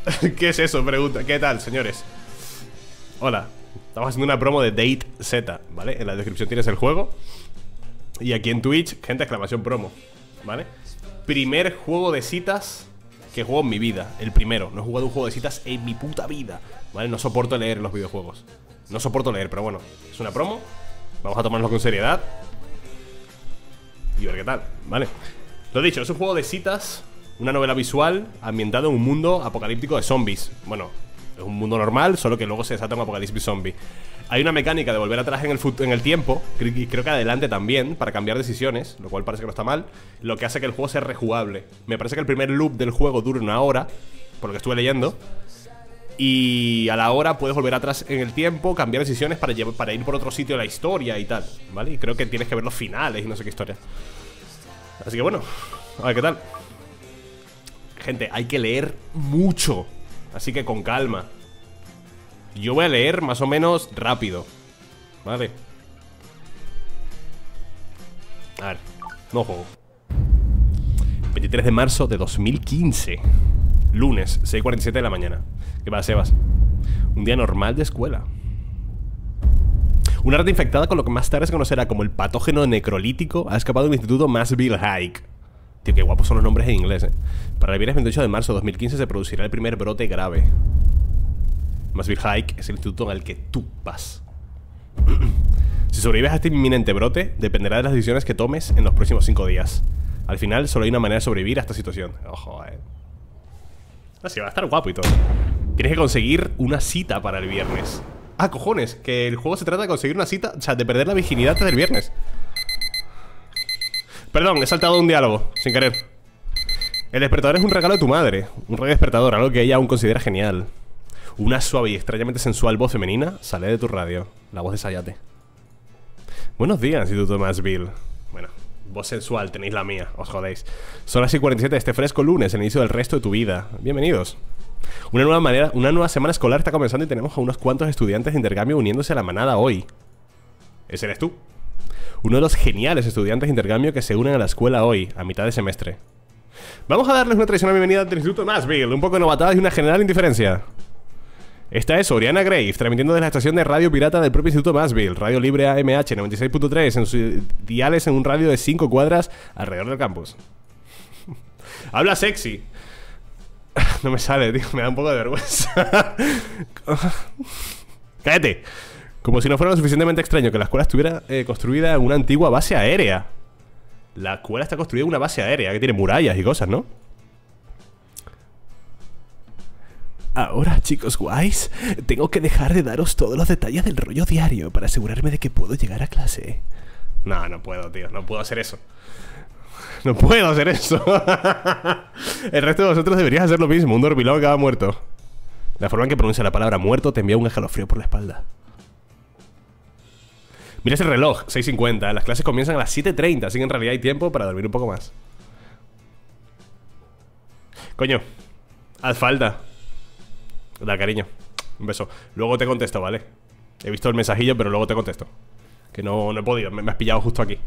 ¿Qué es eso? Pregunta. ¿Qué tal, señores? Hola. Estamos haciendo una promo de Date Z, ¿vale? En la descripción tienes el juego. Y aquí en Twitch, gente, exclamación promo, ¿vale? Primer juego de citas que juego en mi vida. El primero. No he jugado un juego de citas en mi puta vida, ¿vale? No soporto leer en los videojuegos. No soporto leer, pero bueno, es una promo. Vamos a tomarlo con seriedad y ver qué tal, ¿vale? Lo dicho, es un juego de citas, una novela visual ambientada en un mundo apocalíptico de zombies. Bueno, es un mundo normal, solo que luego se desata un apocalipsis zombie. Hay una mecánica de volver atrás en el tiempo, y creo que adelante también, para cambiar decisiones, lo cual parece que no está mal, lo que hace que el juego sea rejugable. Me parece que el primer loop del juego dura 1 hora, por lo que estuve leyendo, y a la hora puedes volver atrás en el tiempo, cambiar decisiones para ir por otro sitio de la historia y tal, ¿vale? Y creo que tienes que ver los finales y no sé qué historia. Así que bueno, a ver qué tal. Gente, hay que leer mucho, así que con calma. Yo voy a leer más o menos rápido, ¿vale? A ver, no juego. 23 de marzo de 2015, lunes, 6:47 de la mañana. ¿Qué pasa, Sebas? Un día normal de escuela. Una rata infectada con lo que más tarde se conocerá como el patógeno necrolítico ha escapado del instituto Massville High. Tío, qué guapos son los nombres en inglés, Para el viernes 28 de marzo de 2015 se producirá el primer brote grave. Massville High es el instituto en el que tú vas. Si sobrevives a este inminente brote, dependerá de las decisiones que tomes en los próximos 5 días. Al final, solo hay una manera de sobrevivir a esta situación. Ojo, Así va a estar guapo y todo. Tienes que conseguir una cita para el viernes. Ah, cojones, que el juego se trata de conseguir una cita, o sea, de perder la virginidad antes del viernes. Perdón, he saltado un diálogo, sin querer. El despertador es un regalo de tu madre. Un radio despertador, algo que ella aún considera genial. Una suave y extrañamente sensual voz femenina sale de tu radio. La voz de Sayate. Buenos días, Instituto Massville. Bueno, voz sensual, tenéis la mía, os jodéis. Son las 6:47 de este fresco lunes, el inicio del resto de tu vida. Bienvenidos. Una nueva semana escolar está comenzando y tenemos a unos cuantos estudiantes de intercambio uniéndose a la manada hoy. ¿Ese eres tú? Uno de los geniales estudiantes de intercambio que se unen a la escuela hoy, a mitad de semestre. Vamos a darles una tradicional bienvenida del Instituto Massville, un poco de novatadas y una general indiferencia. Esta es Oriana Grave, transmitiendo desde la estación de radio pirata del propio Instituto Massville, radio libre AMH 96.3, en sus diales en un radio de 5 cuadras alrededor del campus. Habla sexy. No me sale, tío, me da un poco de vergüenza. ¡Cállate! Como si no fuera lo suficientemente extraño que la escuela estuviera construida en una antigua base aérea. La escuela está construida en una base aérea que tiene murallas y cosas, ¿no? Ahora, chicos guays, tengo que dejar de daros todos los detalles del rollo diario para asegurarme de que puedo llegar a clase. No, no puedo, tío, no puedo hacer eso. No puedo hacer eso. El resto de vosotros deberíais hacer lo mismo. Un dormilón acaba muerto. La forma en que pronuncia la palabra muerto te envía un escalofrío por la espalda. Mira ese reloj, 6:50. Las clases comienzan a las 7:30, así que en realidad hay tiempo para dormir un poco más. Coño, haz falta. Da, cariño, un beso. Luego te contesto, ¿vale? He visto el mensajillo, pero luego te contesto. Que no he podido, me has pillado justo aquí.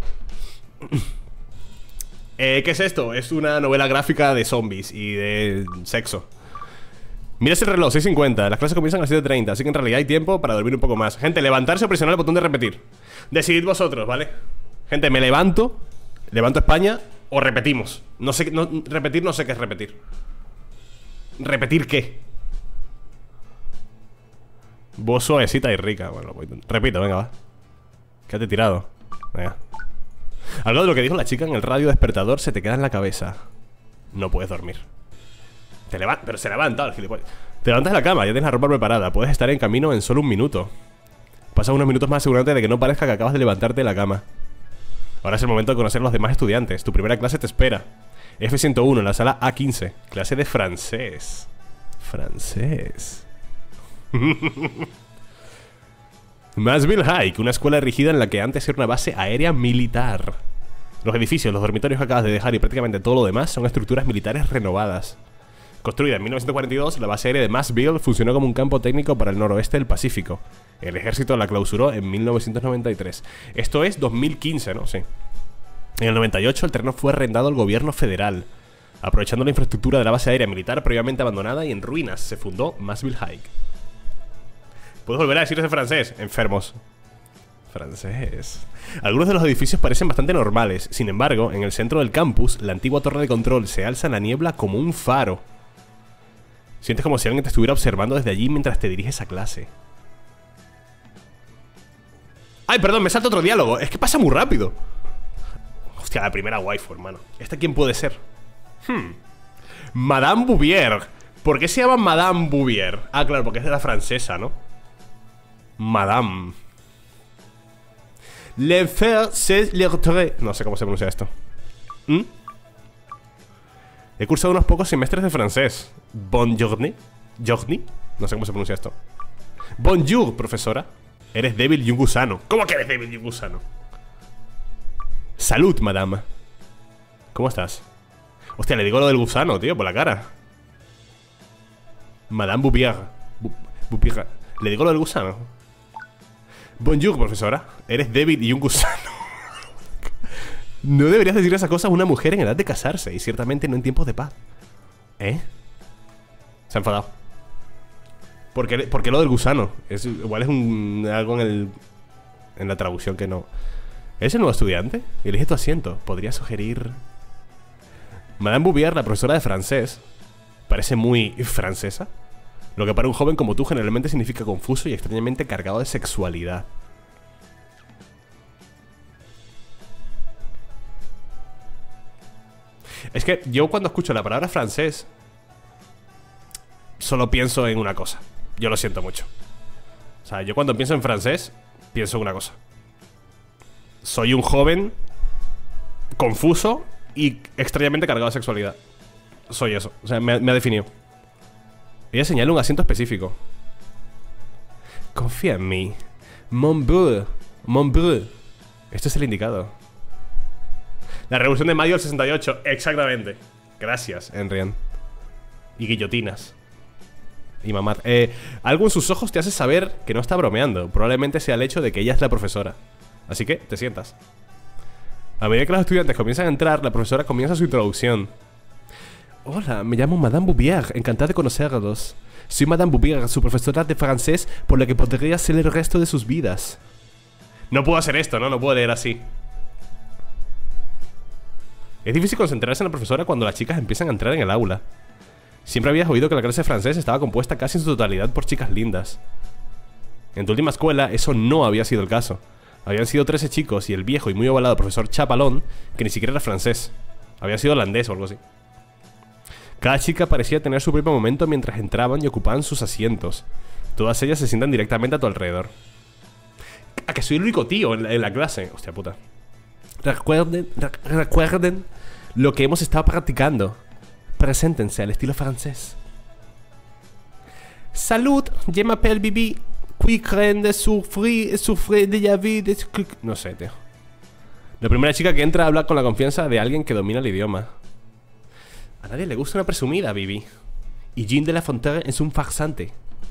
¿Qué es esto? Es una novela gráfica de zombies y de sexo. Mira ese reloj, 6:50. Las clases comienzan a las 7:30, así que en realidad hay tiempo para dormir un poco más. Gente, levantarse o presionar el botón de repetir. Decidid vosotros, ¿vale? Gente, me levanto España o repetimos. No sé, repetir no sé qué es repetir. ¿Repetir qué? Voz suavecita y rica. Bueno, repito, venga, va. Quédate tirado. Venga. Algo de lo que dijo la chica en el radio despertador se te queda en la cabeza. No puedes dormir. Pero se levanta el gilipollas. Te levantas de la cama, ya tienes la ropa preparada. Puedes estar en camino en solo 1 minuto. Pasas unos minutos más asegurándote de que no parezca que acabas de levantarte de la cama. Ahora es el momento de conocer a los demás estudiantes. Tu primera clase te espera. F101 en la sala A15. Clase de francés. Francés. Massville High, una escuela rígida en la que antes era una base aérea militar. Los edificios, los dormitorios que acabas de dejar y prácticamente todo lo demás son estructuras militares renovadas. Construida en 1942, la base aérea de Massville funcionó como un campo técnico para el noroeste del Pacífico. El ejército la clausuró en 1993. Esto es 2015, ¿no? Sí. En el 98 el terreno fue arrendado al gobierno federal. Aprovechando la infraestructura de la base aérea militar previamente abandonada y en ruinas, se fundó Massville High. ¿Puedo volver a decir ese francés? Enfermos. Francés. Algunos de los edificios parecen bastante normales. Sin embargo, en el centro del campus, la antigua torre de control se alza en la niebla como un faro. Sientes como si alguien te estuviera observando desde allí mientras te diriges a clase. ¡Ay, perdón! Me salta otro diálogo. Es que pasa muy rápido. Hostia, la primera waifu, hermano. ¿Esta quién puede ser? Madame Bouvier. ¿Por qué se llama Madame Bouvier? Ah, claro, porque es de la francesa, ¿no? Madame. L'enfer c'est le retrait. No sé cómo se pronuncia esto. He cursado unos pocos semestres de francés. Bonjourné. Journey. No sé cómo se pronuncia esto. Bonjour, profesora. Eres débil y un gusano. ¿Cómo que eres débil y un gusano? Salud, madame. ¿Cómo estás? Hostia, le digo lo del gusano, tío, por la cara. Madame Bouvier. Bouvier. Le digo lo del gusano. Bonjour, profesora. Eres débil y un gusano. No deberías decir esas cosas a una mujer en edad de casarse. Y ciertamente no en tiempos de paz. ¿Eh? Se ha enfadado. ¿Por qué lo del gusano? Igual es algo en la traducción que no. ¿Eres el nuevo estudiante? Elige tu asiento. Podría sugerir... Madame Bouvier, la profesora de francés, parece muy francesa. Lo que para un joven como tú generalmente significa confuso y extrañamente cargado de sexualidad. Es que yo cuando escucho la palabra francés solo pienso en una cosa. Yo lo siento mucho. O sea, yo cuando pienso en francés pienso en una cosa. Soy un joven confuso y extrañamente cargado de sexualidad. Soy eso, o sea, me ha definido. Ella señala un asiento específico. Confía en mí. Mon bleu. Mon bleu. Este es el indicado. La revolución de mayo del 68. Exactamente. Gracias, Enrian. Y guillotinas. Y mamá. Algo en sus ojos te hace saber que no está bromeando. Probablemente sea el hecho de que ella es la profesora. Así que te sientas. A medida que los estudiantes comienzan a entrar, la profesora comienza su introducción. Hola, me llamo Madame Bouvier, encantada de conocerlos. Soy Madame Bouvier, su profesora de francés, por lo que podría ser el resto de sus vidas. No puedo hacer esto, ¿no? No puedo leer así. Es difícil concentrarse en la profesora cuando las chicas empiezan a entrar en el aula. Siempre habías oído que la clase de francés estaba compuesta casi en su totalidad por chicas lindas. En tu última escuela, eso no había sido el caso. Habían sido 13 chicos y el viejo y muy ovalado profesor Chapalón, que ni siquiera era francés. Había sido holandés o algo así. Cada chica parecía tener su propio momento mientras entraban y ocupaban sus asientos. Todas ellas se sientan directamente a tu alrededor. Ah, que soy el único tío en la clase. Hostia puta. Recuerden lo que hemos estado practicando. Preséntense al estilo francés. Salud, je m'appelle Bibi. Qui creen de souffrir de la vida. No sé, tío. La primera chica que entra habla con la confianza de alguien que domina el idioma. A nadie le gusta una presumida, Bibi. Y Jean de la Fontaine es un farsante.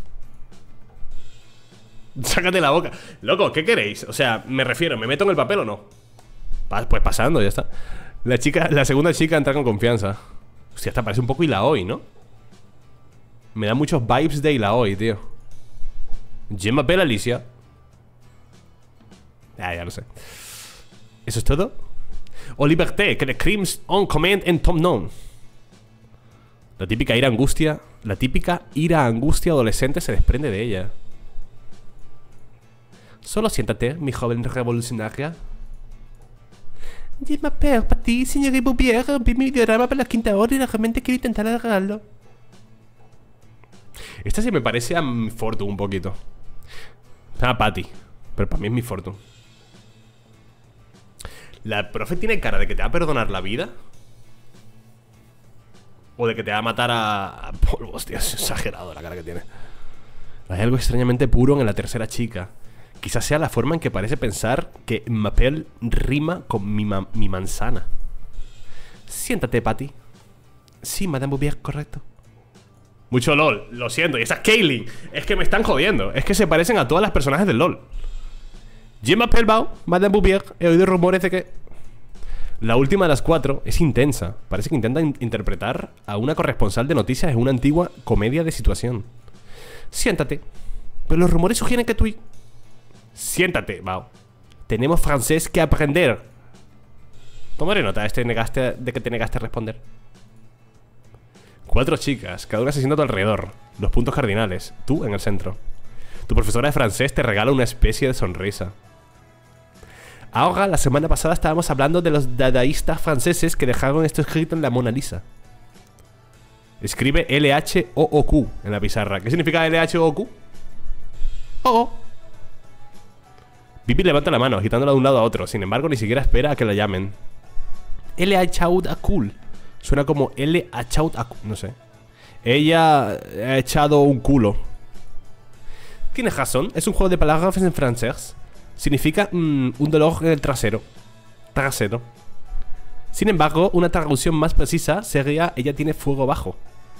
Sácate la boca. Loco, ¿qué queréis? O sea, me refiero, ¿me meto en el papel o no? Pues pasando, ya está. La segunda chica entra con confianza. Hostia, esta parece un poco Ilaoi, ¿no? Me da muchos vibes de Ilaoi, tío. Je m'appelle Alicia. Ya lo sé. ¿Eso es todo? O liberté, que le crimes on command en tom nom. La típica ira angustia adolescente se desprende de ella. Solo siéntate, mi joven revolucionaria. Je m'appelle Patty, señor Bouvier. Vi mi diorama para la quinta hora y realmente quiero intentar agarrarlo. Esta se me parece a mi Fortune un poquito. A Patty, pero para mí es mi Fortune. ¿La profe tiene cara de que te va a perdonar la vida? ¿O de que te va a matar a polvo? Hostia, es exagerado la cara que tiene. Hay algo extrañamente puro en la tercera chica. Quizás sea la forma en que parece pensar que m'appelle rima con mi manzana. Siéntate, Patty. Sí, Madame Bouvier, correcto. Mucho LOL, lo siento. Y esa es Kaylin. Es que me están jodiendo. Es que se parecen a todas las personajes del LOL. Je m'appelle Bao, Madame Bouvier. He oído rumores de que... La última de las 4 es intensa. Parece que intenta interpretar a una corresponsal de noticias en una antigua comedia de situación. Siéntate. Pero los rumores sugieren que tú... Siéntate, Bao. Tenemos francés que aprender. Tomaré nota de que te negaste a responder. 4 chicas, cada una asesinando a tu alrededor. Los puntos cardinales, tú en el centro. Tu profesora de francés te regala una especie de sonrisa. Ahora, la semana pasada estábamos hablando de los dadaístas franceses que dejaron esto escrito en la Mona Lisa. Escribe L-H-O-O-Q en la pizarra. ¿Qué significa L-H-O-O-Q? Oh. Bibi levanta la mano, agitándola de un lado a otro. Sin embargo, ni siquiera espera a que la llamen. L-H-O-O-Q. Suena como L-H-O-O-Q. No sé. Ella ha echado un culo. Tienes razón, es un juego de palabras en francés. Significa un dolor en el trasero. Trasero. Sin embargo, una traducción más precisa sería ella tiene fuego bajo.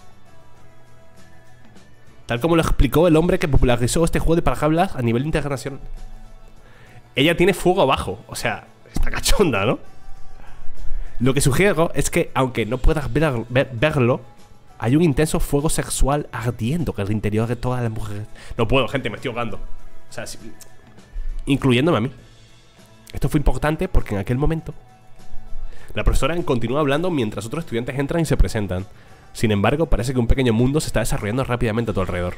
Tal como lo explicó el hombre que popularizó este juego de palabras a nivel internacional. Ella tiene fuego bajo. O sea, está cachonda, ¿no? Lo que sugiero es que, aunque no puedas verlo, hay un intenso fuego sexual ardiendo en el interior de todas las mujeres. No puedo, gente, me estoy ahogando. O sea, incluyéndome a mí. Esto fue importante porque en aquel momento la profesora continúa hablando mientras otros estudiantes entran y se presentan. Sin embargo, parece que un pequeño mundo se está desarrollando rápidamente a tu alrededor.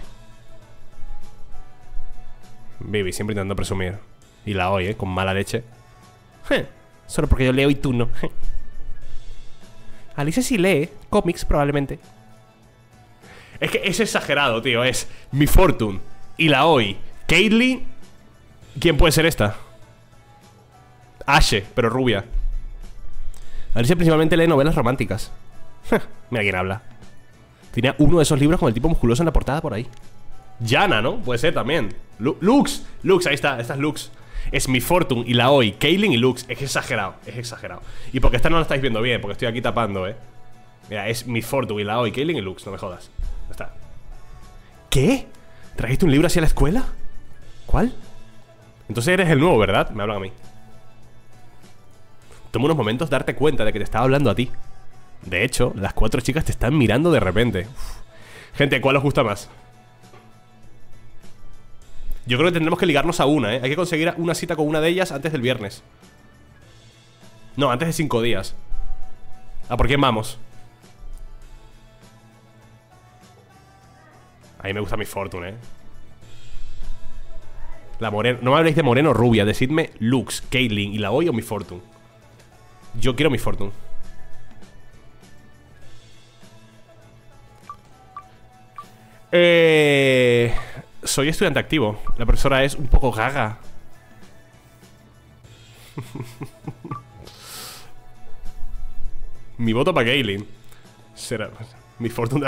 Baby, siempre intentando presumir. Y la oye, con mala leche. Solo porque yo leo y tú no. Alicia sí lee cómics, probablemente. Es que es exagerado, tío. Es Mi Fortune y la hoy. Caitlyn. ¿Quién puede ser esta? Ashe, pero rubia. Alicia principalmente lee novelas románticas. Mira quién habla. Tenía uno de esos libros con el tipo musculoso en la portada por ahí. Yana, ¿no? Puede ser también. Lux, ahí está, esta es Lux. Es Mi Fortune y la hoy, Caitlyn y Lux. Es exagerado, es exagerado. Y porque esta no la estáis viendo bien, porque estoy aquí tapando, Mira, es Mi Fortune y la hoy, Caitlyn y Lux, no me jodas. Ya está. ¿Qué? ¿Trajiste un libro hacia la escuela? ¿Cuál? Entonces eres el nuevo, ¿verdad? Me hablan a mí. Toma unos momentos darte cuenta de que te estaba hablando a ti. De hecho, las 4 chicas te están mirando de repente. Uf. Gente, ¿cuál os gusta más? Yo creo que tendremos que ligarnos a una, Hay que conseguir una cita con una de ellas antes del viernes. No, antes de 5 días. ¿A por quién vamos? A mí me gusta Mi Fortune, La morena. No me habléis de moreno o rubia. Decidme Lux, Caitlyn y la hoy o Mi Fortune. Yo quiero Mi Fortune. Soy estudiante activo. La profesora es un poco gaga. Mi voto para Caitlyn. Será Mi Fortune.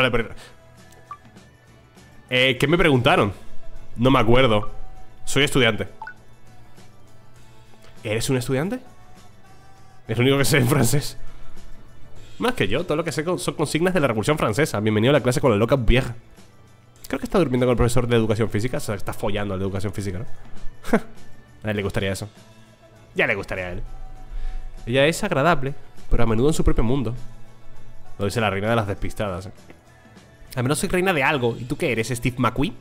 ¿Qué me preguntaron? No me acuerdo. Soy estudiante. ¿Eres un estudiante? Es lo único que sé en francés. Más que yo, todo lo que sé son consignas de la Revolución Francesa. Bienvenido a la clase con la loca vieja. Creo que está durmiendo con el profesor de educación física. O sea, está follando al de educación física, ¿no? A él le gustaría eso. Ya le gustaría a él. Ella es agradable, pero a menudo en su propio mundo. Lo dice la reina de las despistadas, Al menos soy reina de algo. ¿Y tú qué eres, Steve McQueen?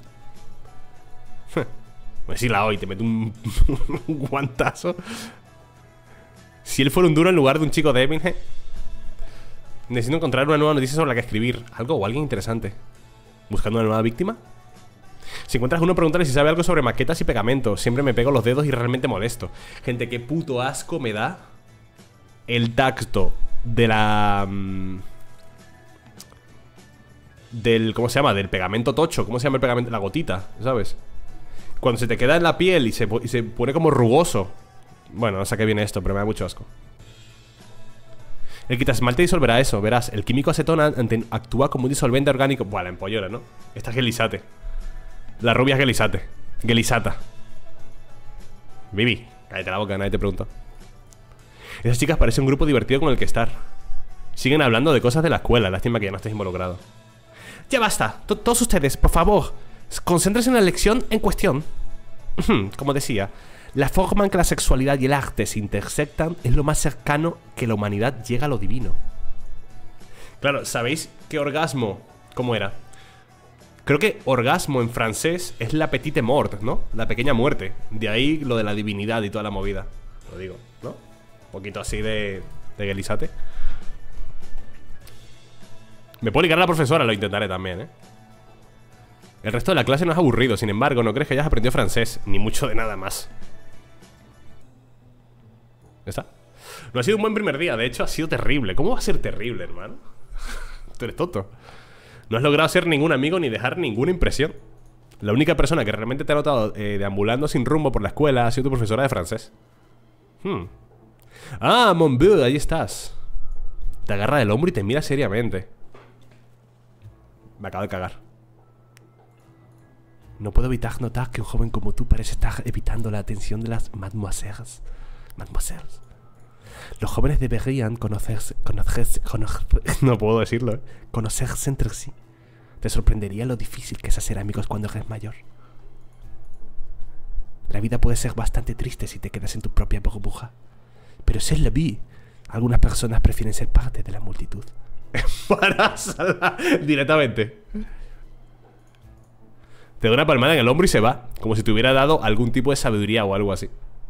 Pues sí, la hoy, te meto un guantazo. Si él fuera un duro en lugar de un chico débil, Necesito encontrar una nueva noticia sobre la que escribir. Algo o alguien interesante. ¿Buscando una nueva víctima? Si encuentras uno, pregúntale si sabe algo sobre maquetas y pegamento. Siempre me pego los dedos y realmente molesto. Gente, qué puto asco me da el tacto de la... del... ¿cómo se llama? Del pegamento tocho. ¿Cómo se llama el pegamento? La gotita, ¿sabes? Cuando se te queda en la piel y se pone como rugoso. Bueno, no sé a qué viene esto, pero me da mucho asco. El quitasmalte disolverá eso, verás. El químico acetona actúa como un disolvente orgánico. Buah, la empollora, ¿no? Esta es Gelisate. La rubia es Gelisate. Gelisata. Vivi, cállate la boca, nadie te pregunta. Esas chicas parecen un grupo divertido con el que estar. Siguen hablando de cosas de la escuela. Lástima que ya no estés involucrado. Ya basta, todos ustedes, por favor, concéntrense en la lección en cuestión. Como decía, La forma en que la sexualidad y el arte se intersectan es lo más cercano que la humanidad llega a lo divino. Claro, ¿sabéis qué orgasmo? ¿Cómo era? Creo que orgasmo en francés es la petite mort, ¿no? La pequeña muerte. De ahí lo de la divinidad y toda la movida. Lo digo, ¿no? Un poquito así de guelisate. Me puedo ligar a la profesora, lo intentaré también, ¿eh? El resto de la clase no es aburrido, sin embargo, no crees que hayas aprendido francés, ni mucho de nada más. ¿Ya está? No ha sido un buen primer día, de hecho ha sido terrible. ¿Cómo va a ser terrible, hermano? Tú eres tonto. No has logrado ser ningún amigo ni dejar ninguna impresión. La única persona que realmente te ha notado deambulando sin rumbo por la escuela ha sido tu profesora de francés. Ah, mon vieux, ahí estás. Te agarra del hombro y te mira seriamente. Me acabo de cagar. No puedo evitar notar que un joven como tú parece estar evitando la atención de las mademoiselles. Los jóvenes deberían conocerse, no puedo decirlo, ¿eh? Conocerse entre sí. Te sorprendería lo difícil que es hacer amigos cuando eres mayor. La vida puede ser bastante triste si te quedas en tu propia burbuja. Pero c'est la vie. Algunas personas prefieren ser parte de la multitud. Para directamente. Te da una palmada en el hombro y se va. Como si te hubiera dado algún tipo de sabiduría o algo así.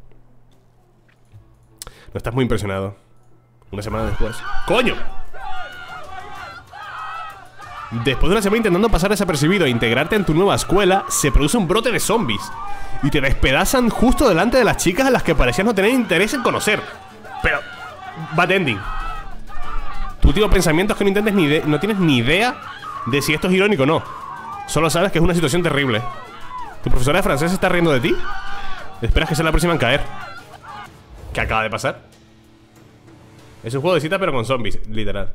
No estás muy impresionado. Una semana después. ¡Coño! Después de una semana intentando pasar desapercibido e integrarte en tu nueva escuela, se produce un brote de zombies y te despedazan justo delante de las chicas a las que parecías no tener interés en conocer. Pero... bad ending. Tu último pensamiento es que no tienes ni idea de si esto es irónico o no. Solo sabes que es una situación terrible. ¿Tu profesora de francés se está riendo de ti? Esperas que sea la próxima en caer. ¿Qué acaba de pasar? Es un juego de cita pero con zombies, literal.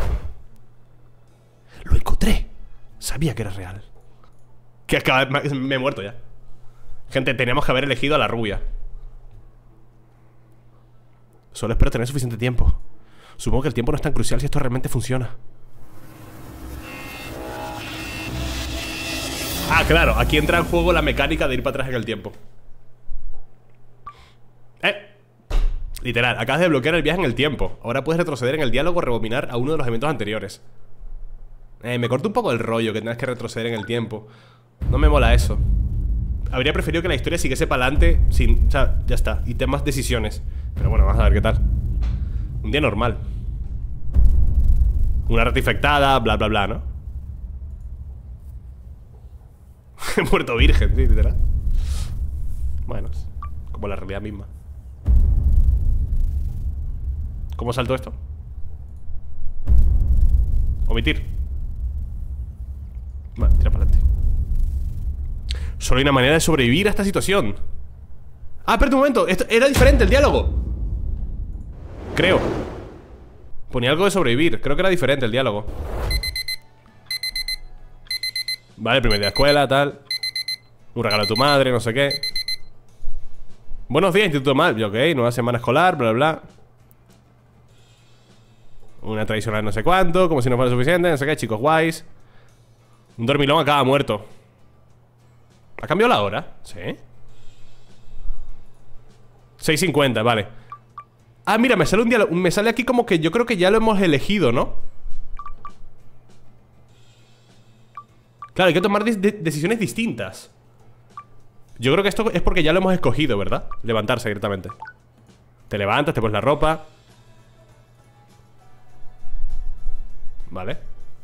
Lo encontré. Sabía que era real. Que acaba de... me he muerto ya. Gente, teníamos que haber elegido a la rubia. Solo espero tener suficiente tiempo. Supongo que el tiempo no es tan crucial si esto realmente funciona. Ah, claro, aquí entra en juego la mecánica de ir para atrás en el tiempo. Literal, acabas de bloquear el viaje en el tiempo. Ahora puedes retroceder en el diálogo o rebobinar a uno de los eventos anteriores. Me corta un poco el rollo que tengas que retroceder en el tiempo. No me mola eso. Habría preferido que la historia siguiese para adelante sin... o sea, ya está. Y temas decisiones. Pero bueno, vamos a ver qué tal. Un día normal. Una rata infectada, bla, bla, bla, ¿no? He muerto virgen, sí, literal. Bueno, es como la realidad misma. ¿Cómo salto esto? Omitir. Vale, tira para adelante. Solo hay una manera de sobrevivir a esta situación. Ah, espérate un momento, esto era diferente el diálogo. Creo. Ponía algo de sobrevivir, creo que era diferente el diálogo. Vale, primer día de escuela, tal. Un regalo a tu madre, no sé qué. Buenos días, Instituto Mal. Ok, nueva semana escolar, bla, bla, bla. Una tradicional no sé cuánto, como si no fuera suficiente, no sé qué, chicos guays. Un dormilón acaba muerto. ¿Ha cambiado la hora? ¿Sí? 6:50, vale. Ah, mira, me sale un diálogo. Me sale aquí como que yo creo que ya lo hemos elegido, ¿no? Claro, hay que tomar decisiones distintas. Yo creo que esto es porque ya lo hemos escogido, ¿verdad? Levantarse directamente. Te levantas, te pones la ropa. Vale.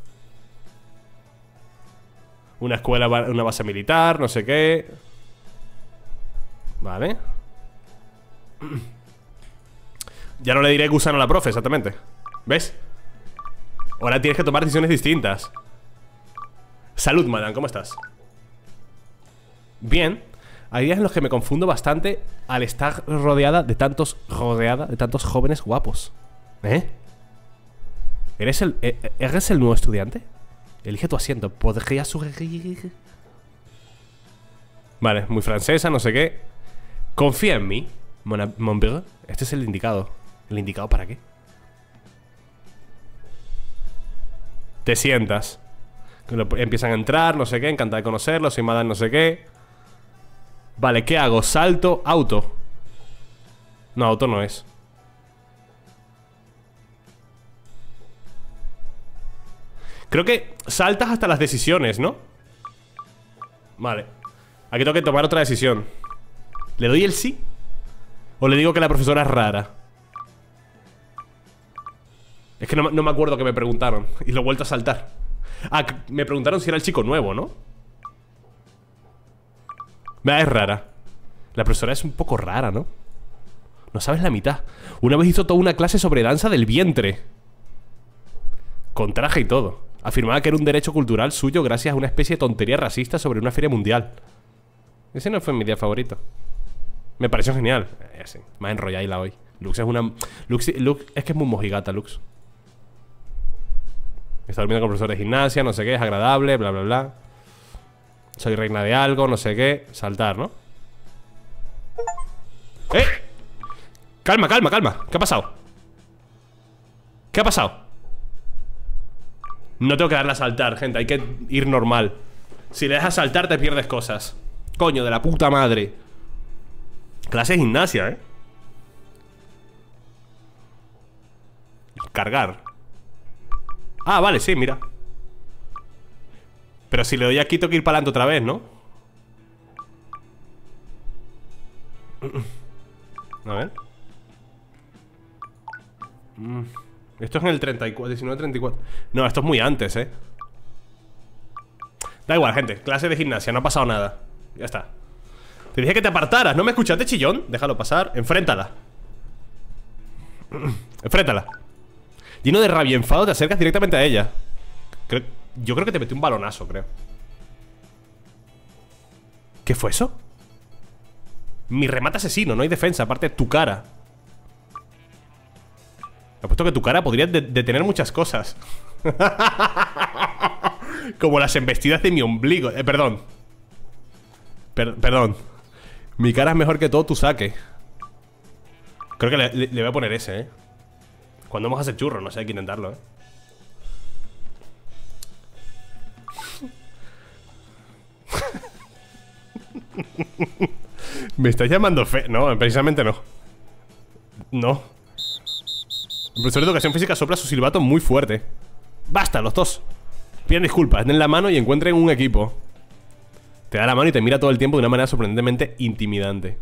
Una escuela, una base militar, no sé qué. Vale. Ya no le diré gusano a la profe, exactamente. ¿Ves? Ahora tienes que tomar decisiones distintas. Salud, madame, ¿cómo estás? Bien. Hay días en los que me confundo bastante al estar rodeada de tantos jóvenes guapos. ¿Eres el nuevo estudiante? Elige tu asiento. ¿Podría sugerir? Vale, muy francesa, no sé qué. Confía en mí, mon vieux. Este es el indicado. ¿El indicado para qué? Te sientas. Empiezan a entrar, no sé qué. Encantada de conocerlo, soy madame no sé qué. Vale, ¿qué hago? Salto, auto. No, auto no es. Creo que saltas hasta las decisiones, ¿no? Vale. Aquí tengo que tomar otra decisión. ¿Le doy el sí? ¿O le digo que la profesora es rara? Es que no me acuerdo que me preguntaron. Y lo he vuelto a saltar. Ah, me preguntaron si era el chico nuevo, ¿no? Es rara. La profesora es un poco rara, ¿no? No sabes la mitad. Una vez hizo toda una clase sobre danza del vientre. Con traje y todo. Afirmaba que era un derecho cultural suyo gracias a una especie de tontería racista sobre una feria mundial. Ese no fue mi día favorito. Me pareció genial. Sí, más enrolladita hoy. Lux es una... Lux es que es muy mojigata, Lux. Está durmiendo con el profesor de gimnasia, no sé qué, es agradable, bla, bla, bla. Soy reina de algo, no sé qué. Saltar, ¿no? ¡Eh! Calma, calma, calma. ¿Qué ha pasado? ¿Qué ha pasado? No tengo que darle a saltar, gente. Hay que ir normal. Si le dejas saltar te pierdes cosas. Coño, de la puta madre. Clase de gimnasia, ¿eh? Cargar. Ah, vale, sí, mira. Pero si le doy aquí tengo que ir para adelante otra vez, ¿no? A ver. Esto es en el 34, 19-34. No, esto es muy antes, ¿eh? Da igual, gente, clase de gimnasia, no ha pasado nada. Ya está. Te dije que te apartaras, ¿no me escuchaste, chillón? Déjalo pasar, enfréntala. Enfréntala. Lleno de rabia y enfado te acercas directamente a ella. Yo creo que te metí un balonazo, creo. ¿Qué fue eso? Mi remate asesino, no hay defensa, aparte de tu cara. Me ha puesto que tu cara podría detener muchas cosas. Como las embestidas de mi ombligo. Perdón. Perdón. Mi cara es mejor que todo tu saque. Creo que le voy a poner ese, ¿eh? Cuando vamos a hacer churro, no sé, hay que intentarlo, ¿eh? ¿Me estás llamando fe? No, precisamente no. No. El profesor de educación física sopla su silbato muy fuerte. ¡Basta, los dos! Piden disculpas, den la mano y encuentren un equipo. Te da la mano y te mira todo el tiempo de una manera sorprendentemente intimidante.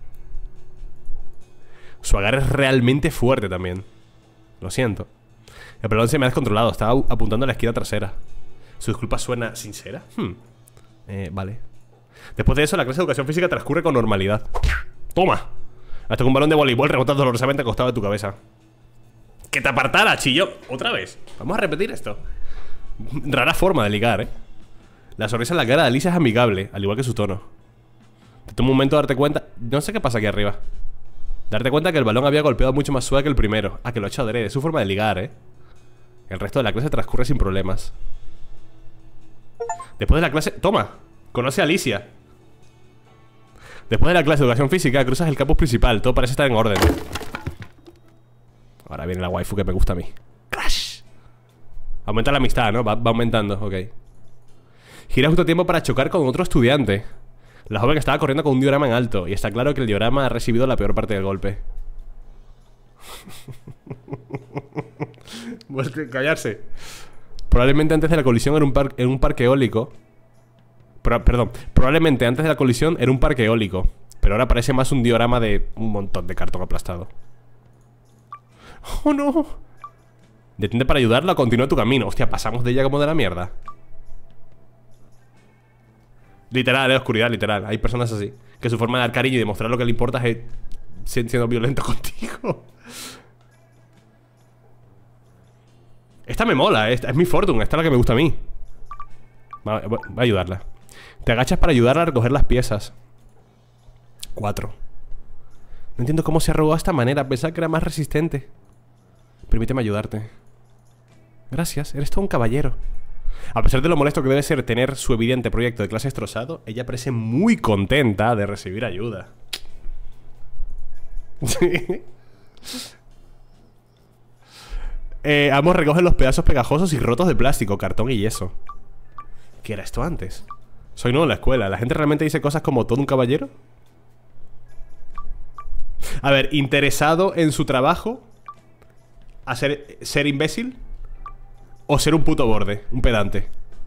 Su agarre es realmente fuerte también. Lo siento. El pelón se me ha descontrolado. Estaba apuntando a la esquina trasera. ¿Su disculpa suena sincera? Vale. Después de eso, la clase de educación física transcurre con normalidad. ¡Toma! Hasta que un balón de voleibol rebota dolorosamente acostado de tu cabeza. ¡Que te apartara, chillo! Otra vez. Vamos a repetir esto. Rara forma de ligar, ¿eh? La sonrisa en la cara de Alicia es amigable, al igual que su tono. Te toma un momento de darte cuenta. No sé qué pasa aquí arriba. Darte cuenta que el balón había golpeado mucho más suave que el primero. Ah, que lo ha hecho adrede. Es su forma de ligar, ¿eh? El resto de la clase transcurre sin problemas. Después de la clase... ¡Toma! Conoce a Alicia. Después de la clase de educación física, cruzas el campus principal. Todo parece estar en orden. Ahora viene la waifu que me gusta a mí. ¡Crash! Aumenta la amistad, ¿no? Va aumentando, ok. Gira justo a tiempo para chocar con otro estudiante. La joven estaba corriendo con un diorama en alto. Y está claro que el diorama ha recibido la peor parte del golpe. Callarse. Probablemente antes de la colisión era un parque eólico. Perdón, probablemente antes de la colisión era un parque eólico. Pero ahora parece más un diorama de un montón de cartón aplastado. ¡Oh, no! Detente para ayudarla o continúa tu camino. Hostia, pasamos de ella como de la mierda. Literal, oscuridad, literal. Hay personas así, que su forma de dar cariño y demostrar lo que le importa es siendo violento contigo. Esta me mola, esta es mi fortune. Esta es la que me gusta a mí. Va a ayudarla. Te agachas para ayudarla a recoger las piezas. 4. No entiendo cómo se arrugó de esta manera. Pensaba que era más resistente. Permíteme ayudarte. Gracias, eres todo un caballero. A pesar de lo molesto que debe ser tener su evidente proyecto de clase destrozado, ella parece muy contenta de recibir ayuda. Ambos recogen los pedazos pegajosos y rotos de plástico, cartón y yeso. ¿Qué era esto antes? Soy nuevo en la escuela. ¿La gente realmente dice cosas como todo un caballero? A ver, interesado en su trabajo. A ser imbécil. O ser un puto borde, un pedante.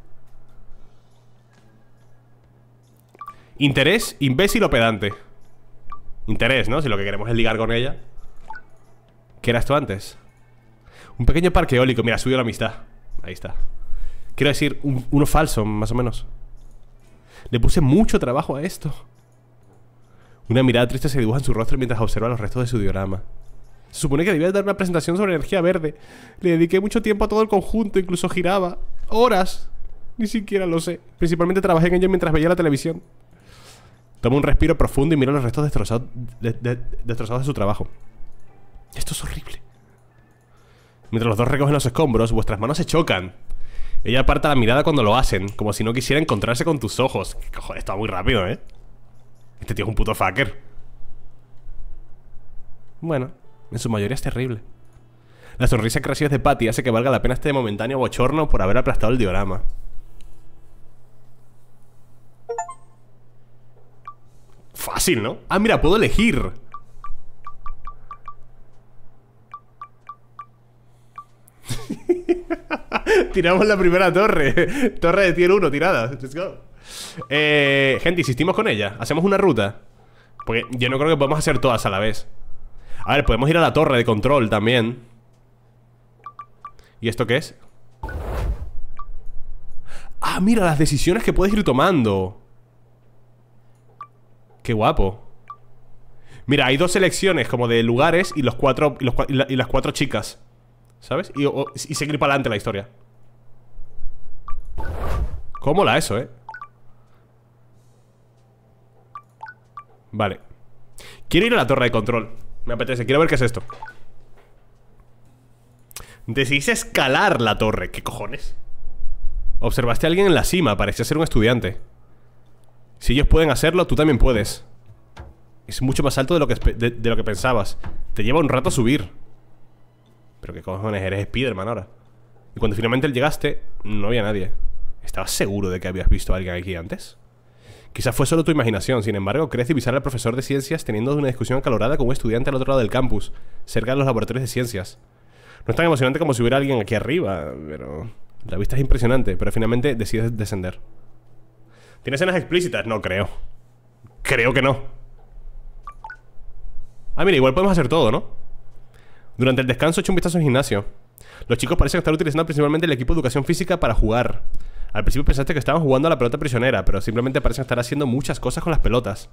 Interés, imbécil o pedante. Interés, ¿no? Si lo que queremos es ligar con ella. ¿Qué era esto antes? Un pequeño parque eólico. Mira, subió la amistad. Ahí está. Quiero decir, uno falso, más o menos. Le puse mucho trabajo a esto. Una mirada triste se dibuja en su rostro mientras observa los restos de su diorama. Se supone que debía dar una presentación sobre energía verde. Le dediqué mucho tiempo a todo el conjunto, incluso giraba horas. Ni siquiera lo sé. Principalmente trabajé en ello mientras veía la televisión. Toma un respiro profundo y mira los restos destrozados de su trabajo. Esto es horrible. Mientras los dos recogen los escombros, vuestras manos se chocan. Ella aparta la mirada cuando lo hacen, como si no quisiera encontrarse con tus ojos. Joder, está muy rápido, ¿eh? Este tío es un puto fucker. Bueno, en su mayoría es terrible. La sonrisa que recibes de Patty hace que valga la pena este momentáneo bochorno por haber aplastado el diorama. Fácil, ¿no? Ah, mira, puedo elegir. Tiramos la primera torre. Torre de tier 1 tirada. Let's go. Gente, insistimos con ella. Hacemos una ruta. Porque yo no creo que podamos hacer todas a la vez. A ver, podemos ir a la torre de control también. ¿Y esto qué es? Ah, mira, las decisiones que puedes ir tomando. Qué guapo. Mira, hay dos selecciones como de lugares y los cuatro y las cuatro chicas, ¿sabes? Y seguir para adelante la historia. ¿Cómo mola eso, Vale. Quiero ir a la torre de control. Me apetece, quiero ver qué es esto. Decidiste escalar la torre. ¿Qué cojones? Observaste a alguien en la cima, parecía ser un estudiante. Si ellos pueden hacerlo, tú también puedes. Es mucho más alto de lo que pensabas. Te lleva un rato subir. Pero qué cojones, eres Spiderman ahora. Y cuando finalmente llegaste, no había nadie. ¿Estabas seguro de que habías visto a alguien aquí antes? Quizás fue solo tu imaginación. Sin embargo, crees divisar al profesor de ciencias teniendo una discusión acalorada con un estudiante al otro lado del campus, cerca de los laboratorios de ciencias. No es tan emocionante como si hubiera alguien aquí arriba, pero... La vista es impresionante, pero finalmente decides descender. ¿Tiene escenas explícitas? No creo. Creo que no. Ah, mira, igual podemos hacer todo, ¿no? Durante el descanso he hecho un vistazo al gimnasio. Los chicos parecen estar utilizando principalmente el equipo de educación física para jugar. Al principio pensaste que estaban jugando a la pelota prisionera, pero simplemente parecen estar haciendo muchas cosas con las pelotas.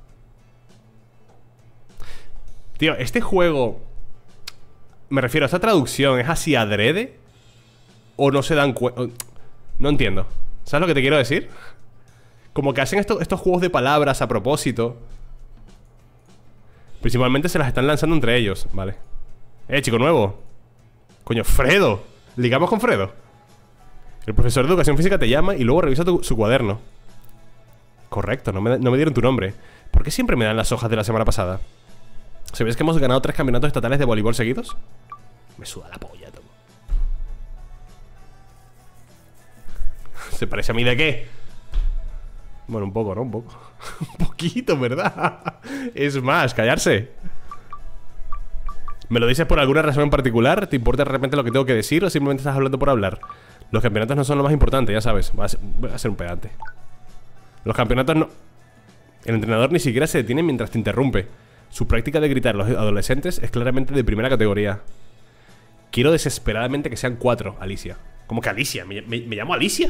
Tío, este juego... Me refiero a esta traducción, ¿es así adrede? ¿O no se dan cuenta? No entiendo. ¿Sabes lo que te quiero decir? Como que hacen estos juegos de palabras a propósito. Principalmente se las están lanzando entre ellos, vale. Chico nuevo. Coño, Fredo. Ligamos con Fredo. El profesor de educación física te llama y luego revisa su cuaderno. Correcto, no me dieron tu nombre. ¿Por qué siempre me dan las hojas de la semana pasada? ¿Sabías que hemos ganado 3 campeonatos estatales de voleibol seguidos? Me suda la polla, Tom. ¿Se parece a mí de qué? Bueno, un poco, ¿no? Un poco. Un poquito, ¿verdad? Es más, callarse. ¿Me lo dices por alguna razón en particular? ¿Te importa de repente lo que tengo que decir o simplemente estás hablando por hablar? Los campeonatos no son lo más importante, ya sabes. Voy a ser un pedante. Los campeonatos no... El entrenador ni siquiera se detiene mientras te interrumpe. Su práctica de gritar a los adolescentes es claramente de primera categoría. Quiero desesperadamente que sean 4, Alicia. ¿Cómo que Alicia? ¿Me llamo Alicia?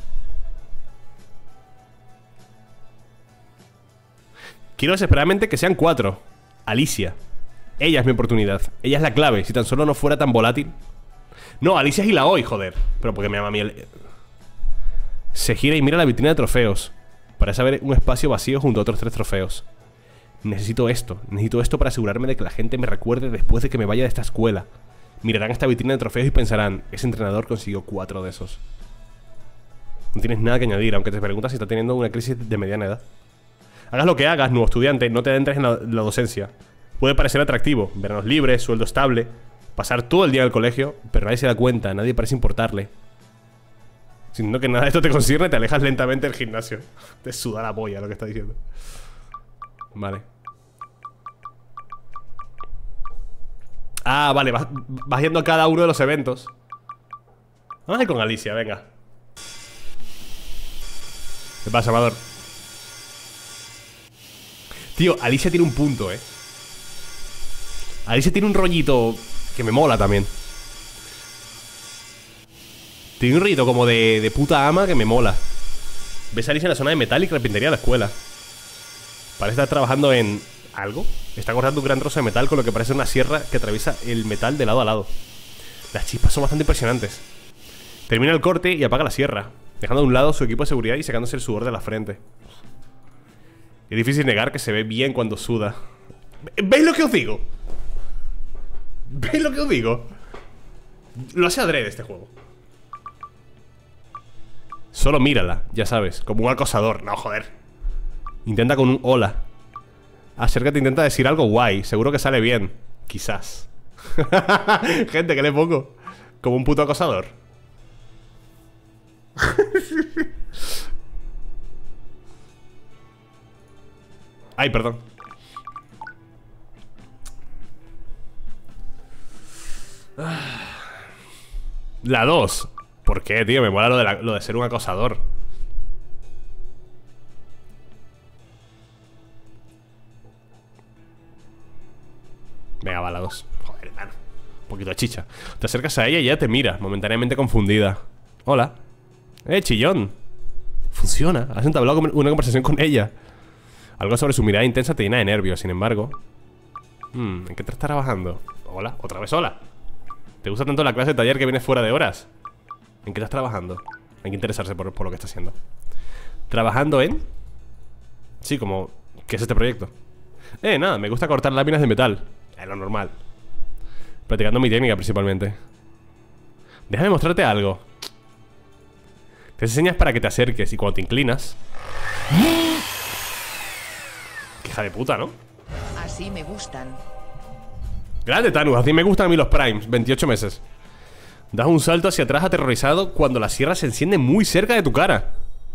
Quiero desesperadamente que sean 4, Alicia. Ella es mi oportunidad. Ella es la clave. Si tan solo no fuera tan volátil. No, Alicia es Ilaoi, joder. Pero porque me llama a mí Se gira y mira la vitrina de trofeos. Parece haber un espacio vacío junto a otros 3 trofeos. Necesito esto para asegurarme de que la gente me recuerde después de que me vaya de esta escuela. Mirarán esta vitrina de trofeos y pensarán: ese entrenador consiguió 4 de esos. No tienes nada que añadir, aunque te preguntas si está teniendo una crisis de mediana edad. Hagas lo que hagas, nuevo estudiante, no te adentres en la docencia. Puede parecer atractivo, veranos libres, sueldo estable, pasar todo el día en el colegio, pero nadie se da cuenta, nadie parece importarle. Sintiendo que nada de esto te concierne, te alejas lentamente del gimnasio. Te suda la polla lo que está diciendo. Vale. Ah, vale, vas yendo a cada uno de los eventos. Vamos a ir con Alicia, venga. ¿Qué pasa, Amador? Tío, Alicia tiene un punto, Alicia tiene un rollito que me mola también. Tiene un rollito como de puta ama que me mola. Ves a Alicia en la zona de metal y carpintería de la escuela. Parece estar trabajando en algo. Está cortando un gran trozo de metal con lo que parece una sierra que atraviesa el metal de lado a lado. Las chispas son bastante impresionantes. Termina el corte y apaga la sierra, dejando a un lado su equipo de seguridad y secándose el sudor de la frente. Es difícil negar que se ve bien cuando suda. ¿Veis lo que os digo? ¿Veis lo que os digo? Lo hace adrede este juego. Solo mírala, ya sabes, como un acosador. No, joder. Intenta con un hola. Acércate, intenta decir algo guay. Seguro que sale bien. Quizás. Gente, ¿qué le pongo? Como un puto acosador. Ay, perdón. La 2. ¿Por qué, tío? Me mola lo de ser un acosador. Venga, va, la 2. Joder, hermano. Un poquito de chicha. Te acercas a ella y ella te mira, momentáneamente confundida. Hola. Chillón. Funciona. Has entablado una conversación con ella. Algo sobre su mirada intensa te llena de nervios, sin embargo. ¿En qué te estás trabajando? Hola, otra vez hola. ¿Te gusta tanto la clase de taller que vienes fuera de horas? ¿En qué estás trabajando? Hay que interesarse por lo que está haciendo. ¿Trabajando en? Sí, como... ¿qué es este proyecto? Nada, me gusta cortar láminas de metal. Es lo normal. Practicando mi técnica principalmente. Déjame mostrarte algo. Te enseñas para que te acerques y cuando te inclinas... ¡Qué hija de puta!, ¿no? Así me gustan. Grande, Thanos, así me gustan a mí los Primes. 28 meses. Das un salto hacia atrás aterrorizado cuando la sierra se enciende muy cerca de tu cara.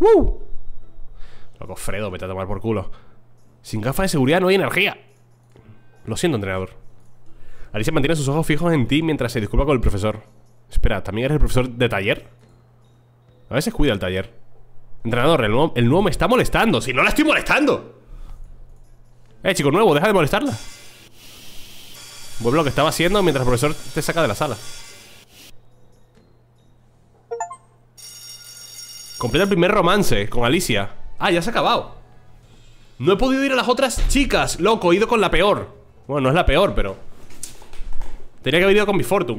Loco, Fredo, vete a tomar por culo. Sin gafas de seguridad no hay energía. Lo siento, entrenador. Alicia mantiene sus ojos fijos en ti mientras se disculpa con el profesor. Espera, ¿también eres el profesor de taller? A veces cuida el taller. Entrenador, el nuevo me está molestando. ¡Si no la estoy molestando! Chico nuevo, deja de molestarla. Vuelve lo que estaba haciendo mientras el profesor te saca de la sala. Completa el primer romance con Alicia. Ah, ya se ha acabado. No he podido ir a las otras chicas. Loco, he ido con la peor. Bueno, no es la peor, pero tenía que haber ido con mi Fortune.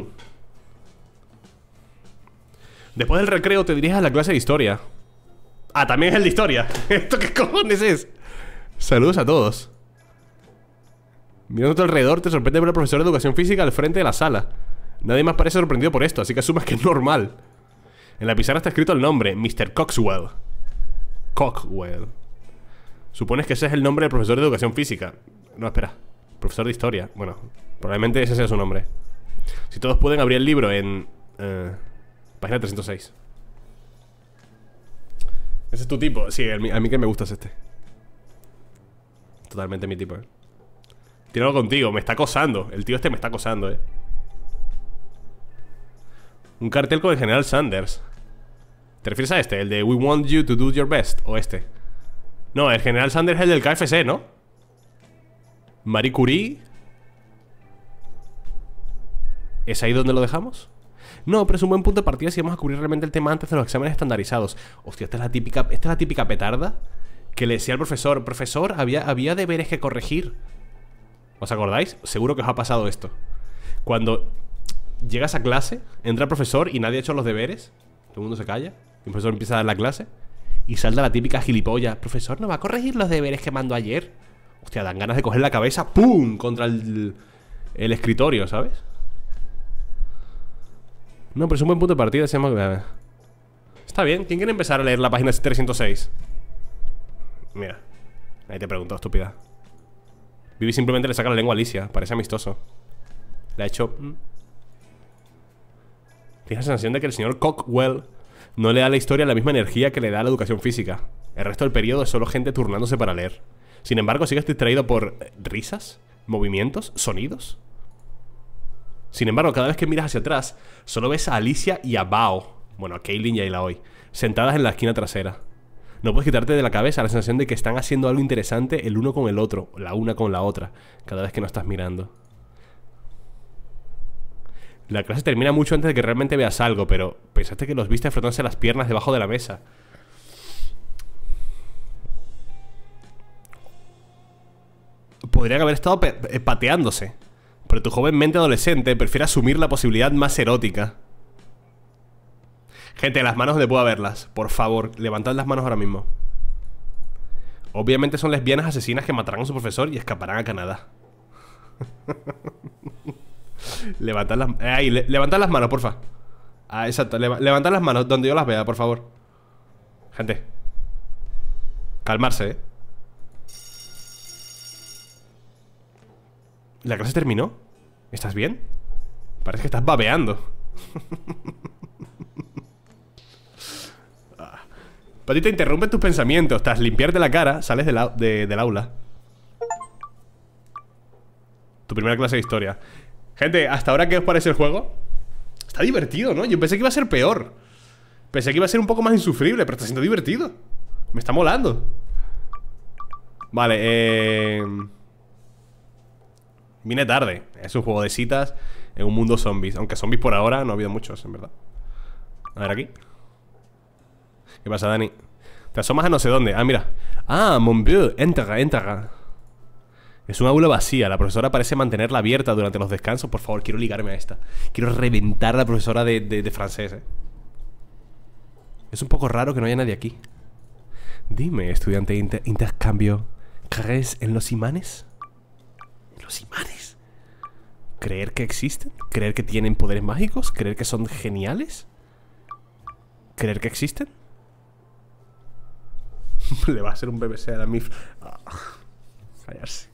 Después del recreo te diriges a la clase de historia. Ah, también es el de historia. ¿Esto qué cojones es? Saludos a todos. Mirando a tu alrededor te sorprende ver al profesor de educación física al frente de la sala. Nadie más parece sorprendido por esto, así que asumas que es normal. En la pizarra está escrito el nombre, Mr. Coxwell. Coxwell. Supones que ese es el nombre del profesor de educación física. No, espera. Profesor de historia. Bueno, probablemente ese sea su nombre. Si todos pueden abrir el libro en... página 306. Ese es tu tipo. Sí, a mí que me gusta es este. Totalmente mi tipo, Tiene algo contigo, me está acosando. El tío este me está acosando, Un cartel con el general Sanders. ¿Te refieres a este? El de We want you to do your best. ¿O este? No, el general Sanders es el del KFC, ¿no? Marie Curie. ¿Es ahí donde lo dejamos? No, pero es un buen punto de partida si vamos a cubrir realmente el tema antes de los exámenes estandarizados. Hostia, esta es la típica petarda que le decía al profesor: profesor, había deberes que corregir. ¿Os acordáis? Seguro que os ha pasado esto. Cuando llegas a clase, entra el profesor y nadie ha hecho los deberes. Todo el mundo se calla. Y el profesor empieza a dar la clase. Y salta la típica gilipollas: profesor, ¿no va a corregir los deberes que mandó ayer? Hostia, dan ganas de coger la cabeza, ¡pum!, contra el escritorio, ¿sabes? No, pero es un buen punto de partida. Está bien, ¿quién quiere empezar a leer la página 306? Mira, ahí te pregunto, estúpida. Vivi simplemente le saca la lengua a Alicia. Parece amistoso. Le ha hecho... Tienes la sensación de que el señor Coxwell no le da a la historia la misma energía que le da a la educación física. El resto del periodo es solo gente turnándose para leer. Sin embargo, sigues distraído por risas, movimientos, sonidos. Sin embargo, cada vez que miras hacia atrás, solo ves a Alicia y a Bao, bueno, a Kaylin y a Illaoi, sentadas en la esquina trasera. No puedes quitarte de la cabeza la sensación de que están haciendo algo interesante el uno con el otro, la una con la otra, cada vez que no estás mirando. La clase termina mucho antes de que realmente veas algo, pero pensaste que los viste frotándose las piernas debajo de la mesa. Podrían haber estado pateándose, pero tu joven mente adolescente prefiere asumir la posibilidad más erótica. Gente, las manos donde pueda verlas. Por favor, levantad las manos ahora mismo. Obviamente son lesbianas asesinas que matarán a su profesor y escaparán a Canadá. Levantad las... levantad las manos, porfa. Ah, exacto, levantad las manos donde yo las vea, por favor. Gente, calmarse, ¿La clase terminó? ¿Estás bien? Parece que estás babeando. Patita, interrumpe tus pensamientos. Tras limpiarte la cara, sales del aula. Tu primera clase de historia. Gente, ¿hasta ahora qué os parece el juego? Está divertido, ¿no? Yo pensé que iba a ser peor. Pensé que iba a ser un poco más insufrible, pero está siendo divertido. Me está molando. Vale, vine tarde. Es un juego de citas en un mundo zombies. Aunque zombies por ahora no ha habido muchos, en verdad. A ver aquí. ¿Qué pasa, Dani? Te asomas a no sé dónde. Ah, mira. Ah, mon Dieu, entra. Es un aula vacía. La profesora parece mantenerla abierta durante los descansos. Por favor, quiero ligarme a esta. Quiero reventar a la profesora de francés, Es un poco raro que no haya nadie aquí. Dime, estudiante de intercambio, ¿crees en los imanes? ¿En los imanes? ¿Creer que existen? ¿Creer que tienen poderes mágicos? ¿Creer que son geniales? ¿Creer que existen? Le va a hacer un BBC a la MIF. Callarse.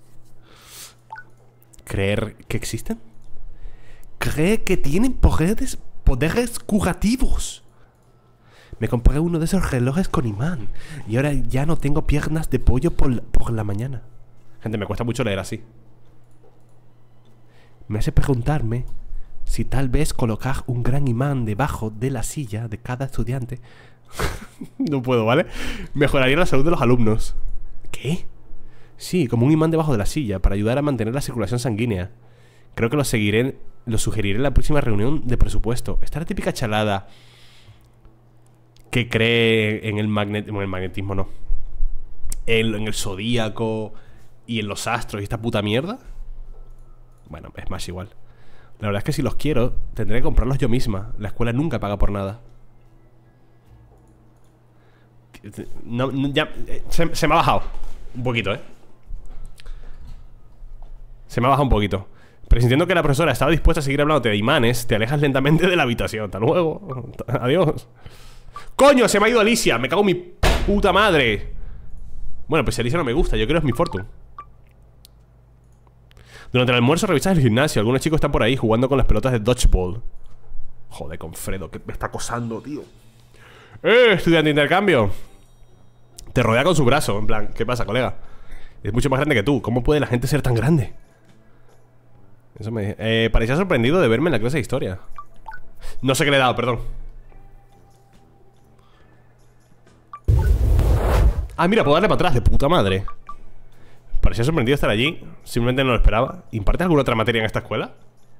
¿Creer que existen? ¿Cree que tienen poderes curativos? Me compré uno de esos relojes con imán y ahora ya no tengo piernas de pollo por la mañana. Gente, me cuesta mucho leer así. Me hace preguntarme si tal vez colocar un gran imán debajo de la silla de cada estudiante no puedo, ¿vale? Mejoraría la salud de los alumnos. ¿Qué? Sí, como un imán debajo de la silla para ayudar a mantener la circulación sanguínea. Creo que lo sugeriré en la próxima reunión de presupuesto. Esta es la típica chalada que cree en el magnetismo. Bueno, el magnetismo no. En el zodíaco y en los astros y esta puta mierda. Bueno, es más igual. La verdad es que si los quiero, tendré que comprarlos yo misma. La escuela nunca paga por nada. No, ya, se me ha bajado un poquito, Se me ha bajado un poquito. Pero sintiendo que la profesora estaba dispuesta a seguir hablándote de imanes, te alejas lentamente de la habitación. Hasta luego. Adiós. ¡Coño! Se me ha ido Alicia. Me cago en mi puta madre. Bueno, pues Alicia no me gusta. Yo creo que es mi fortune. Durante el almuerzo revisas el gimnasio. Algunos chicos están por ahí jugando con las pelotas de dodgeball. Joder, con Fredo, que me está acosando, tío. Estudiante de intercambio. Te rodea con su brazo. En plan, ¿qué pasa, colega? Es mucho más grande que tú. ¿Cómo puede la gente ser tan grande? Eso me... parecía sorprendido de verme en la clase de historia. No sé qué le he dado, perdón. Ah, mira, puedo darle para atrás, de puta madre. Parecía sorprendido estar allí. Simplemente no lo esperaba. ¿Impartes alguna otra materia en esta escuela?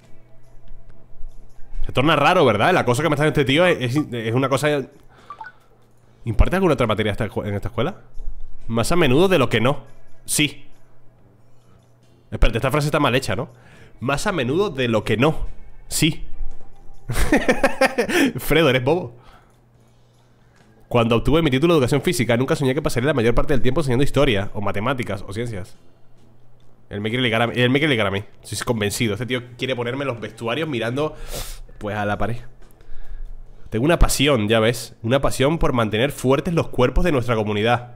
Se torna raro, ¿verdad? La cosa que me está dando este tío es una cosa... ¿Impartes alguna otra materia en esta escuela? Más a menudo de lo que no. Sí. Espérate, esta frase está mal hecha, ¿no? Más a menudo de lo que no. Sí. Fredo, eres bobo. Cuando obtuve mi título de educación física, nunca soñé que pasaría la mayor parte del tiempo enseñando historia, o matemáticas, o ciencias. Él me quiere ligar a mí. Estoy convencido. Este tío quiere ponerme los vestuarios mirando, pues, a la pared. Tengo una pasión, ya ves. Una pasión por mantener fuertes los cuerpos de nuestra comunidad.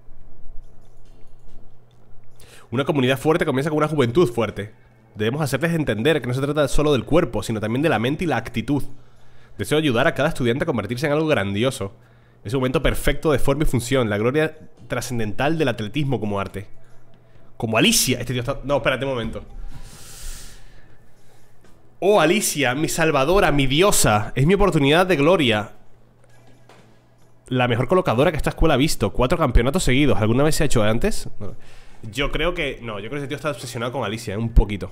Una comunidad fuerte comienza con una juventud fuerte. Debemos hacerles entender que no se trata solo del cuerpo, sino también de la mente y la actitud. Deseo ayudar a cada estudiante a convertirse en algo grandioso. Es un momento perfecto de forma y función. La gloria trascendental del atletismo como arte. Como Alicia. Este tío está... No, espérate un momento. Oh, Alicia, mi salvadora, mi diosa. Es mi oportunidad de gloria. La mejor colocadora que esta escuela ha visto. 4 campeonatos seguidos. ¿Alguna vez se ha hecho antes? No. Yo creo que... No, yo creo que ese tío está obsesionado con Alicia, un poquito.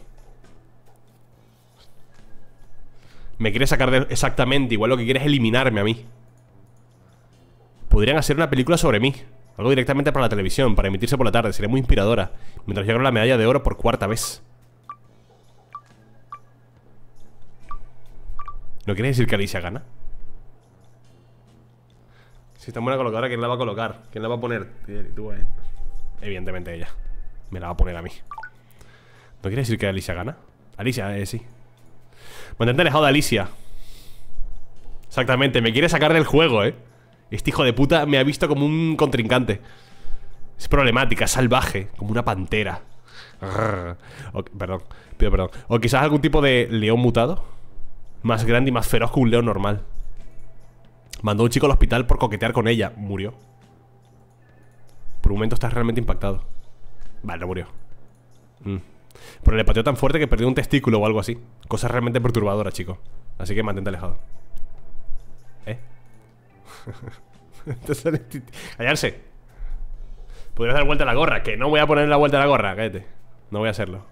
Me quiere sacar de... Exactamente, igual lo que quiere es eliminarme a mí. Podrían hacer una película sobre mí. Algo directamente para la televisión, para emitirse por la tarde. Sería muy inspiradora. Mientras yo gano la medalla de oro por 4ª vez. ¿No quiere decir que Alicia gana? Si está buena colocadora, ¿quién la va a colocar? ¿Quién la va a poner? Tú, evidentemente ella. Me la va a poner a mí. ¿No quiere decir que Alicia gana? Alicia, sí. Mantente alejado de Alicia. Exactamente, me quiere sacar del juego, Este hijo de puta me ha visto como un contrincante. Es problemática, es salvaje, como una pantera. Perdón, pido perdón. O quizás algún tipo de león mutado, más grande y más feroz que un león normal. Mandó a un chico al hospital por coquetear con ella. Murió. Por un momento estás realmente impactado. Vale, no murió. Pero le pateó tan fuerte que perdió un testículo o algo así. Cosa realmente perturbadora, chico. Así que mantente alejado. Callarse. Podrías dar vuelta a la gorra. Que no voy a poner la vuelta a la gorra. Cállate. No voy a hacerlo.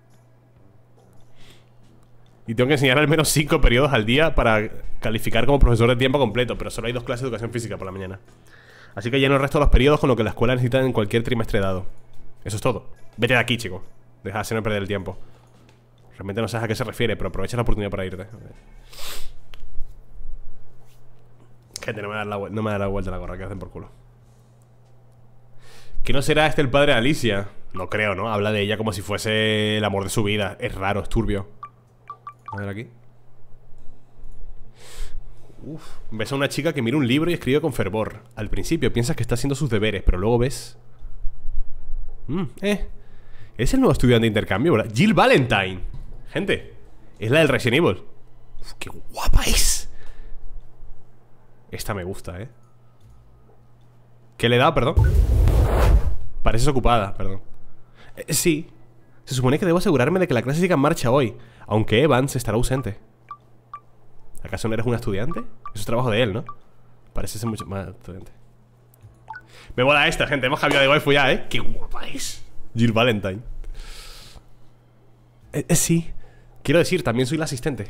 Y tengo que enseñar al menos 5 periodos al día para calificar como profesor de tiempo completo. Pero solo hay 2 clases de educación física por la mañana. Así que lleno el resto de los periodos con lo que la escuela necesita en cualquier trimestre dado. Eso es todo. Vete de aquí, chico. Deja de hacerme perder el tiempo. Realmente no sabes a qué se refiere, pero aprovecha la oportunidad para irte. Gente, no me da la vuelta a la gorra, que hacen por culo. ¿Que no será este el padre de Alicia? No creo, ¿no? Habla de ella como si fuese el amor de su vida. Es raro, es turbio. A ver aquí. Ves a una chica que mira un libro y escribe con fervor. Al principio piensas que está haciendo sus deberes, pero luego ves... Es el nuevo estudiante de intercambio, ¿verdad? Jill Valentine. Gente, es la del Resident Evil. ¡Qué guapa es! Esta me gusta, ¿Qué le da, perdón? Pareces ocupada, perdón. Sí. Se supone que debo asegurarme de que la clase siga en marcha hoy, aunque Evans estará ausente. ¿Acaso no eres un estudiante? Eso es trabajo de él, ¿no? Parece ser mucho más estudiante. Me mola esta, gente. Hemos cambiado de waifu ya, ¡Qué guapa es! Jill Valentine. Sí. Quiero decir, también soy la asistente.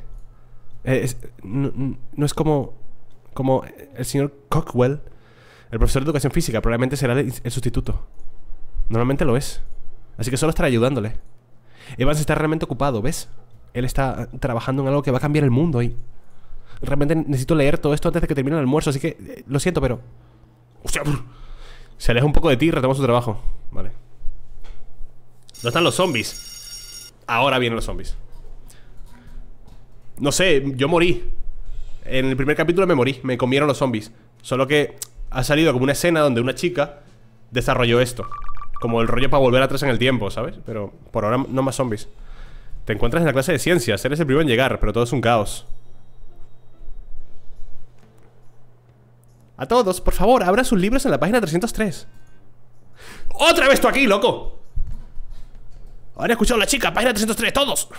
No es como el señor Cockwell, el profesor de educación física. Probablemente será el sustituto. Normalmente lo es. Así que solo estaré ayudándole. Evans está realmente ocupado, ¿ves? Él está trabajando en algo que va a cambiar el mundo y... Realmente necesito leer todo esto antes de que termine el almuerzo. Así que, lo siento, pero... ¡Hostia! Se aleja un poco de ti y retoma su trabajo. Vale. ¿Dónde están los zombies? Ahora vienen los zombies. No sé, yo morí. En el primer capítulo me morí. Me comieron los zombies. Solo que ha salido como una escena donde una chica desarrolló esto. Como el rollo para volver atrás en el tiempo, ¿sabes? Pero por ahora no más zombies. Te encuentras en la clase de ciencias. Eres el primero en llegar, pero todo es un caos. A todos, por favor, abran sus libros en la página 303. ¡Otra vez tú aquí, loco! ¿Han escuchado a la chica? Página 303, todos.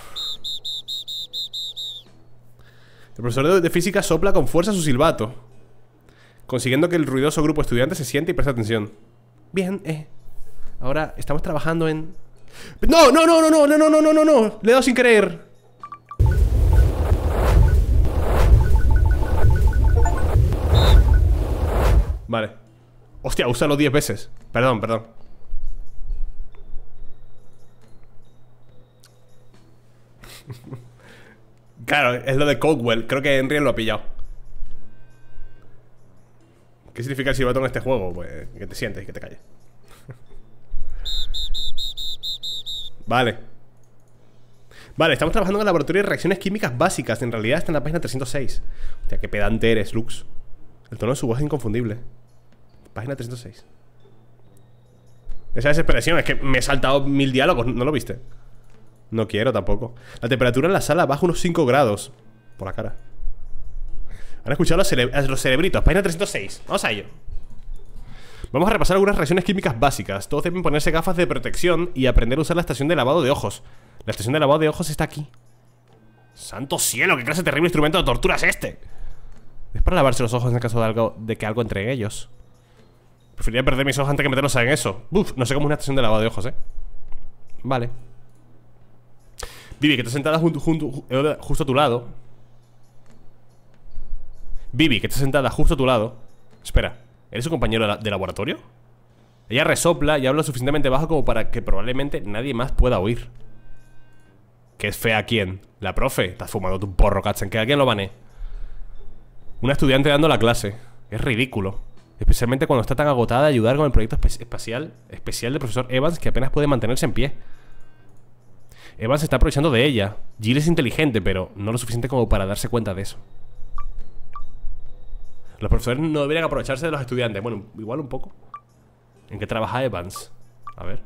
El profesor de física sopla con fuerza su silbato, consiguiendo que el ruidoso grupo de estudiantes se siente y preste atención. Bien, ahora estamos trabajando en... ¡No! ¡No, no, no, no, no, no, no, no, no, no! Le he dado sin querer. Vale. Hostia, úsalo 10 veces. Perdón, perdón. Claro, es lo de Caldwell. Creo que Henry lo ha pillado. ¿Qué significa el silbato en este juego? Pues que te sientes y que te calles. Vale. Vale, estamos trabajando en el laboratorio de reacciones químicas básicas. En realidad está en la página 306. Hostia, qué pedante eres, Lux. El tono de su voz es inconfundible. Página 306. Esa desesperación, es que me he saltado 1000 diálogos. ¿No lo viste? No quiero tampoco. La temperatura en la sala baja unos 5 grados. Por la cara. Han escuchado los cerebritos. Página 306. Vamos a ello. Vamos a repasar algunas reacciones químicas básicas. Todos deben ponerse gafas de protección y aprender a usar la estación de lavado de ojos. La estación de lavado de ojos está aquí. ¡Santo cielo! ¿Qué clase de terrible instrumento de tortura es este? Es para lavarse los ojos en el caso de que algo entre en ellos. Preferiría perder mis ojos antes que meterlos en eso. Uf, no sé cómo es una estación de lavado de ojos, Vale. Vivi, que está sentada justo a tu lado. Vivi, que está sentada justo a tu lado. Espera, ¿eres su compañero de laboratorio? Ella resopla y habla lo suficientemente bajo como para que probablemente nadie más pueda oír. ¿Qué es fea quién? La profe. Estás fumando un porro, Katzen. Que alguien lo banee. Una estudiante dando la clase. Es ridículo. Especialmente cuando está tan agotada de ayudar con el proyecto especial del profesor Evans, que apenas puede mantenerse en pie. Evans se está aprovechando de ella. Jill es inteligente, pero no lo suficiente como para darse cuenta de eso. Los profesores no deberían aprovecharse de los estudiantes. Bueno, igual un poco. ¿En qué trabaja Evans? A ver.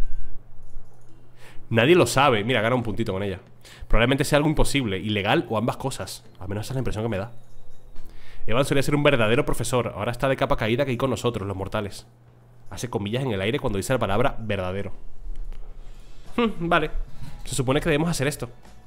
Nadie lo sabe. Mira, gana un puntito con ella. Probablemente sea algo imposible, ilegal o ambas cosas. Al menos esa es la impresión que me da. Evans solía ser un verdadero profesor. Ahora está de capa caída aquí con nosotros, los mortales. Hace comillas en el aire cuando dice la palabra verdadero. Vale. Se supone que debemos hacer esto.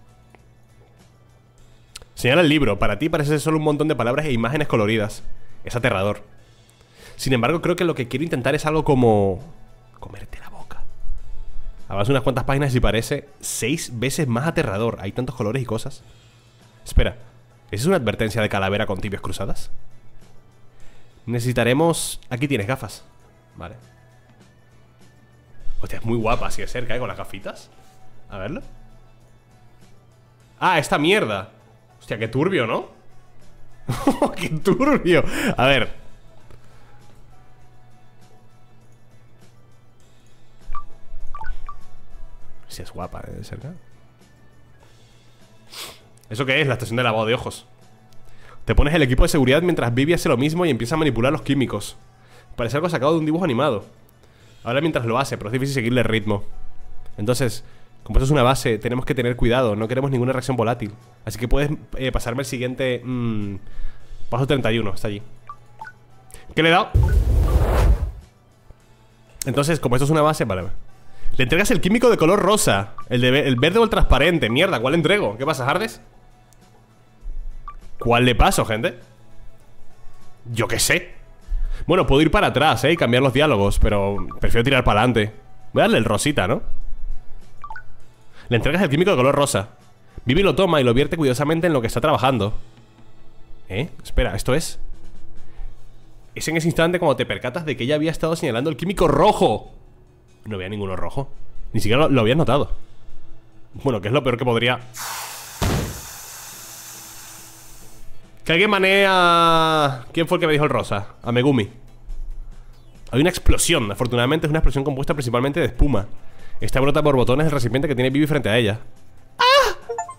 Señala el libro. Para ti parece ser solo un montón de palabras e imágenes coloridas. Es aterrador. Sin embargo, creo que lo que quiero intentar es algo como... comerte la boca. Avanza unas cuantas páginas y parece 6 veces más aterrador. Hay tantos colores y cosas. Espera, ¿esa es una advertencia de calavera con tibias cruzadas? Necesitaremos... Aquí tienes gafas. Vale. Hostia, es muy guapa así de cerca, con las gafitas. A verlo. Ah, esta mierda. Hostia, qué turbio, ¿no? ¡Qué turbio! A ver. Si es guapa, de cerca. ¿Eso qué es? La estación de lavado de ojos. Te pones el equipo de seguridad mientras Vivi hace lo mismo y empieza a manipular los químicos. Parece algo sacado de un dibujo animado. Ahora mientras lo hace, pero es difícil seguirle el ritmo. Entonces, como esto es una base, tenemos que tener cuidado. No queremos ninguna reacción volátil. Así que puedes pasarme el siguiente... paso 31, está allí. ¿Qué le he dado? Entonces, como esto es una base, vale. Le entregas el químico de color rosa. El verde o el transparente. Mierda, ¿cuál entrego? ¿Qué pasa, Hardes? ¿Cuál le paso, gente? Yo qué sé. Bueno, puedo ir para atrás, y cambiar los diálogos, pero prefiero tirar para adelante. Voy a darle el rosita, ¿no? Le entregas el químico de color rosa. Vivi lo toma y lo vierte cuidadosamente en lo que está trabajando. Espera, ¿esto es? Es en ese instante cuando te percatas de que ella había estado señalando el químico rojo. No veía ninguno rojo. Ni siquiera lo habías notado. Bueno, que es lo peor que podría... Que alguien manea... ¿Quién fue el que me dijo el rosa? A Megumi. Hay una explosión. Afortunadamente es una explosión compuesta principalmente de espuma. Esta brota por botones del recipiente que tiene Vivi frente a ella. ¡Ah!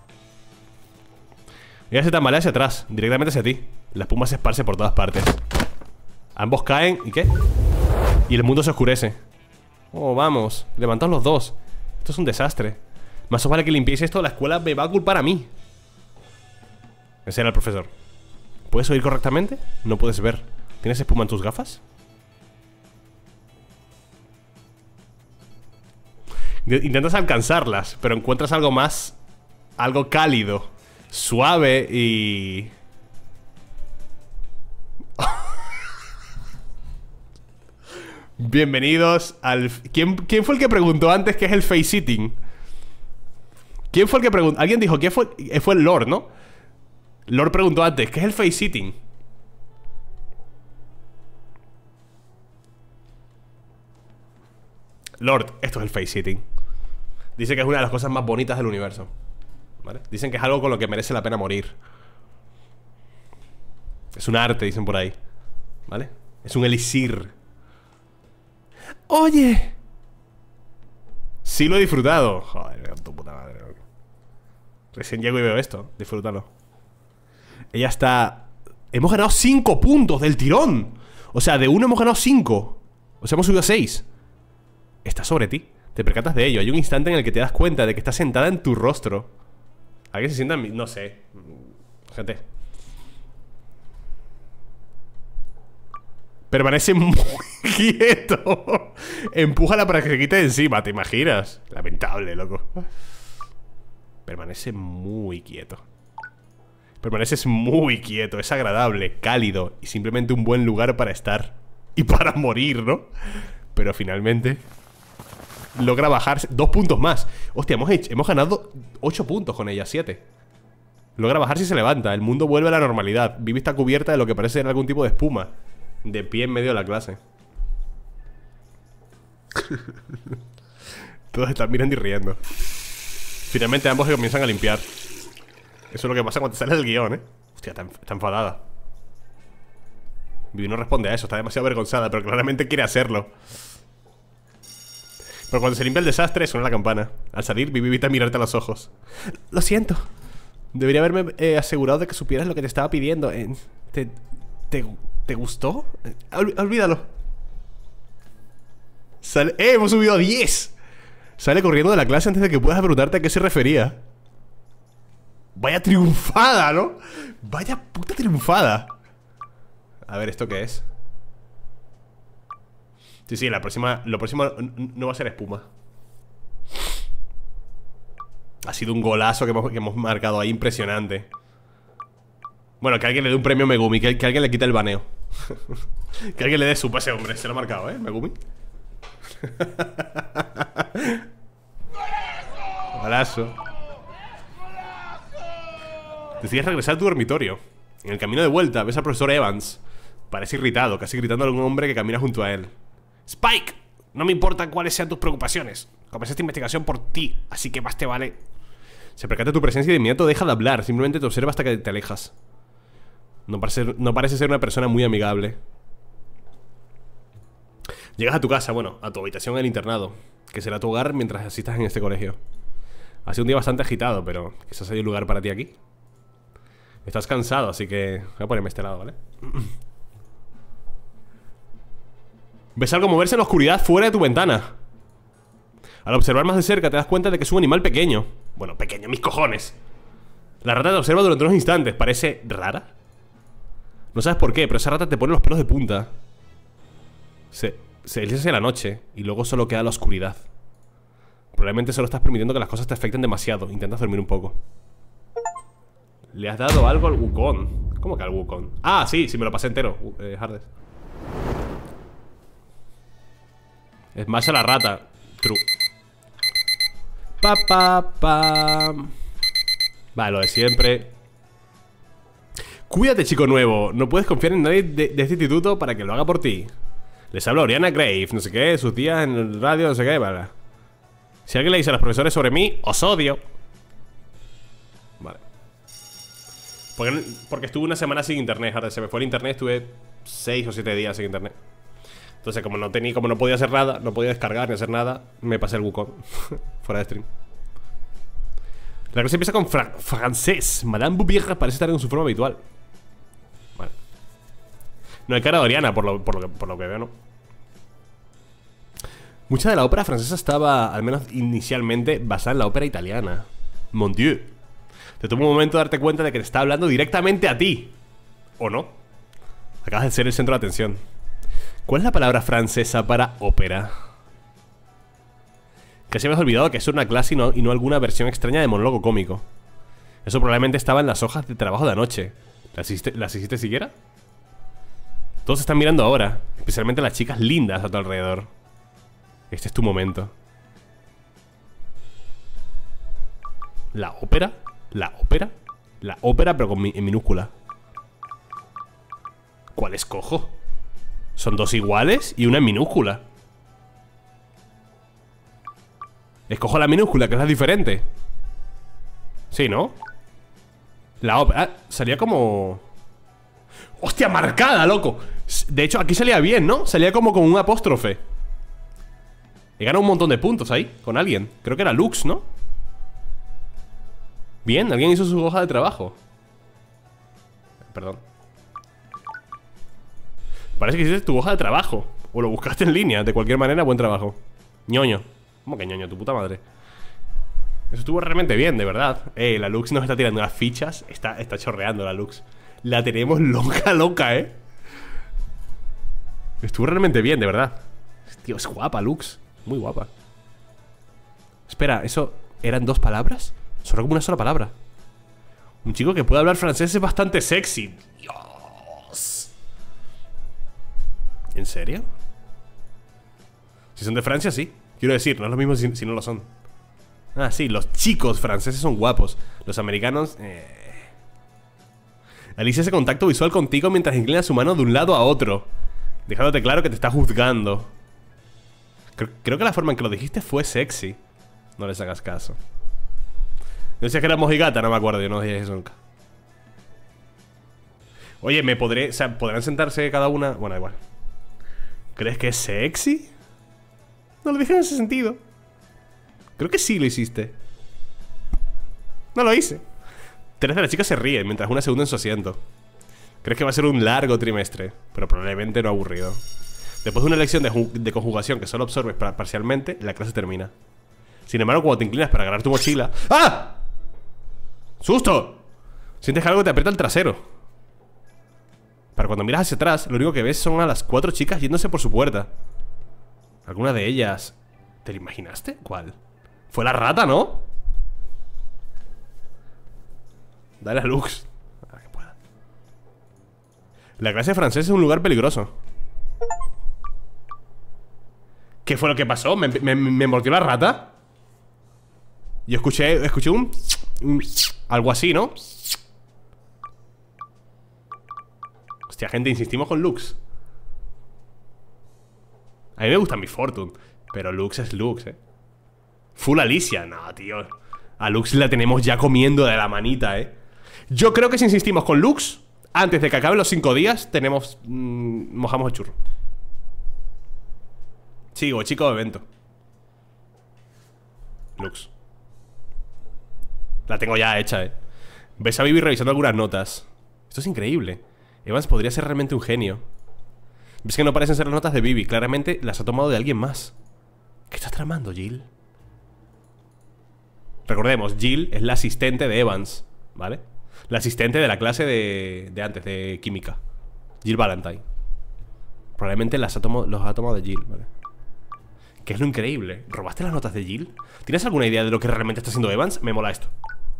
Ella se tambalea hacia atrás, directamente hacia ti. La espuma se esparce por todas partes. Ambos caen... ¿Y qué? Y el mundo se oscurece. Oh, vamos, levantaos los dos. Esto es un desastre. Más os vale que limpiéis esto, la escuela me va a culpar a mí. Ese era el profesor. ¿Puedes oír correctamente? No puedes ver. ¿Tienes espuma en tus gafas? Intentas alcanzarlas, pero encuentras algo más... algo cálido, suave y... Bienvenidos al... ¿Quién fue el que preguntó antes qué es el face sitting? ¿Quién fue el que preguntó? Alguien dijo, ¿quién fue? Fue el Lord, ¿no? Lord preguntó antes, ¿qué es el face sitting? Lord, esto es el face sitting. Dice que es una de las cosas más bonitas del universo, ¿vale? Dicen que es algo con lo que merece la pena morir. Es un arte, dicen por ahí, ¿vale? Es un elixir. ¡Oye! Sí lo he disfrutado. Joder, tu puta madre. Recién llego y veo esto. Disfrútalo. Ella está... Hemos ganado 5 puntos del tirón. O sea, de 1 hemos ganado 5. O sea, hemos subido a 6. Está sobre ti. Te percatas de ello. Hay un instante en el que te das cuenta de que está sentada en tu rostro. ¿Alguien se sienta en mi...? No sé. Gente. Permanece muy quieto. Empújala para que se quite de encima, ¿te imaginas? Lamentable, loco. Permanece muy quieto. Permaneces muy quieto, es agradable, cálido y simplemente un buen lugar para estar. Y para morir, ¿no? Pero finalmente logra bajarse 2 puntos más. Hostia, hemos ganado 8 puntos con ella, 7. Logra bajarse y se levanta. El mundo vuelve a la normalidad. Vivi está cubierta de lo que parece ser algún tipo de espuma. De pie en medio de la clase. Todos están mirando y riendo. Finalmente ambos se comienzan a limpiar. Eso es lo que pasa cuando te sales del guión, ¿eh? Hostia, está enfadada. Vivi no responde a eso, está demasiado avergonzada, pero claramente quiere hacerlo. Pero cuando se limpia el desastre, suena la campana. Al salir, Vivi evita mirarte a los ojos. Lo siento. Debería haberme asegurado de que supieras lo que te estaba pidiendo. ¿Te gustó? Olvídalo. Hemos subido a 10. Sale corriendo de la clase antes de que puedas preguntarte a qué se refería. Vaya triunfada, ¿no? Vaya puta triunfada. A ver, ¿esto qué es? Sí, lo próximo no va a ser espuma. Ha sido un golazo que hemos marcado ahí, impresionante. Bueno, que alguien le dé un premio a Megumi, que alguien le quite el baneo. Que alguien le dé supo a ese hombre, se lo ha marcado, ¿eh? Megumi. Golazo. Decides regresar a tu dormitorio. En el camino de vuelta ves al profesor Evans. Parece irritado, casi gritando a un hombre que camina junto a él. Spike, no me importa cuáles sean tus preocupaciones. Comencé esta investigación por ti, así que más te vale. Se percata de tu presencia y de inmediato deja de hablar. Simplemente te observa hasta que te alejas. No parece ser una persona muy amigable. Llegas a tu casa, bueno, a tu habitación en el internado, que será tu hogar mientras asistas en este colegio. Ha sido un día bastante agitado, pero quizás hay un lugar para ti aquí. Estás cansado, así que voy a ponerme este lado, ¿vale? Ves algo moverse en la oscuridad fuera de tu ventana. Al observar más de cerca te das cuenta de que es un animal pequeño. Bueno, pequeño, mis cojones. La rata te observa durante unos instantes. ¿Parece rara? No sabes por qué, pero esa rata te pone los pelos de punta. Se desliza hacia la noche y luego solo queda la oscuridad. Probablemente solo estás permitiendo que las cosas te afecten demasiado. Intentas dormir un poco. ¿Le has dado algo al Wukong? ¿Cómo que al Wukong? Ah, sí, me lo pasé entero, Hardes. Smash a la rata. True. Vale, lo de siempre. Cuídate, chico nuevo. No puedes confiar en nadie de este instituto para que lo haga por ti. Les habla Oriana Grave, no sé qué, sus tías en el radio, no sé qué, vale. Si alguien le dice a los profesores sobre mí, os odio. Vale. Porque estuve una semana sin internet, ahora se me fue el internet, estuve 6 o 7 días sin internet. Entonces, como no podía hacer nada, no podía descargar ni hacer nada, me pasé el Wukong. Fuera de stream. La cosa empieza con francés. Madame Boubierre parece estar en su forma habitual. Vale. No hay cara de Oriana, por lo que veo, ¿no? Mucha de la ópera francesa estaba, al menos inicialmente, basada en la ópera italiana. Mon Dieu. Te toma un momento darte cuenta de que te está hablando directamente a ti. ¿O no? Acabas de ser el centro de atención. ¿Cuál es la palabra francesa para ópera? Casi me has olvidado que es una clase y no alguna versión extraña de monólogo cómico. Eso probablemente estaba en las hojas de trabajo de anoche. ¿Las hiciste siquiera? Todos están mirando ahora, especialmente las chicas lindas a tu alrededor. Este es tu momento. ¿La ópera? ¿La ópera? La ópera, pero en minúscula. ¿Cuál escojo? Son dos iguales y una en minúscula. Escojo la minúscula, que es la diferente. Sí, ¿no? La ópera salía como... ¡Hostia, marcada, loco! De hecho, aquí salía bien, ¿no? Salía como con un apóstrofe. He ganado un montón de puntos ahí, con alguien. Creo que era Lux, ¿no? Bien, alguien hizo su hoja de trabajo. Perdón. Parece que hiciste tu hoja de trabajo. O lo buscaste en línea, de cualquier manera, buen trabajo. Ñoño. ¿Cómo que ñoño? Tu puta madre. Eso estuvo realmente bien, de verdad. La Lux nos está tirando las fichas. Está chorreando la Lux. La tenemos loca, Estuvo realmente bien, de verdad. Tío, es guapa, Lux. Muy guapa. Espera, ¿eso eran 2 palabras? Solo como una sola palabra. Un chico que puede hablar francés es bastante sexy. Dios. ¿En serio? Si son de Francia, sí. Quiero decir, no es lo mismo si no lo son. Ah, sí, los chicos franceses son guapos. Los americanos... Alicia hace contacto visual contigo mientras inclina su mano de un lado a otro, dejándote claro que te está juzgando. Creo que la forma en que lo dijiste fue sexy. No les hagas caso. No decías que era mojigata, no me acuerdo, yo no dije eso nunca. Oye, me podré... O sea, ¿podrán sentarse cada una? Bueno, igual. ¿Crees que es sexy? No lo dije en ese sentido. Creo que sí lo hiciste. No lo hice. Tres de las chicas se ríen mientras una se hunde en su asiento. ¿Crees que va a ser un largo trimestre? Pero probablemente no aburrido. Después de una lección de conjugación que solo absorbes parcialmente, la clase termina. Sin embargo, cuando te inclinas para agarrar tu mochila... ¡Ah! ¡Susto! Sientes que algo te aprieta el trasero. Para cuando miras hacia atrás, lo único que ves son a las 4 chicas yéndose por su puerta. Alguna de ellas... ¿Te lo imaginaste? ¿Cuál? Fue la rata, ¿no? Dale a Lux. A que pueda. La clase de francés es un lugar peligroso. ¿Qué fue lo que pasó? ¿Me mordió la rata? Yo escuché un algo así, ¿no? Hostia, gente, insistimos con Lux. A mí me gusta mi Fortune, pero Lux es Lux, Full Alicia, no, tío. A Lux la tenemos ya comiendo de la manita, Yo creo que si insistimos con Lux, antes de que acaben los 5 días, tenemos... mojamos el churro. Sigo, chico de evento. Lux. La tengo ya hecha, Ves a Vivi revisando algunas notas. Esto es increíble. Evans podría ser realmente un genio. Ves que no parecen ser las notas de Vivi. Claramente las ha tomado de alguien más. ¿Qué estás tramando, Jill? Recordemos, Jill es la asistente de Evans, ¿vale? La asistente de la clase de antes, de química. Jill Valentine. Probablemente los ha tomado de Jill, ¿vale? ¿Qué es lo increíble? ¿Robaste las notas de Jill? ¿Tienes alguna idea de lo que realmente está haciendo Evans? Me mola esto.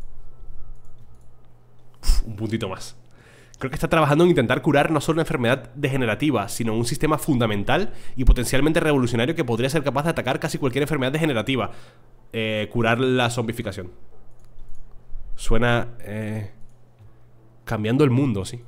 Un puntito más. Creo que está trabajando en intentar curar no solo una enfermedad degenerativa, sino un sistema fundamental y potencialmente revolucionario que podría ser capaz de atacar casi cualquier enfermedad degenerativa. Curar la zombificación. Suena... cambiando el mundo, sí.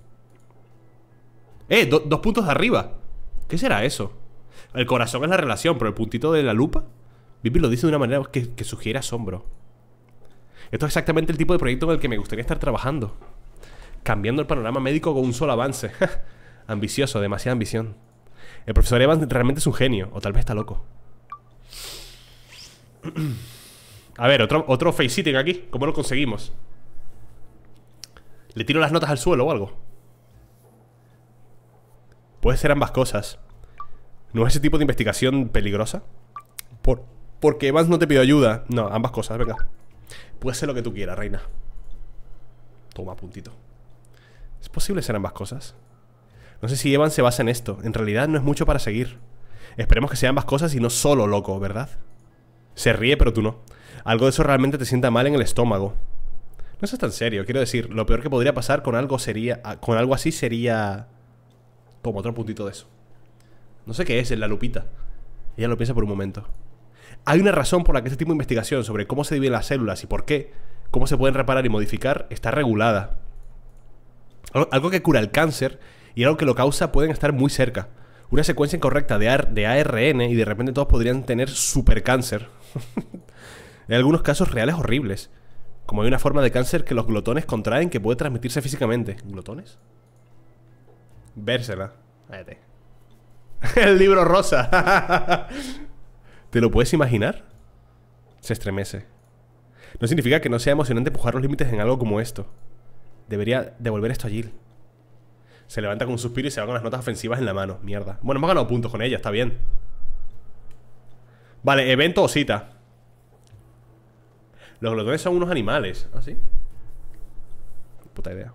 2 puntos de arriba. ¿Qué será eso? El corazón es la relación, pero el puntito de la lupa, Vivi lo dice de una manera que sugiere asombro. Esto es exactamente el tipo de proyecto en el que me gustaría estar trabajando. Cambiando el panorama médico con un solo avance. Ambicioso, demasiada ambición. El profesor Evans realmente es un genio. O tal vez está loco. A ver, otro face-sitting aquí. ¿Cómo lo conseguimos? ¿Le tiro las notas al suelo o algo? Puede ser ambas cosas. ¿No es ese tipo de investigación peligrosa? Porque Evans no te pidió ayuda. No, ambas cosas, venga. Puede ser lo que tú quieras, reina. Toma, puntito. ¿Es posible ser ambas cosas? No sé si Evans se basa en esto. En realidad no es mucho para seguir. Esperemos que sean ambas cosas y no solo loco, ¿verdad? Se ríe, pero tú no. Algo de eso realmente te sienta mal en el estómago. No seas tan serio, quiero decir, lo peor que podría pasar con algo así sería... Toma, otro puntito de eso. No sé qué es, en la lupita. Ella lo piensa por un momento. Hay una razón por la que este tipo de investigación sobre cómo se dividen las células y por qué, cómo se pueden reparar y modificar, está regulada. Algo que cura el cáncer y algo que lo causa pueden estar muy cerca. Una secuencia incorrecta de ARN y de repente todos podrían tener supercáncer. En algunos casos reales horribles. Como hay una forma de cáncer que los glotones contraen que puede transmitirse físicamente. ¿Glotones? Vérsela. Váyate. El libro rosa. ¿Te lo puedes imaginar? Se estremece. No significa que no sea emocionante empujar los límites en algo como esto. Debería devolver esto a Jill. Se levanta con un suspiro y se va con las notas ofensivas en la mano. Mierda. Bueno, hemos ganado puntos con ella, está bien. Vale, evento o cita. Los glotones son unos animales. ¿Ah, sí? Puta idea.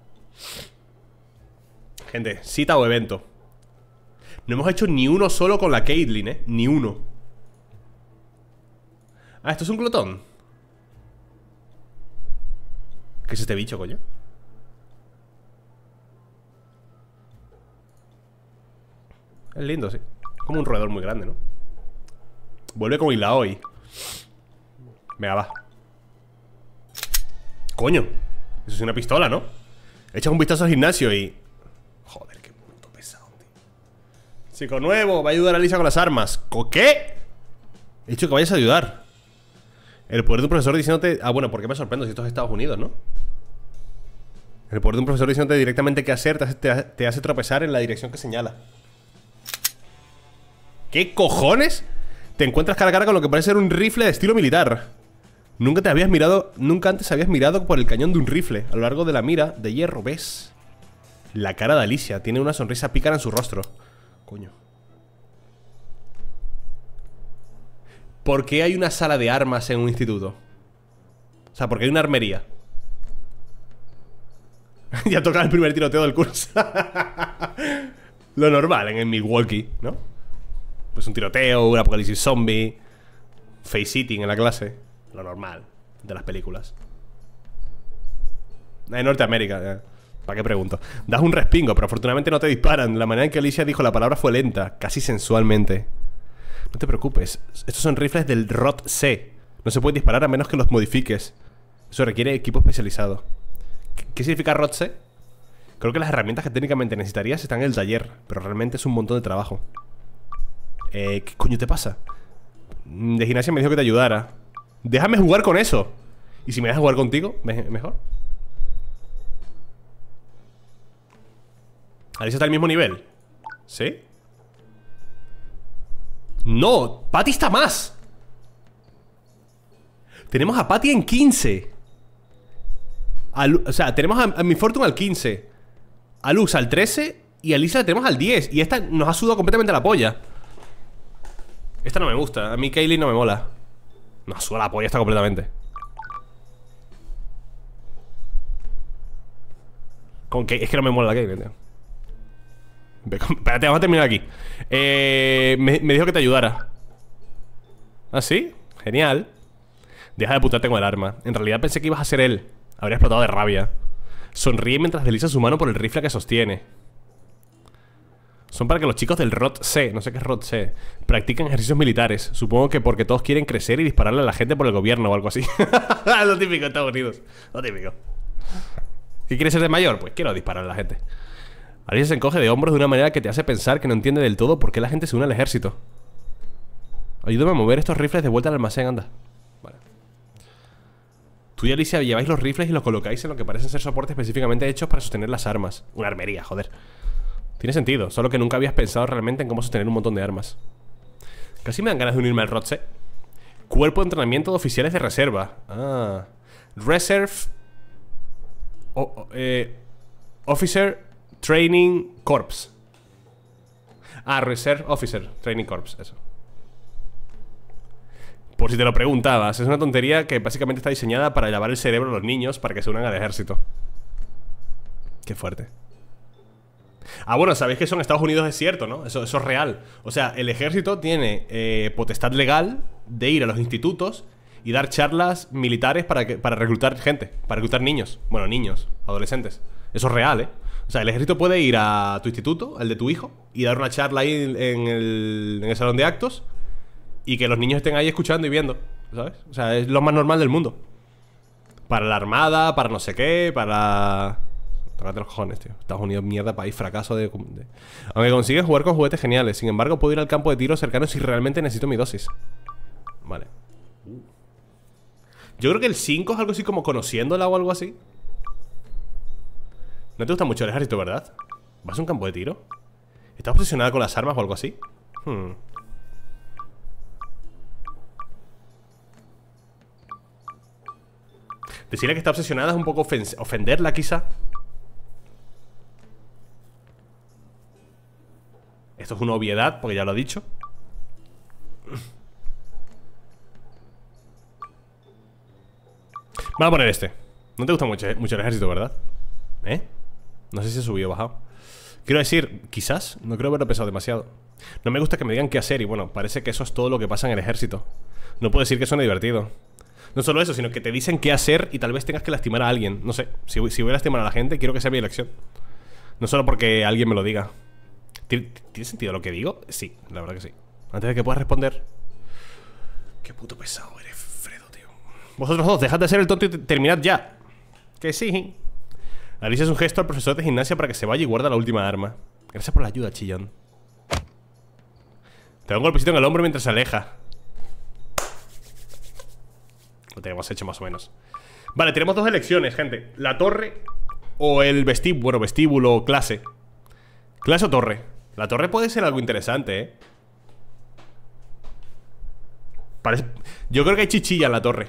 Gente, cita o evento. No hemos hecho ni uno solo con la Caitlyn, ni uno. Ah, esto es un glotón. ¿Qué es este bicho, coño? Es lindo, sí. Como un roedor muy grande, ¿no? Vuelve con Ilaoi. Venga, va. Coño, eso es una pistola, ¿no? Echas un vistazo al gimnasio y... Joder, qué puto pesado, tío. Chico nuevo, va a ayudar a Lisa con las armas. ¿Con qué? He dicho que vayas a ayudar. El poder de un profesor diciéndote... Ah, bueno, ¿por qué me sorprendo si esto es Estados Unidos, no? El poder de un profesor diciéndote directamente qué hacer te hace tropezar en la dirección que señala. ¿Qué cojones? Te encuentras cara a cara con lo que parece ser un rifle de estilo militar. Nunca antes habías mirado por el cañón de un rifle. A lo largo de la mira de hierro, ¿ves? La cara de Alicia tiene una sonrisa pícara en su rostro. Coño. ¿Por qué hay una sala de armas en un instituto? O sea, ¿por qué hay una armería? Ya toca el primer tiroteo del curso. Lo normal en Milwaukee, ¿no? Pues un tiroteo, un apocalipsis zombie, face-sitting en la clase. Lo normal de las películas. En Norteamérica, ¿para qué pregunto? Das un respingo, pero afortunadamente no te disparan. La manera en que Alicia dijo la palabra fue lenta, casi sensualmente. No te preocupes, estos son rifles del ROT-C. No se pueden disparar a menos que los modifiques. Eso requiere equipo especializado. ¿Qué significa ROT-C? Creo que las herramientas que técnicamente necesitarías están en el taller, pero realmente es un montón de trabajo. ¿Qué coño te pasa? De gimnasia me dijo que te ayudara. Déjame jugar con eso. ¿Y si me dejas jugar contigo? ¿Mejor? ¿Alicia está al mismo nivel? ¿Sí? No, Patty está más. Tenemos a Patty en 15. O sea, tenemos a mi Fortune al 15, a Lux al 13 y a Alicia la tenemos al 10. Y esta nos ha sudado completamente la polla. Esta no me gusta, a mí Kaylee no me mola. Nos suda la polla esta completamente. Con que es que no me mola la Kaylee, tío. Espérate, vamos a terminar aquí. Me dijo que te ayudara. ¿Ah, sí? Genial. Deja de putarte con el arma. En realidad pensé que ibas a ser él. Habría explotado de rabia. Sonríe mientras desliza su mano por el rifle que sostiene. Son para que los chicos del ROT-C, no sé qué es ROT-C, practiquen ejercicios militares. Supongo que porque todos quieren crecer y dispararle a la gente por el gobierno o algo así. Lo típico de Estados Unidos. Lo típico. ¿Qué quieres ser de mayor? Pues quiero disparar a la gente. Alicia se encoge de hombros de una manera que te hace pensar que no entiende del todo por qué la gente se une al ejército. Ayúdame a mover estos rifles de vuelta al almacén, anda. Vale. Tú y Alicia lleváis los rifles y los colocáis en lo que parecen ser soportes específicamente hechos para sostener las armas. Una armería, joder. Tiene sentido, solo que nunca habías pensado realmente en cómo sostener un montón de armas. Casi me dan ganas de unirme al ROTC. Cuerpo de entrenamiento de oficiales de reserva. Ah. Reserve Officer Training Corps. Ah, Reserve Officer Training Corps, eso. Por si te lo preguntabas, es una tontería que básicamente está diseñada para lavar el cerebro a los niños para que se unan al ejército. Qué fuerte. Ah, bueno, sabéis que eso en Estados Unidos es cierto, ¿no? Eso es real. O sea, el ejército tiene potestad legal de ir a los institutos y dar charlas militares para reclutar gente, para reclutar niños. Bueno, niños, adolescentes. Eso es real, ¿eh? O sea, el ejército puede ir a tu instituto, el de tu hijo, y dar una charla ahí en el salón de actos, y que los niños estén ahí escuchando y viendo, ¿sabes? O sea, es lo más normal del mundo. Para la armada, para no sé qué, para... Tócate los cojones, tío. Estados Unidos, mierda, país, fracaso de... Aunque consigues jugar con juguetes geniales. Sin embargo, puedo ir al campo de tiro cercano si realmente necesito mi dosis. Vale. Yo creo que el 5 es algo así como conociéndola o algo así. No te gusta mucho el ejército, ¿verdad? ¿Vas a un campo de tiro? ¿Estás obsesionada con las armas o algo así? Decirle que está obsesionada es un poco ofenderla, quizá. Esto es una obviedad, porque ya lo he dicho. Vamos a poner este. No te gusta mucho el ejército, ¿verdad? ¿Eh? No sé si he subido o bajado. Quiero decir, quizás, no creo haberlo pensado demasiado. No me gusta que me digan qué hacer y bueno, parece que eso es todo lo que pasa en el ejército. No puedo decir que suene divertido. No solo eso, sino que te dicen qué hacer y tal vez tengas que lastimar a alguien. No sé, si voy a lastimar a la gente, quiero que sea mi elección. No solo porque alguien me lo diga. ¿Tiene sentido lo que digo? Sí, la verdad que sí. Antes de que puedas responder. Qué puto pesado eres, Fredo, tío. Vosotros dos, dejad de ser el tonto y terminad ya. Que sí. Alicia es un gesto al profesor de gimnasia para que se vaya y guarda la última arma. Gracias por la ayuda, chillón. Te da un golpecito en el hombro mientras se aleja. Lo tenemos hecho más o menos. Vale, tenemos dos elecciones, gente. La torre o el vestíbulo. Bueno, vestíbulo o clase. ¿Clase o torre? La torre puede ser algo interesante, ¿eh? Yo creo que hay chichilla en la torre.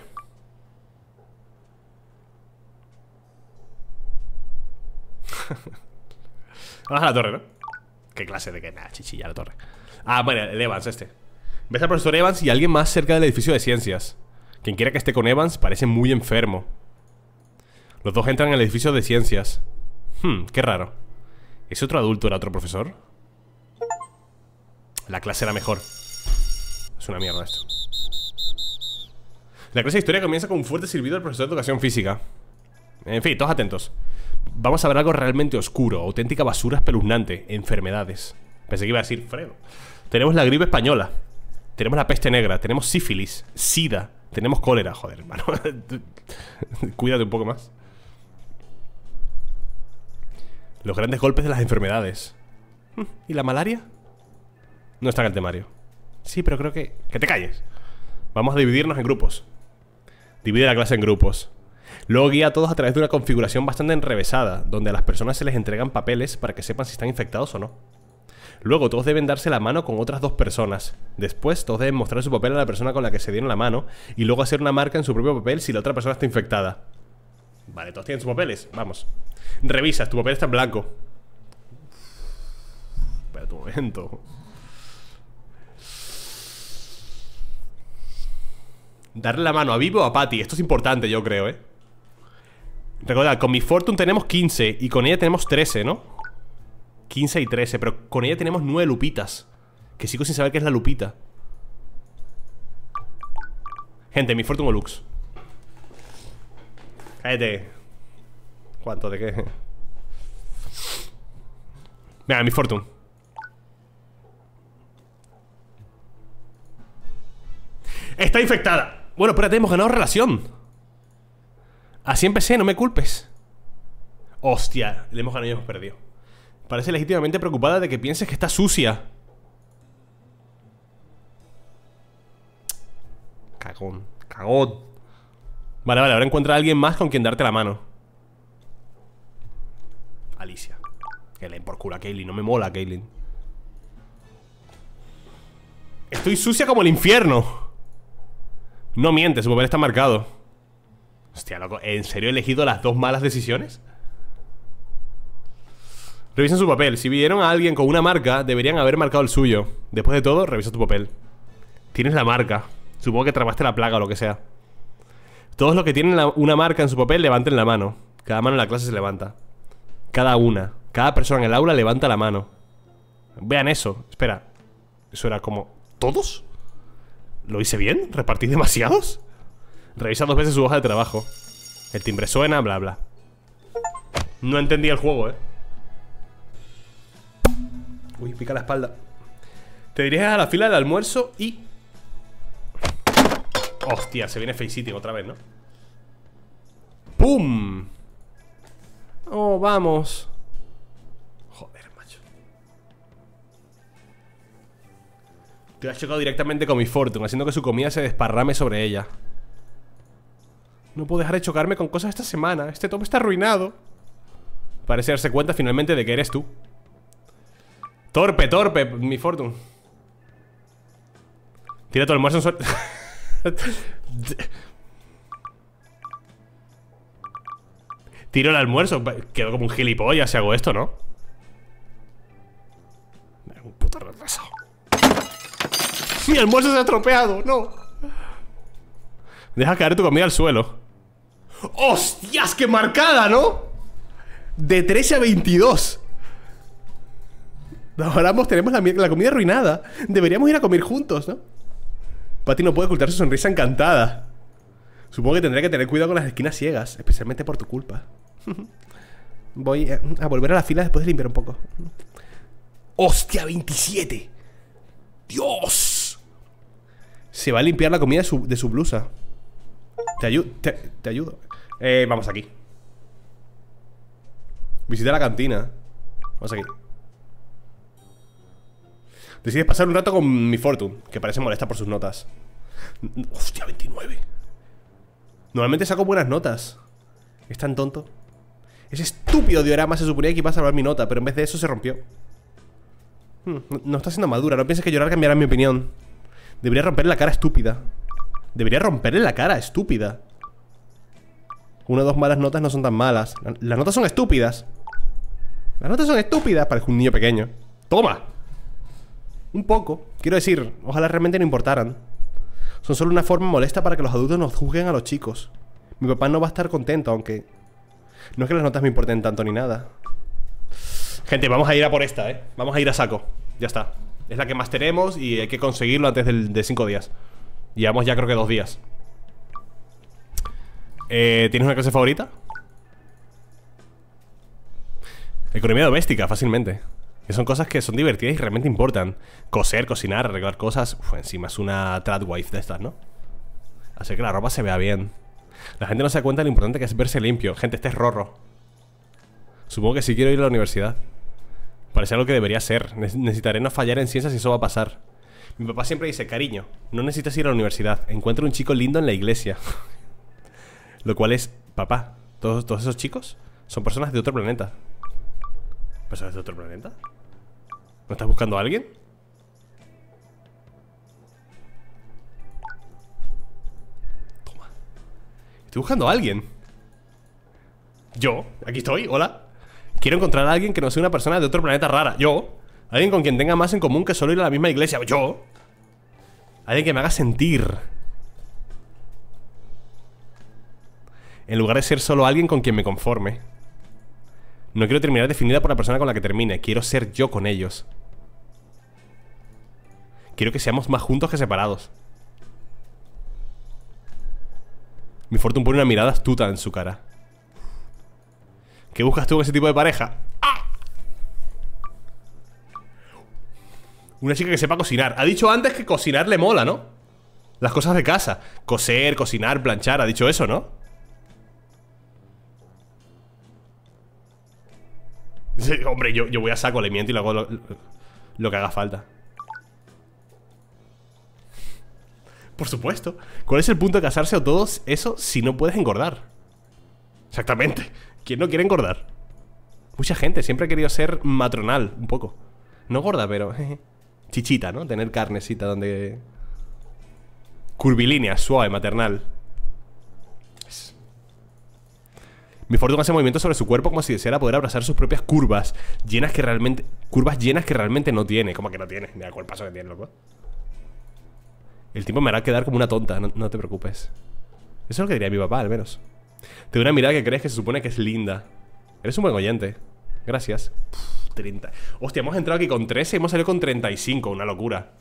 Vamos a la torre, ¿no? ¿Qué clase de qué? Nada, chichilla la torre. Ah, bueno, el Evans este. Ves al profesor Evans y alguien más cerca del edificio de ciencias. Quien quiera que esté con Evans parece muy enfermo. Los dos entran en el edificio de ciencias. Qué raro. ¿Ese otro adulto era otro profesor? La clase era mejor. Es una mierda esto. La clase de historia comienza con un fuerte silbido del profesor de educación física. En fin, todos atentos. Vamos a ver algo realmente oscuro. Auténtica basura espeluznante. Enfermedades. Pensé que iba a decir Fredo. Tenemos la gripe española. Tenemos la peste negra. Tenemos sífilis. Sida. Tenemos cólera. Joder, hermano. Cuídate un poco más. Los grandes golpes de las enfermedades. ¿Y la malaria? No está en el temario. Sí, pero creo que... ¡Que te calles! Vamos a dividirnos en grupos. Divide la clase en grupos. Luego guía a todos a través de una configuración bastante enrevesada, donde a las personas se les entregan papeles para que sepan si están infectados o no. Luego todos deben darse la mano con otras dos personas. Después todos deben mostrar su papel a la persona con la que se dieron la mano y luego hacer una marca en su propio papel si la otra persona está infectada. Vale, todos tienen sus papeles. Vamos. Revisas, tu papel está en blanco. Espera un momento. Darle la mano a Vivo o a Patty. Esto es importante, yo creo, ¿eh? Recordad, con mi Fortune tenemos 15 y con ella tenemos 13, ¿no? 15 y 13, pero con ella tenemos 9 lupitas. Que sigo sin saber qué es la lupita. Gente, mi Fortune o Lux. Cállate. ¿Cuánto de qué? Venga, mi Fortune. Está infectada. Bueno, espérate, hemos ganado relación. Así empecé, no me culpes. Hostia, le hemos ganado y hemos perdido. Parece legítimamente preocupada de que pienses que está sucia. Cagón, cagón. Vale, vale, ahora encuentra a alguien más con quien darte la mano. Alicia. Que le den por culo a Kaylin, no me mola Kaylin. Estoy sucia como el infierno. No miente, su papel está marcado. Hostia, loco, ¿en serio he elegido las dos malas decisiones? Revisen su papel. Si vieron a alguien con una marca, deberían haber marcado el suyo. Después de todo, revisa tu papel. Tienes la marca. Supongo que trabaste la plaga o lo que sea. Todos los que tienen una marca en su papel, levanten la mano. Cada mano en la clase se levanta. Cada una. Cada persona en el aula levanta la mano. Vean eso. Espera. ¿Eso era como... ¿todos? ¿Lo hice bien? ¿Repartí demasiados? Revisa 2 veces su hoja de trabajo. El timbre suena, bla bla. No entendí el juego, Uy, pica la espalda. Te diriges a la fila del almuerzo y... Hostia, se viene face-sitting otra vez, ¿no? ¡Pum! Oh, vamos. Joder, macho. Te has chocado directamente con mi Fortune, haciendo que su comida se desparrame sobre ella. No puedo dejar de chocarme con cosas esta semana. Este top está arruinado. Parece darse cuenta finalmente de que eres tú. Torpe, torpe, mi Fortune. Tira tu almuerzo en suerte. Tiro el almuerzo. Quedo como un gilipollas si hago esto, ¿no? Un puto retraso. Mi almuerzo se ha estropeado, no. Deja caer tu comida al suelo. ¡Hostias, qué marcada!, ¿no? De 13 a 22. Ahora tenemos la comida arruinada. Deberíamos ir a comer juntos, ¿no? Patty no puede ocultar su sonrisa encantada. Supongo que tendré que tener cuidado con las esquinas ciegas, especialmente por tu culpa. Voy a volver a la fila después de limpiar un poco. ¡Hostia, 27! ¡Dios! Se va a limpiar la comida de su blusa. Te ayudo. Vamos aquí. Visita la cantina. Vamos aquí. Decides pasar un rato con mi Fortune, que parece molesta por sus notas. Hostia, 29. Normalmente saco buenas notas. Es tan tonto. Ese estúpido diorama se suponía que iba a salvar mi nota, pero en vez de eso se rompió. No está siendo madura. No pienses que llorar cambiará mi opinión. Debería romperle la cara, estúpida. Debería romperle la cara, estúpida. Una o dos malas notas no son tan malas. Las notas son estúpidas. Las notas son estúpidas. Parece un niño pequeño. ¡Toma! Un poco. Quiero decir, ojalá realmente no importaran. Son solo una forma molesta para que los adultos nos juzguen a los chicos. Mi papá no va a estar contento, aunque... No es que las notas me importen tanto ni nada. Gente, vamos a ir a por esta, Vamos a ir a saco. Ya está. Es la que más tenemos y hay que conseguirlo antes de 5 días. Llevamos ya creo que 2 días. ¿Tienes una clase favorita? Economía doméstica, fácilmente. Que son cosas que son divertidas y realmente importan. Coser, cocinar, arreglar cosas. Encima es una tradwife de estas, ¿no? Hacer que la ropa se vea bien. La gente no se da cuenta de lo importante que es verse limpio. Gente, este es Rorro. Supongo que sí quiero ir a la universidad. Parece algo que debería ser. Necesitaré no fallar en ciencias y eso va a pasar. Mi papá siempre dice, cariño, no necesitas ir a la universidad. Encuentra un chico lindo en la iglesia. Lo cual es, papá, todos esos chicos son personas de otro planeta. ¿Personas de otro planeta? ¿No estás buscando a alguien? Toma. Estoy buscando a alguien. Yo, aquí estoy, hola. Quiero encontrar a alguien que no sea una persona de otro planeta rara. Yo. Alguien con quien tenga más en común que solo ir a la misma iglesia. Yo. Alguien que me haga sentir. En lugar de ser solo alguien con quien me conforme. No quiero terminar definida por la persona con la que termine. Quiero ser yo con ellos. Quiero que seamos más juntos que separados. Mi Fortune pone una mirada astuta en su cara. ¿Qué buscas tú en ese tipo de pareja? ¡Ah! Una chica que sepa cocinar. Ha dicho antes que cocinar le mola, ¿no? Las cosas de casa. Coser, cocinar, planchar. Ha dicho eso, ¿no? Sí, hombre, yo voy a saco, le miento y le hago lo que haga falta. Por supuesto. ¿Cuál es el punto de casarse o todo eso si no puedes engordar? Exactamente. ¿Quién no quiere engordar? Mucha gente siempre ha querido ser matronal, un poco. No gorda, pero chichita, ¿no? Tener carnecita donde... Curvilínea, suave, maternal. Mi Fortune hace movimientos sobre su cuerpo como si deseara poder abrazar sus propias curvas llenas que realmente... Curvas llenas que realmente no tiene. ¿Cómo que no tiene? Mira el paso que tiene, loco. El tiempo me hará quedar como una tonta, no te preocupes. Eso es lo que diría mi papá, al menos. Te doy una mirada que crees que se supone que es linda. Eres un buen oyente. Gracias. 30. Hostia, hemos entrado aquí con 13 y hemos salido con 35. Una locura.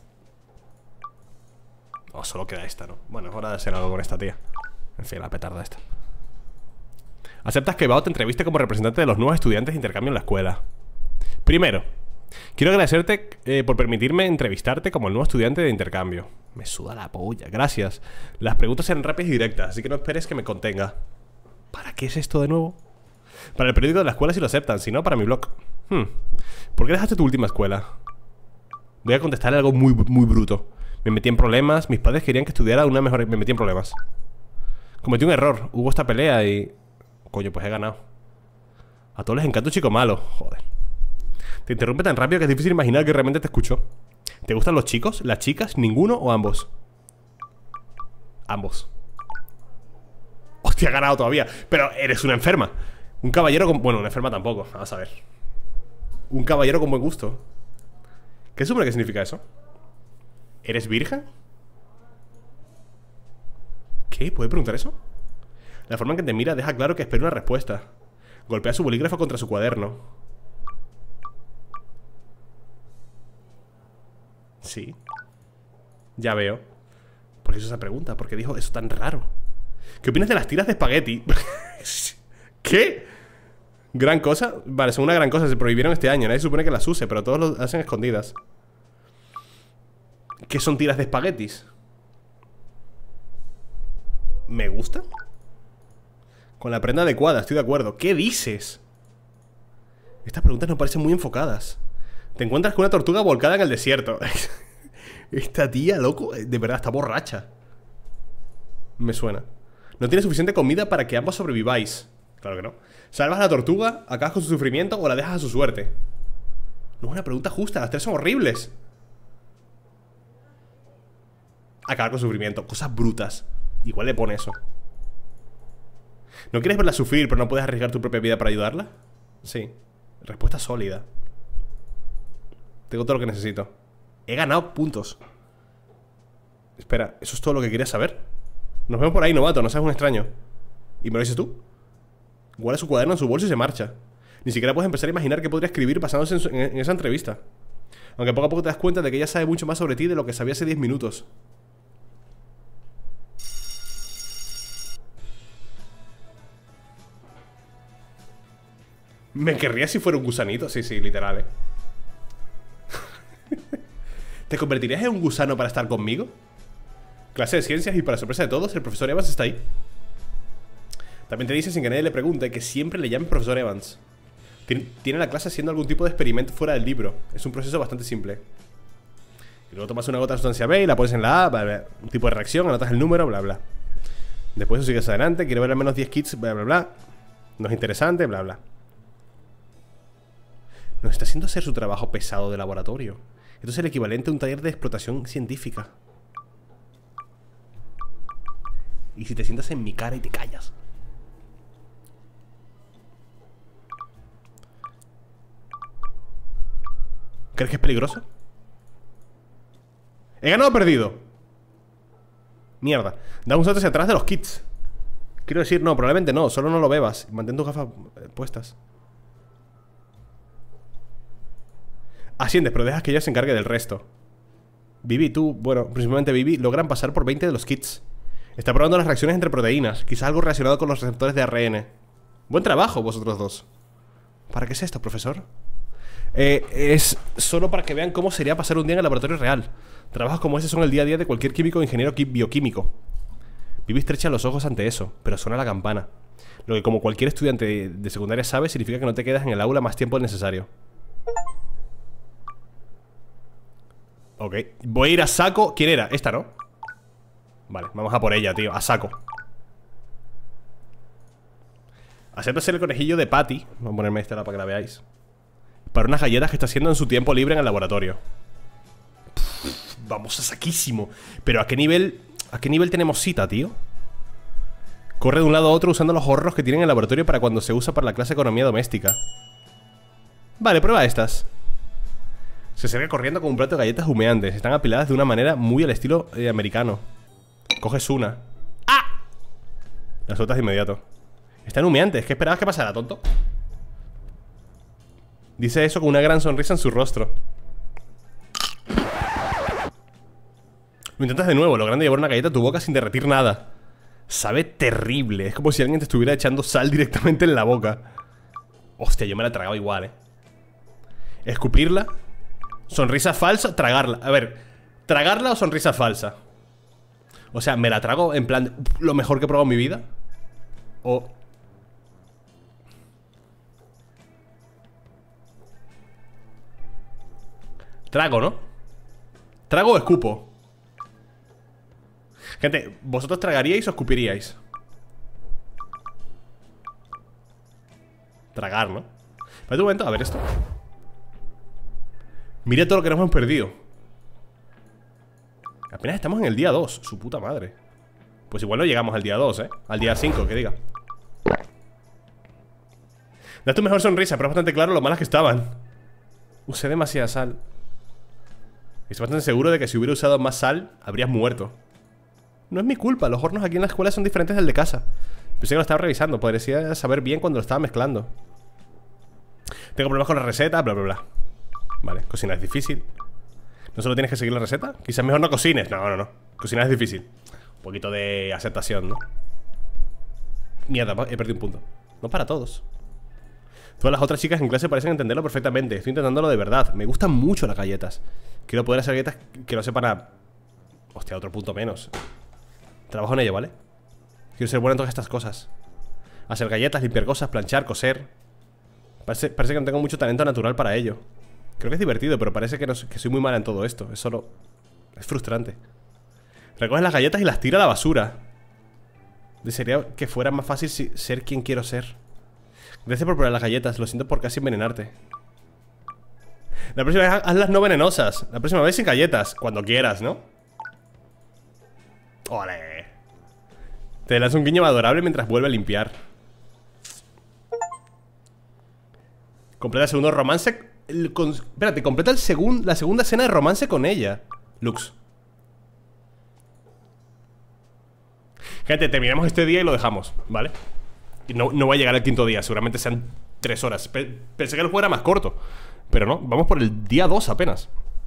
Oh, solo queda esta, ¿no? Bueno, es hora de hacer algo con esta tía. En fin, la petarda esta. Aceptas que Bao te entreviste como representante de los nuevos estudiantes de intercambio en la escuela. Primero, quiero agradecerte por permitirme entrevistarte como el nuevo estudiante de intercambio. Me suda la polla, gracias. Las preguntas serán rápidas y directas, así que no esperes que me contenga. ¿Para qué es esto de nuevo? Para el periódico de la escuela si lo aceptan, si no, para mi blog. ¿Por qué dejaste tu última escuela? Voy a contestar algo muy bruto. Me metí en problemas, mis padres querían que estudiara una mejor... Me metí en problemas. Cometí un error, hubo esta pelea y... Coño, pues he ganado. A todos les encanta un chico malo, joder. Te interrumpe tan rápido que es difícil imaginar que realmente te escuchó. ¿Te gustan los chicos, las chicas, ninguno o ambos? Ambos. Hostia, he ganado todavía. Pero eres una enferma. Un caballero con... Bueno, una enferma tampoco, vamos a ver. Un caballero con buen gusto. ¿Qué supone que significa eso? ¿Eres virgen? ¿Qué? ¿Puede preguntar eso? La forma en que te mira deja claro que espera una respuesta. Golpea su bolígrafo contra su cuaderno. Sí. Ya veo. ¿Por qué hizo esa pregunta? ¿Por qué dijo eso tan raro? ¿Qué opinas de las tiras de espagueti? ¿Qué? Gran cosa. Vale, son una gran cosa. Se prohibieron este año. Nadie supone que las use, pero todos lo hacen escondidas. ¿Qué son tiras de espaguetis? ¿Me gusta? Con la prenda adecuada, estoy de acuerdo. ¿Qué dices? Estas preguntas nos parecen muy enfocadas. Te encuentras con una tortuga volcada en el desierto. Esta tía, loco, de verdad, está borracha. Me suena. No tiene suficiente comida para que ambos sobreviváis. Claro que no. ¿Salvas a la tortuga, acabas con su sufrimiento o la dejas a su suerte? No es una pregunta justa, las tres son horribles. Acabar con sufrimiento, cosas brutas. Igual le pone eso. ¿No quieres verla sufrir pero no puedes arriesgar tu propia vida para ayudarla? Sí. Respuesta sólida. Tengo todo lo que necesito. He ganado puntos. Espera, ¿eso es todo lo que querías saber? Nos vemos por ahí, novato, no seas un extraño. ¿Y me lo dices tú? Guarda su cuaderno en su bolso y se marcha. Ni siquiera puedes empezar a imaginar qué podría escribir basándose en esa entrevista. Aunque poco a poco te das cuenta de que ella sabe mucho más sobre ti de lo que sabía hace 10 minutos. Me querría si fuera un gusanito. Sí, sí, literal, ¿Te convertirías en un gusano para estar conmigo? Clase de ciencias y para sorpresa de todos, el profesor Evans está ahí. También te dice sin que nadie le pregunte que siempre le llamen profesor Evans. Tiene la clase haciendo algún tipo de experimento fuera del libro. Es un proceso bastante simple. Y luego tomas una gota de sustancia B y la pones en la A, bla, bla. Un tipo de reacción, anotas el número, bla, bla. Después sigues adelante, quiero ver al menos 10 kits, bla, bla, bla. No es interesante, bla, bla. Nos está haciendo hacer su trabajo pesado de laboratorio. Esto es el equivalente a un taller de explotación científica. Y si te sientas en mi cara y te callas. ¿Crees que es peligroso? ¿He ganado o perdido? Mierda. Da un salto hacia atrás de los kits. Quiero decir, no, probablemente no. Solo no lo bebas. Mantén tus gafas puestas. Asciendes, pero dejas que ella se encargue del resto. Vivi y tú, bueno, principalmente Vivi, logran pasar por 20 de los kits. Está probando las reacciones entre proteínas. Quizás algo relacionado con los receptores de ARN. Buen trabajo, vosotros dos. ¿Para qué es esto, profesor? Es solo para que vean cómo sería pasar un día en el laboratorio real. Trabajos como ese son el día a día de cualquier químico o ingeniero bioquímico. Vivi estrecha los ojos ante eso, pero suena la campana. Lo que como cualquier estudiante de secundaria sabe, significa que no te quedas en el aula más tiempo del necesario. Ok, voy a ir a saco. ¿Quién era? Esta, ¿no? Vale, vamos a por ella, tío, a saco. Acepta ser el conejillo de Patty. Vamos a ponerme esta para que la veáis. Para unas galletas que está haciendo en su tiempo libre en el laboratorio. Vamos a saquísimo. Pero ¿a qué nivel tenemos cita, tío? Corre de un lado a otro usando los ahorros que tiene en el laboratorio para cuando se usa para la clase de economía doméstica. Vale, prueba estas. Se acerca corriendo con un plato de galletas humeantes. Están apiladas de una manera muy al estilo americano. Coges una. ¡Ah! Las sueltas de inmediato. Están humeantes. ¿Qué esperabas que pasara, tonto? Dice eso con una gran sonrisa en su rostro. Lo intentas de nuevo, logrando llevar una galleta a tu boca sin derretir nada. Sabe terrible. Es como si alguien te estuviera echando sal directamente en la boca. Hostia, yo me la tragaba igual, Escupirla. Sonrisa falsa, tragarla. A ver, ¿tragarla o sonrisa falsa? O sea, ¿me la trago en plan lo mejor que he probado en mi vida? O... trago, ¿no? ¿Trago o escupo? Gente, ¿vosotros tragaríais o escupiríais? Tragar, ¿no? Espera un momento, a ver esto. Mira todo lo que nos hemos perdido. Apenas estamos en el día 2, su puta madre. Pues igual no llegamos al día 2, al día 5, que diga. Da tu mejor sonrisa, pero es bastante claro lo malas que estaban. Usé demasiada sal. Estoy bastante seguro de que si hubiera usado más sal, habrías muerto. No es mi culpa, los hornos aquí en la escuela son diferentes del de casa. Pensé que lo estaba revisando, podría saber bien cuando lo estaba mezclando. Tengo problemas con la receta, bla bla bla. Vale, cocinar es difícil. ¿No solo tienes que seguir la receta? Quizás mejor no cocines. No, no, no. Cocinar es difícil. Un poquito de aceptación, ¿no? Mierda, he perdido un punto. No para todos. Todas las otras chicas en clase parecen entenderlo perfectamente. Estoy intentándolo de verdad. Me gustan mucho las galletas. Quiero poder hacer galletas que no sepan a... Hostia, otro punto menos. Trabajo en ello, ¿vale? Quiero ser bueno en todas estas cosas. Hacer galletas, limpiar cosas, planchar, coser. Parece que no tengo mucho talento natural para ello. Creo que es divertido, pero parece que, que soy muy mala en todo esto. Es solo... Es frustrante. Recoge las galletas y las tira a la basura. Desearía que fuera más fácil ser quien quiero ser. Gracias por probar las galletas. Lo siento por casi envenenarte. La próxima vez hazlas no venenosas. La próxima vez sin galletas. Cuando quieras, ¿no? ¡Ole! Te lanza un guiño adorable mientras vuelve a limpiar. Completa el segundo romance. Espérate, completa la segunda escena de romance con ella. Lux. Gente, terminamos este día y lo dejamos, ¿vale? Y no voy a llegar al quinto día. Seguramente sean 3 horas. Pensé que el juego era más corto, pero no, vamos por el día 2 apenas.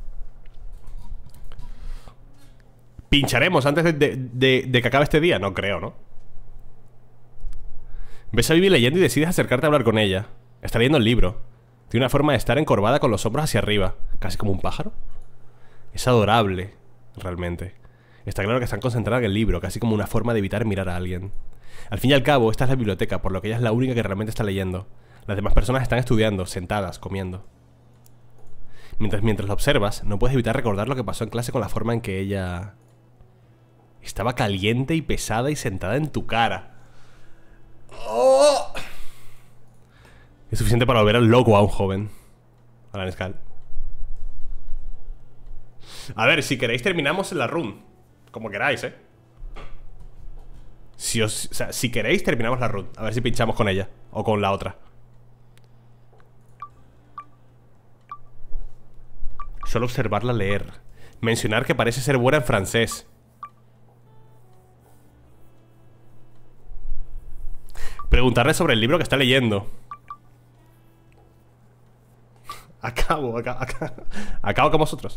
¿Pincharemos antes de que acabe este día? No creo, ¿no? Ves a Vivi leyendo y decides acercarte a hablar con ella. Está leyendo el libro. Tiene una forma de estar encorvada con los hombros hacia arriba, casi como un pájaro. Es adorable, realmente. Está claro que están concentradas en el libro, casi como una forma de evitar mirar a alguien. Al fin y al cabo, esta es la biblioteca, por lo que ella es la única que realmente está leyendo. Las demás personas están estudiando, sentadas, comiendo. Mientras la observas, no puedes evitar recordar lo que pasó en clase con la forma en que ella... estaba caliente y pesada y sentada en tu cara. ¡Oh! Es suficiente para volver al loco a un joven. Alan Scal. A ver, si queréis terminamos en la run. Como queráis, si queréis terminamos la run. A ver si pinchamos con ella o con la otra. Solo observarla leer. Mencionar que parece ser buena en francés. Preguntarle sobre el libro que está leyendo. Acabo con vosotros.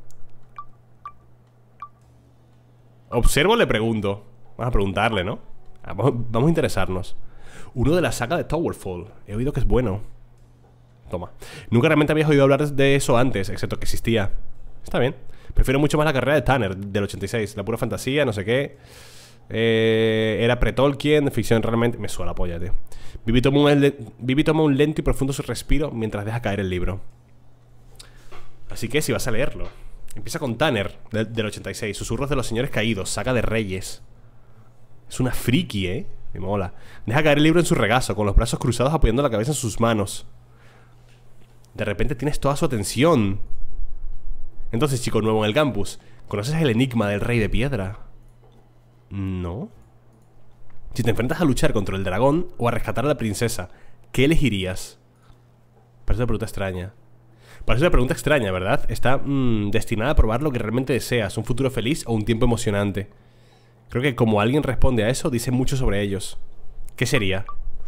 Observo, le pregunto. Vamos a preguntarle, ¿no? Vamos a interesarnos. Uno de la saga de Towerfall. He oído que es bueno. Toma. Nunca realmente habías oído hablar de eso antes, excepto que existía. Está bien. Prefiero mucho más la carrera de Tanner, del 86. La pura fantasía, no sé qué. Era pre-Tolkien, ficción realmente... Me suena la polla, tío. Vivi toma un lento y profundo respiro mientras deja caer el libro. Así que si vas a leerlo. Empieza con Tanner, del 86. Susurros de los señores caídos, saga de reyes. Es una friki, me mola. Deja caer el libro en su regazo, con los brazos cruzados apoyando la cabeza en sus manos. De repente tienes toda su atención. Entonces, chico nuevo en el campus, ¿conoces el enigma del rey de piedra? No. Si te enfrentas a luchar contra el dragón o a rescatar a la princesa, ¿qué elegirías? Parece una pregunta extraña. Parece una pregunta extraña, ¿verdad? Está destinada a probar lo que realmente deseas, un futuro feliz o un tiempo emocionante. Creo que como alguien responde a eso, dice mucho sobre ellos. ¿Qué sería?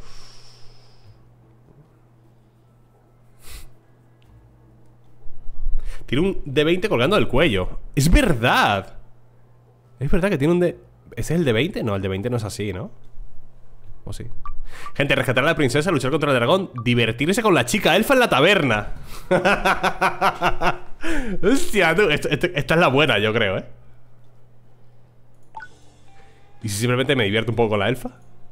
Tiene un D20 colgando del cuello. ¡Es verdad! Es verdad que tiene un D... ¿Ese es el D20? No, el D20 no es así, ¿no? ¿O sí? Gente, rescatar a la princesa, luchar contra el dragón, divertirse con la chica elfa en la taberna. Hostia, tú, esta es la buena, yo creo, ¿Y si simplemente me divierto un poco con la elfa?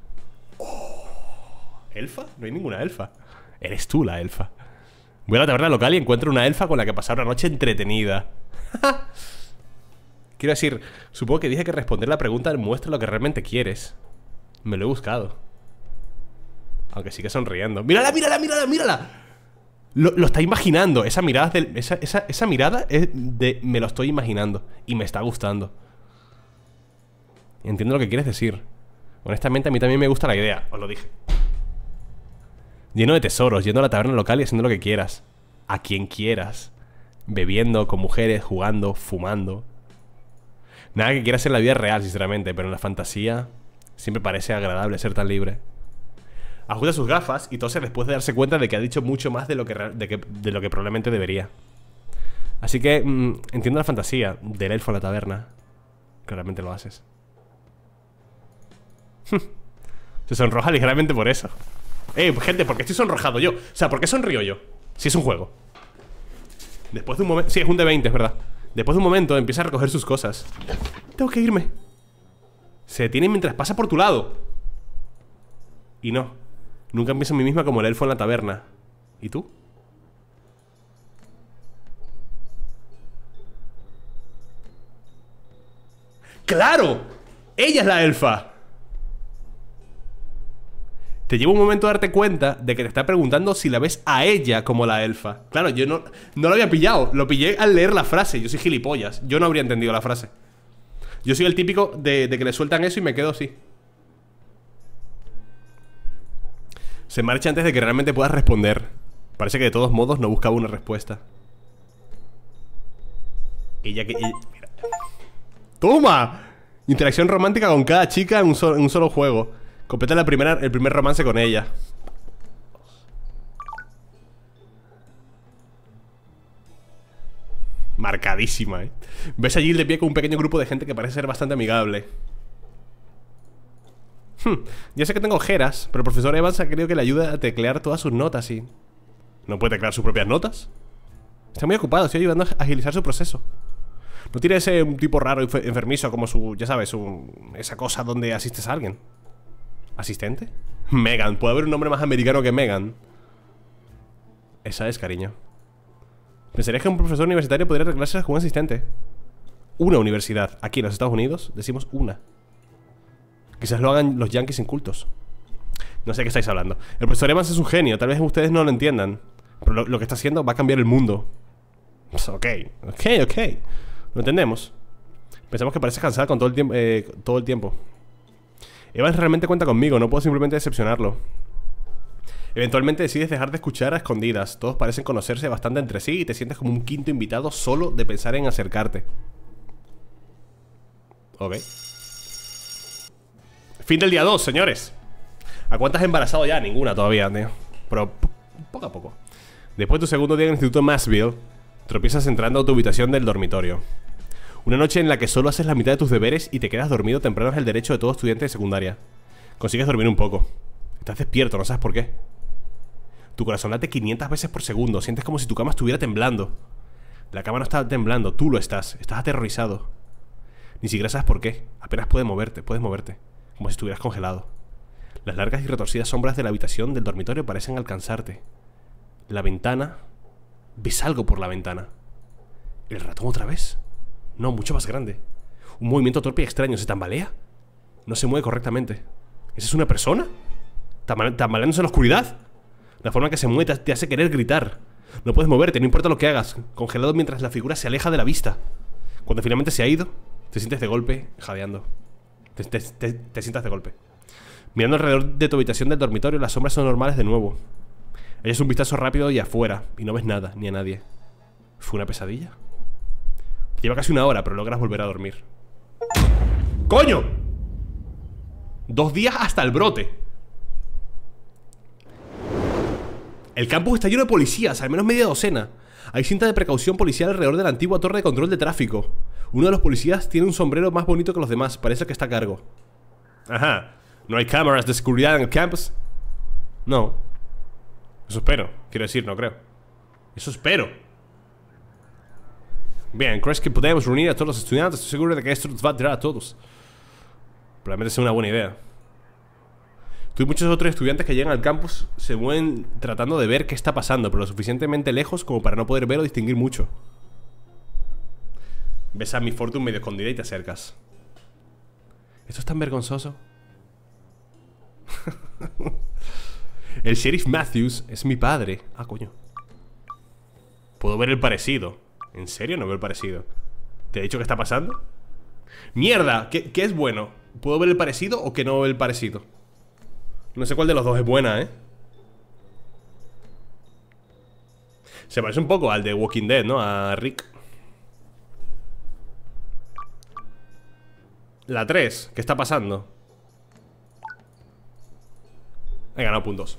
Oh, ¿elfa? No hay ninguna elfa. Eres tú la elfa. Voy a la taberna local y encuentro una elfa con la que pasar una noche entretenida. Quiero decir, supongo que dije que responder la pregunta muestra lo que realmente quieres. Me lo he buscado. Aunque sigue sonriendo. ¡Mírala, mírala, mírala, mírala! Lo está imaginando. Esa mirada esa mirada es de... Me lo estoy imaginando. Y me está gustando. Entiendo lo que quieres decir. Honestamente, a mí también me gusta la idea. Os lo dije. Lleno de tesoros, yendo a la taberna local y haciendo lo que quieras. A quien quieras. Bebiendo, con mujeres, jugando, fumando. Nada que quieras en la vida real, sinceramente. Pero en la fantasía siempre parece agradable ser tan libre. Ajusta sus gafas y tose después de darse cuenta de que ha dicho mucho más de lo que probablemente debería. Así que entiendo la fantasía del elfo a la taberna. Claramente lo haces. Se sonroja ligeramente por eso. Gente, ¿por qué estoy sonrojado yo? O sea, ¿por qué sonrío yo? Si es un juego. Después de un momento... Sí, es un D20, es verdad. Después de un momento empieza a recoger sus cosas. Tengo que irme. Se detiene mientras pasa por tu lado. Y no. Nunca pienso en mí misma como el elfo en la taberna. ¿Y tú? ¡Claro! ¡Ella es la elfa! Te lleva un momento a darte cuenta de que te está preguntando si la ves a ella como la elfa. Claro, yo no lo había pillado. Lo pillé al leer la frase. Yo soy gilipollas. Yo no habría entendido la frase. Yo soy el típico de que le sueltan eso y me quedo así. Se marcha antes de que realmente puedas responder. Parece que de todos modos no buscaba una respuesta. Mira. ¡Toma! Interacción romántica con cada chica en un solo juego. Completa el primer romance con ella. Marcadísima, Ves a Jill de pie con un pequeño grupo de gente que parece ser bastante amigable. Ya sé que tengo ojeras, pero el profesor Evans ha querido que le ayude a teclear todas sus notas y... ¿No puede teclear sus propias notas? Está muy ocupado, estoy ayudando a agilizar su proceso. No tiene ese tipo raro y enfermizo como su... Ya sabes, esa cosa donde asistes a alguien. ¿Asistente? Megan, ¿puede haber un nombre más americano que Megan? Esa es, cariño. Pensarías que un profesor universitario podría arreglárselas con un asistente. Una universidad. Aquí en los Estados Unidos decimos una. Quizás lo hagan los yankees incultos. No sé de qué estáis hablando. El profesor Evans es un genio, tal vez ustedes no lo entiendan. Pero lo que está haciendo va a cambiar el mundo. Pues, ok. Lo entendemos. Pensamos que pareces cansada con todo el tiempo. Evans realmente cuenta conmigo, no puedo simplemente decepcionarlo. Eventualmente decides dejar de escuchar a escondidas. Todos parecen conocerse bastante entre sí y te sientes como un quinto invitado solo de pensar en acercarte. Ok. Fin del día 2, señores. ¿A cuántas has embarazado ya? Ninguna todavía, tío. Pero poco a poco. Después de tu segundo día en el Instituto Massville, tropiezas entrando a tu habitación del dormitorio. Una noche en la que solo haces la mitad de tus deberes y te quedas dormido temprano es el derecho de todo estudiante de secundaria. Consigues dormir un poco. Estás despierto, no sabes por qué. Tu corazón late 500 veces por segundo. Sientes como si tu cama estuviera temblando. La cama no está temblando, tú lo estás. Estás aterrorizado. Ni siquiera sabes por qué. Apenas puedes moverte. Como si estuvieras congelado. Las largas y retorcidas sombras de la habitación del dormitorio parecen alcanzarte. La ventana... ¿Ves algo por la ventana? ¿El ratón otra vez? No, mucho más grande. Un movimiento torpe y extraño. ¿Se tambalea? No se mueve correctamente. ¿Esa es una persona? ¿Tambaleándose en la oscuridad? La forma en que se mueve te hace querer gritar. No puedes moverte, no importa lo que hagas. Congelado mientras la figura se aleja de la vista. Cuando finalmente se ha ido, te sientes de golpe jadeando. Te sientas de golpe. Mirando alrededor de tu habitación del dormitorio, las sombras son normales de nuevo. Echas un vistazo rápido y afuera y no ves nada, ni a nadie. ¿Fue una pesadilla? Lleva casi una hora, pero logras volver a dormir. ¡Coño! 2 días hasta el brote. El campus está lleno de policías, al menos media docena. Hay cinta de precaución policial alrededor de la antigua torre de control de tráfico. Uno de los policías tiene un sombrero más bonito que los demás. Parece que está a cargo. Ajá. ¿No hay cámaras de seguridad en el campus? No. Eso espero. Quiero decir, no creo. Eso espero. Bien, ¿crees que podemos reunir a todos los estudiantes? Estoy seguro de que esto nos va a tirar a todos. Probablemente sea una buena idea. Tú y muchos otros estudiantes que llegan al campus se mueven tratando de ver qué está pasando, pero lo suficientemente lejos como para no poder ver o distinguir mucho. Ves a Miss Fortune medio escondida y te acercas. ¿Esto es tan vergonzoso? El sheriff Matthews es mi padre. Ah, coño. Puedo ver el parecido. ¿En serio no veo el parecido? ¿Te he dicho qué está pasando? ¡Mierda! ¿Qué es bueno? ¿Puedo ver el parecido o que no veo el parecido? No sé cuál de los dos es buena, ¿eh? Se parece un poco al de Walking Dead, ¿no? A Rick. La 3, ¿qué está pasando? He ganado puntos.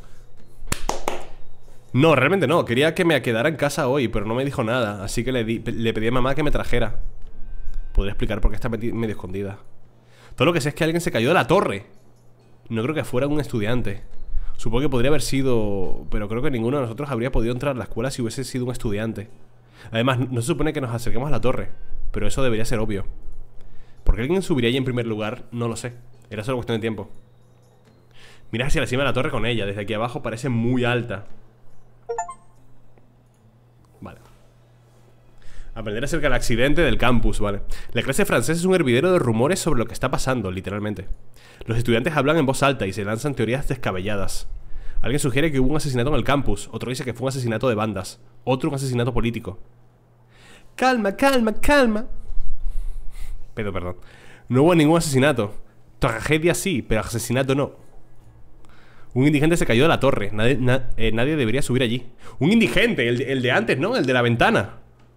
No, realmente no, quería que me quedara en casa hoy, pero no me dijo nada. Así que le pedí a mamá que me trajera. Podría explicar por qué está medio escondida. Todo lo que sé es que alguien se cayó de la torre. No creo que fuera un estudiante. Supongo que podría haber sido... Pero creo que ninguno de nosotros habría podido entrar a la escuela si hubiese sido un estudiante. Además, no se supone que nos acerquemos a la torre, pero eso debería ser obvio. ¿Por qué alguien subiría allí en primer lugar? No lo sé. Era solo cuestión de tiempo. Mira hacia la cima de la torre con ella. Desde aquí abajo parece muy alta. Vale. Aprender acerca del accidente del campus, vale. La clase de francés es un hervidero de rumores sobre lo que está pasando, literalmente. Los estudiantes hablan en voz alta y se lanzan teorías descabelladas. Alguien sugiere que hubo un asesinato en el campus. Otro dice que fue un asesinato de bandas. Otro un asesinato político. Calma, calma, calma. Perdón. No hubo ningún asesinato. Tragedia sí, pero asesinato no. Un indigente se cayó de la torre. Nadie debería subir allí. Un indigente, el de antes, ¿no? El de la ventana.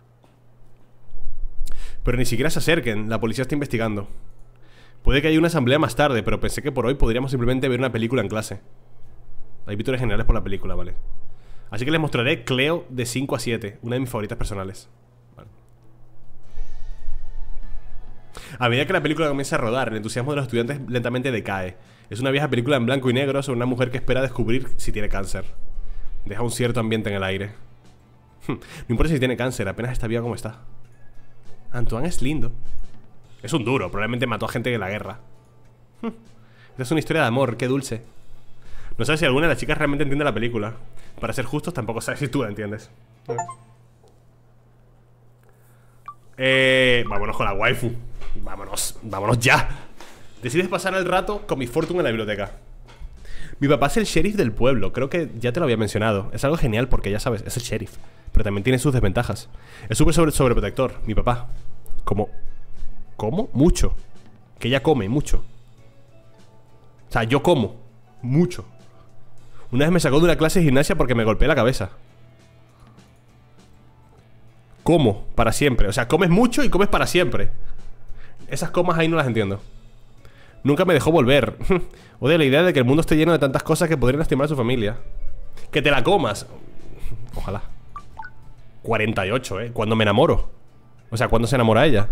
Pero ni siquiera se acerquen. La policía está investigando. Puede que haya una asamblea más tarde, pero pensé que por hoy podríamos simplemente ver una película en clase. Hay víctimas generales por la película, ¿vale? Así que les mostraré Cleo de 5 a 7. Una de mis favoritas personales. Vale. A medida que la película comienza a rodar, el entusiasmo de los estudiantes lentamente decae. Es una vieja película en blanco y negro sobre una mujer que espera descubrir si tiene cáncer. Deja un cierto ambiente en el aire. No importa si tiene cáncer, apenas está viva como está. Antoine es lindo. Es un duro, probablemente mató a gente en la guerra. Esta es una historia de amor, qué dulce. No sé si alguna de las chicas realmente entiende la película. Para ser justos, tampoco sabes si tú la entiendes. Vámonos con la waifu. Vámonos ya. Decides pasar el rato con mi fortuna en la biblioteca. Mi papá es el sheriff del pueblo. Creo que ya te lo había mencionado. Es algo genial porque ya sabes, es el sheriff. Pero también tiene sus desventajas. Es súper sobreprotector, mi papá. ¿Cómo? Mucho. Que ella come, mucho. O sea, yo como mucho. Una vez me sacó de una clase de gimnasia porque me golpeé la cabeza. Como, para siempre. O sea, comes mucho y comes para siempre. Esas comas ahí no las entiendo. Nunca me dejó volver. Odio la idea de que el mundo esté lleno de tantas cosas que podrían lastimar a su familia. Que te la comas. Ojalá. 48, cuando me enamoro. O sea, cuando se enamora ella.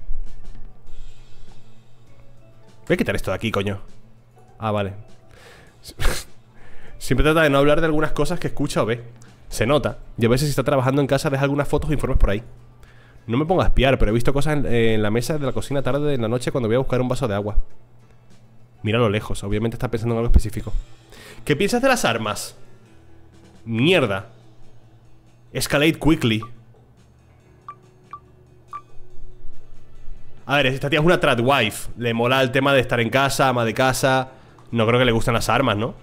Voy a quitar esto de aquí, coño. Ah, vale. Siempre trata de no hablar de algunas cosas que escucha o ve. Se nota. Y a veces si está trabajando en casa deja algunas fotos o informes por ahí. No me pongo a espiar, pero he visto cosas en la mesa de la cocina tarde de la noche cuando voy a buscar un vaso de agua. Mira a lo lejos, obviamente está pensando en algo específico. ¿Qué piensas de las armas? Mierda. Escalate quickly. A ver, esta tía es una tradwife. Le mola el tema de estar en casa, ama de casa. No creo que le gusten las armas, ¿no?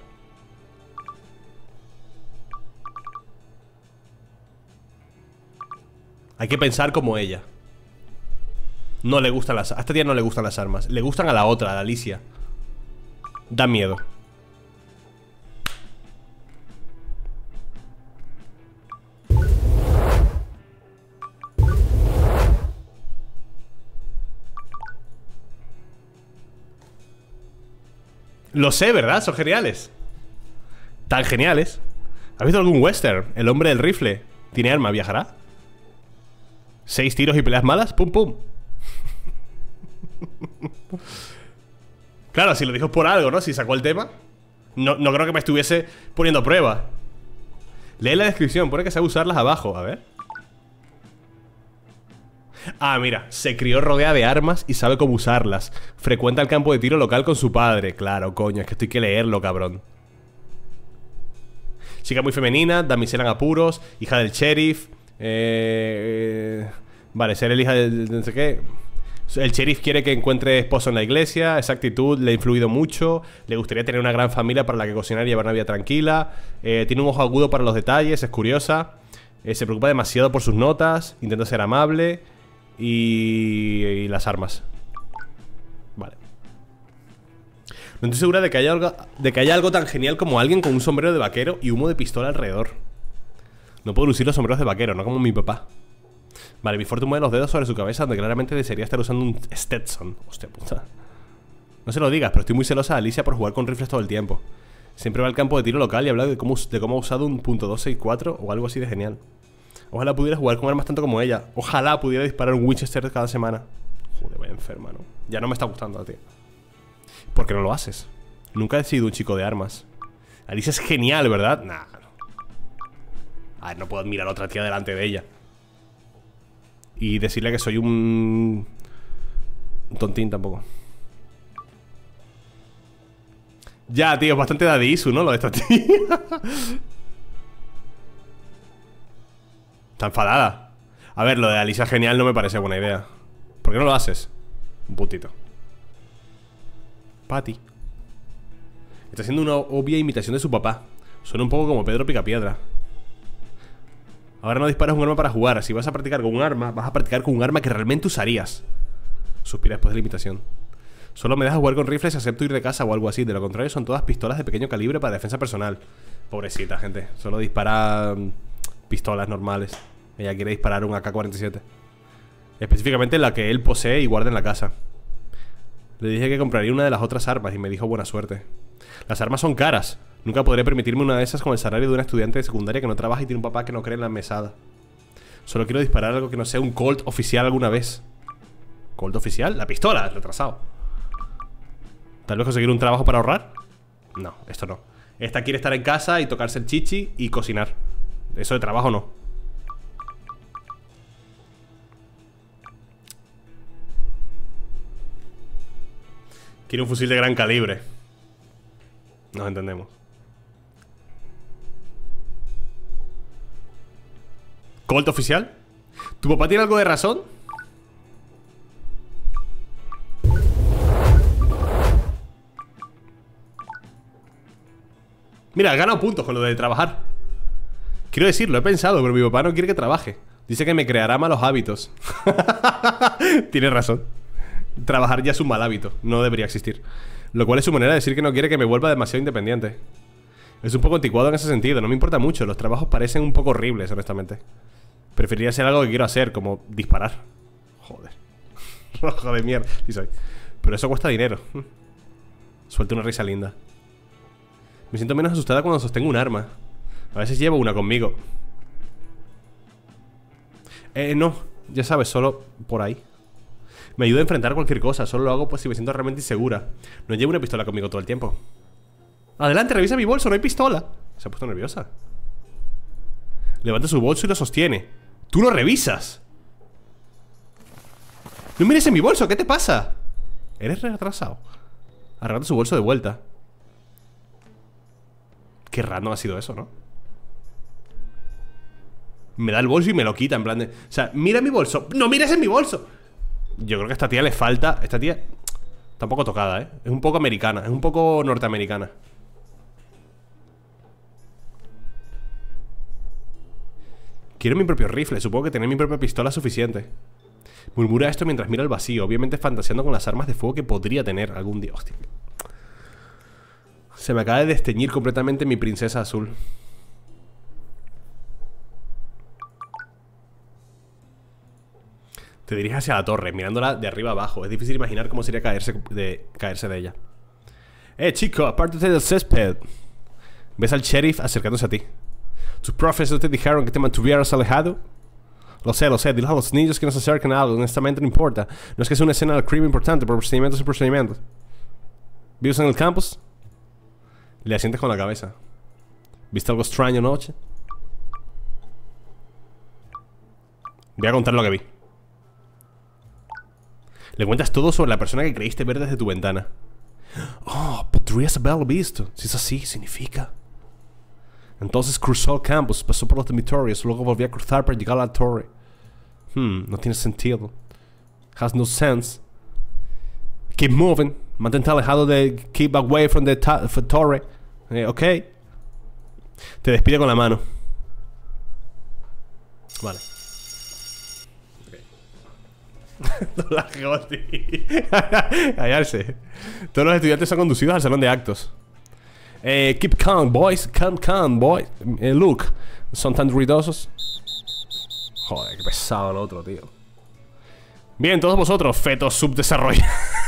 Hay que pensar como ella. No le gustan las... A esta tía no le gustan las armas. Le gustan a la otra, a la Alicia. Da miedo. Lo sé, ¿verdad? Son geniales. Tan geniales. ¿Has visto algún western? El hombre del rifle. ¿Tiene arma? ¿Viajará? 6 tiros y peleas malas. Pum, pum. Claro, si lo dijo por algo, ¿no? Si sacó el tema. No creo que me estuviese poniendo a prueba. Lee la descripción. Pone que sabe usarlas abajo. A ver. Ah, mira, se crió rodeada de armas y sabe cómo usarlas. Frecuenta el campo de tiro local con su padre. Claro, coño, es que esto hay que leerlo, cabrón. Chica muy femenina, damisela en apuros, hija del sheriff. Vale, ser el hija del no sé qué. El sheriff quiere que encuentre esposo en la iglesia. Esa actitud le ha influido mucho. Le gustaría tener una gran familia para la que cocinar y llevar una vida tranquila. Tiene un ojo agudo para los detalles, es curiosa. Se preocupa demasiado por sus notas. Intenta ser amable. Y las armas. Vale. No estoy segura de que haya algo tan genial como alguien con un sombrero de vaquero y humo de pistola alrededor. No puedo lucir los sombreros de vaquero, no como mi papá. Vale, mi fortuna mueve los dedos sobre su cabeza, donde claramente desearía estar usando un Stetson. Hostia puta. No se lo digas, pero estoy muy celosa de Alicia por jugar con rifles todo el tiempo. Siempre va al campo de tiro local y habla de cómo ha usado un .264 o algo así de genial. Ojalá pudiera jugar con armas tanto como ella. Ojalá pudiera disparar un Winchester cada semana. Joder, vaya enferma, ¿no? Ya no me está gustando a ti. ¿Por qué no lo haces? Nunca he sido un chico de armas. Alicia es genial, ¿verdad? Nah, no. A ver, no puedo admirar a otra tía delante de ella y decirle que soy un tontín tampoco. Ya, tío, es bastante daddy issue, ¿no? Lo de esta tía. Está enfadada. A ver, lo de Alicia genial no me parece buena idea. ¿Por qué no lo haces? Un puntito. Patty está haciendo una obvia imitación de su papá. Suena un poco como Pedro Picapiedra. Ahora no disparas un arma para jugar. Si vas a practicar con un arma, vas a practicar con un arma que realmente usarías. Suspira después de la imitación. Solo me dejas jugar con rifles y acepto ir de casa o algo así. De lo contrario son todas pistolas de pequeño calibre para defensa personal. Pobrecita, gente. Solo dispara pistolas normales. Ella quiere disparar un AK-47. Específicamente la que él posee y guarda en la casa. Le dije que compraría una de las otras armas y me dijo buena suerte. Las armas son caras. Nunca podré permitirme una de esas con el salario de una estudiante de secundaria que no trabaja y tiene un papá que no cree en la mesada. Solo quiero disparar algo que no sea un Colt oficial alguna vez. ¿Colt oficial? La pistola, retrasado. ¿Tal vez conseguir un trabajo para ahorrar? No, esto no. Esta quiere estar en casa y tocarse el chichi y cocinar. Eso de trabajo no. Quiere un fusil de gran calibre. Nos entendemos. ¿Colt oficial? ¿Tu papá tiene algo de razón? Mira, he ganado puntos con lo de trabajar. Quiero decirlo, he pensado, pero mi papá no quiere que trabaje. Dice que me creará malos hábitos. Tiene razón. Trabajar ya es un mal hábito, no debería existir. Lo cual es su manera de decir que no quiere que me vuelva demasiado independiente. Es un poco anticuado en ese sentido, no me importa mucho. Los trabajos parecen un poco horribles, honestamente. Preferiría hacer algo que quiero hacer, como disparar. Joder. Rojo de mierda, sí soy. Pero eso cuesta dinero. Suelta una risa linda. Me siento menos asustada cuando sostengo un arma. A veces llevo una conmigo. No, ya sabes, solo por ahí. Me ayuda a enfrentar cualquier cosa. Solo lo hago pues si me siento realmente insegura. No llevo una pistola conmigo todo el tiempo. Adelante, revisa mi bolso, no hay pistola. Se ha puesto nerviosa. Levanta su bolso y lo sostiene. ¡Tú lo revisas! ¡No mires en mi bolso! ¿Qué te pasa? Eres retrasado. Arreglando su bolso de vuelta. Qué random ha sido eso, ¿no? Me da el bolso y me lo quita, en plan de... O sea, mira mi bolso. ¡No mires en mi bolso! Yo creo que a esta tía le falta... Esta tía está un poco tocada, ¿eh? Es un poco americana, es un poco norteamericana. Quiero mi propio rifle, supongo que tener mi propia pistola es suficiente. Murmura esto mientras mira el vacío, obviamente fantaseando con las armas de fuego que podría tener algún día. Hostia. Se me acaba de desteñir completamente mi princesa azul. Te diriges hacia la torre, mirándola de arriba abajo. Es difícil imaginar cómo sería caerse de ella. Chico, apártate del césped. Ves al sheriff acercándose a ti. ¿Tus profes no te dijeron que te mantuvieras alejado? Lo sé, dile a los niños que no se acerquen a algo. Honestamente no importa. No es que sea una escena del crimen importante, por procedimientos y procedimientos. ¿Vives en el campus? Le asientes con la cabeza. ¿Viste algo extraño anoche? Voy a contar lo que vi. Le cuentas todo sobre la persona que creíste ver desde tu ventana. Oh, podrías haberlo visto. Si es así, significa... Entonces cruzó el campus, pasó por los dormitorios, luego volvió a cruzar para llegar a la torre. No tiene sentido. Has no sense. Keep moving. Mantente alejado de... Keep away from the torre. Ok. Te despide con la mano. Vale. Callarse. Todos los estudiantes son conducidos al salón de actos. Keep calm, boys. Calm, boys. Look, son tan ruidosos. Joder, qué pesado el otro, tío. Bien, todos vosotros, fetos subdesarrollados.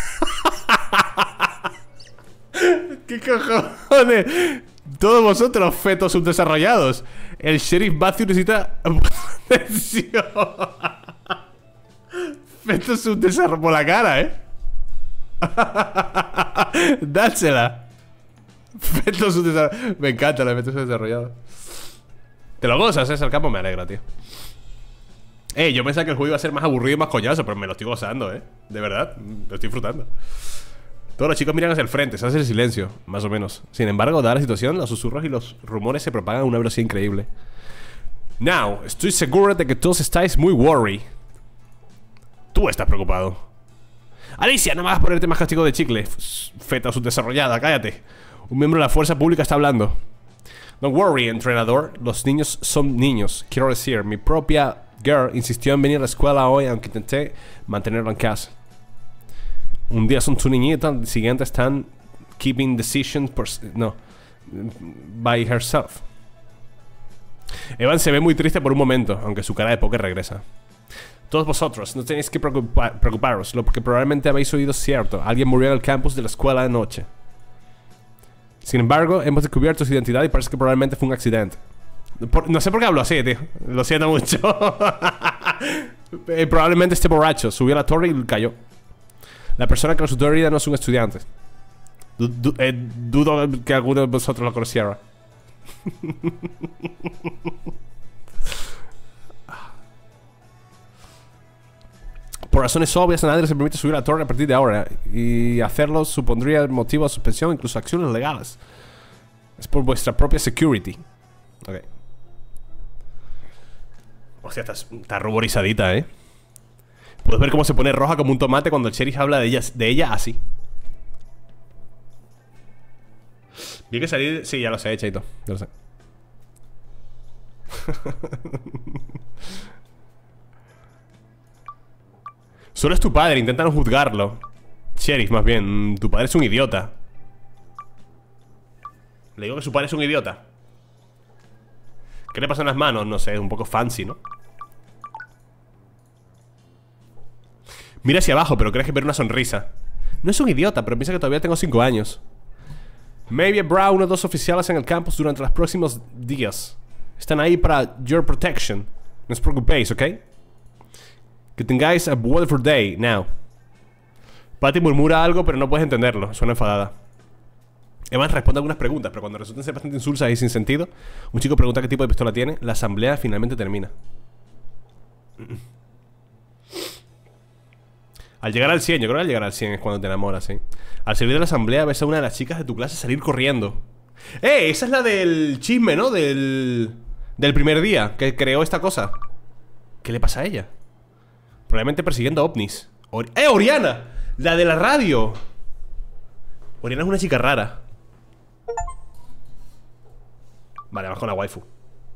¿Qué cojones? Todos vosotros, fetos subdesarrollados. El sheriff Matthew necesita atención. Fetos subdesarrollados por la cara, Dásela. Me encanta los efectos desarrollados. Te lo gozas, el campo me alegra, tío. Yo pensaba que el juego iba a ser más aburrido y más coñazo, pero me lo estoy gozando, De verdad, lo estoy disfrutando. Todos los chicos miran hacia el frente, se hace el silencio, más o menos. Sin embargo, dada la situación, los susurros y los rumores se propagan a una velocidad increíble. Now, estoy seguro de que todos estáis muy worried. Tú estás preocupado. Alicia, no me hagas ponerte más castigo de chicle. Feta subdesarrollada, cállate. Un miembro de la fuerza pública está hablando. Don't worry, entrenador. Los niños son niños. Quiero decir, mi propia girl insistió en venir a la escuela hoy, aunque intenté mantenerla en casa. Un día son tu niñita, el siguiente están keeping decisions by herself. Evan se ve muy triste por un momento, aunque su cara de póker regresa. Todos vosotros, no tenéis que preocuparos, lo que probablemente habéis oído es cierto. Alguien murió en el campus de la escuela anoche. Sin embargo, hemos descubierto su identidad y parece que probablemente fue un accidente. No sé por qué hablo así, tío. Lo siento mucho. Probablemente esté borracho, subió a la torre y cayó. La persona que resultó herida no es un estudiante. Dudo que alguno de vosotros lo conociera. Por razones obvias, a nadie se permite subir a la torre a partir de ahora. Y hacerlo supondría motivo de suspensión, incluso acciones legales. Es por vuestra propia security. Ok. Hostia, está ruborizadita, Puedes ver cómo se pone roja como un tomate cuando el sheriff habla de ella así. Vi que salir... Sí, ya lo sé, Chaito. Ya lo sé. Solo es tu padre, intenta no juzgarlo. Sheriff, más bien. Tu padre es un idiota. Le digo que su padre es un idiota. ¿Qué le pasa en las manos? No sé, es un poco fancy, ¿no? Mira hacia abajo, pero crees que ver una sonrisa. No es un idiota, pero piensa que todavía tengo 5 años. Maybe habrá uno o dos oficiales en el campus durante los próximos días. Están ahí para your protection. No os preocupéis, ¿ok? Que tengáis a wonderful day now. Patty murmura algo, pero no puedes entenderlo. Suena enfadada. Evan responde algunas preguntas, pero cuando resultan ser bastante insulsas y sin sentido, un chico pregunta qué tipo de pistola tiene. La asamblea finalmente termina. Al llegar al 100, yo creo que al llegar al 100 es cuando te enamoras, ¿sí? Al salir de la asamblea ves a una de las chicas de tu clase salir corriendo. Esa es la del chisme, ¿no? Del primer día, que creó esta cosa. ¿Qué le pasa a ella? Probablemente persiguiendo ovnis. Oriana, la de la radio. Oriana es una chica rara. Vale, vamos con la waifu.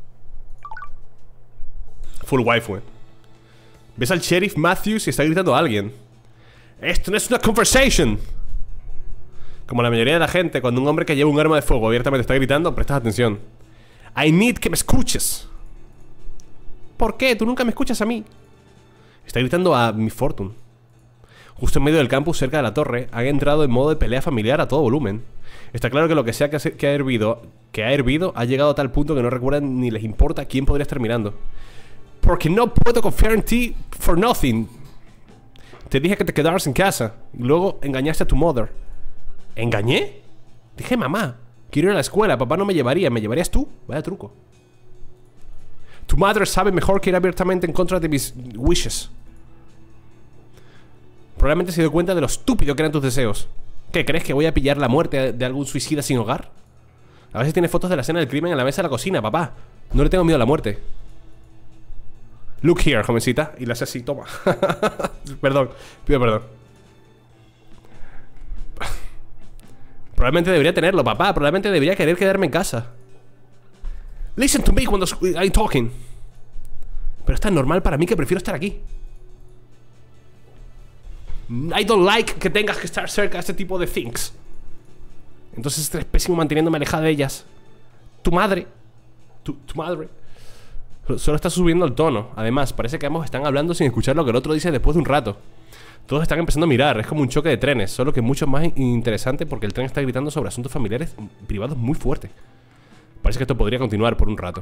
Full waifu, Ves al sheriff Matthews y está gritando a alguien. Esto no es una conversation. Como la mayoría de la gente, cuando un hombre que lleva un arma de fuego abiertamente está gritando, prestas atención. I need que me escuches. ¿Por qué? Tú nunca me escuchas a mí. Está gritando a Miss Fortune. Justo en medio del campus, cerca de la torre, han entrado en modo de pelea familiar a todo volumen. Está claro que lo que sea que ha hervido ha llegado a tal punto que no recuerdan ni les importa quién podría estar mirando. Porque no puedo confiar en ti for nothing. Te dije que te quedaras en casa y luego engañaste a tu mother. ¿Engañé? Dije mamá, quiero ir a la escuela, papá no me llevaría. ¿Me llevarías tú? Vaya truco. Tu madre sabe mejor que ir abiertamente en contra de mis wishes. Probablemente se dio cuenta de lo estúpido que eran tus deseos. ¿Qué? ¿Crees que voy a pillar la muerte de algún suicida sin hogar? A veces tiene fotos de la escena del crimen en la mesa de la cocina, papá. No le tengo miedo a la muerte. Look here, jovencita. Y la hace así, toma. Perdón, pido perdón. Probablemente debería tenerlo, papá. Probablemente debería querer quedarme en casa. Listen to me cuando I'm talking. Pero es tan normal para mí que prefiero estar aquí. I don't like que tengas que estar cerca de este tipo de things. Entonces eres pésimo manteniéndome alejada de ellas. Tu madre. Tu madre. Solo está subiendo el tono. Además, parece que ambos están hablando sin escuchar lo que el otro dice después de un rato. Todos están empezando a mirar. Es como un choque de trenes. Solo que es mucho más interesante porque el tren está gritando sobre asuntos familiares privados muy fuerte. Parece que esto podría continuar por un rato.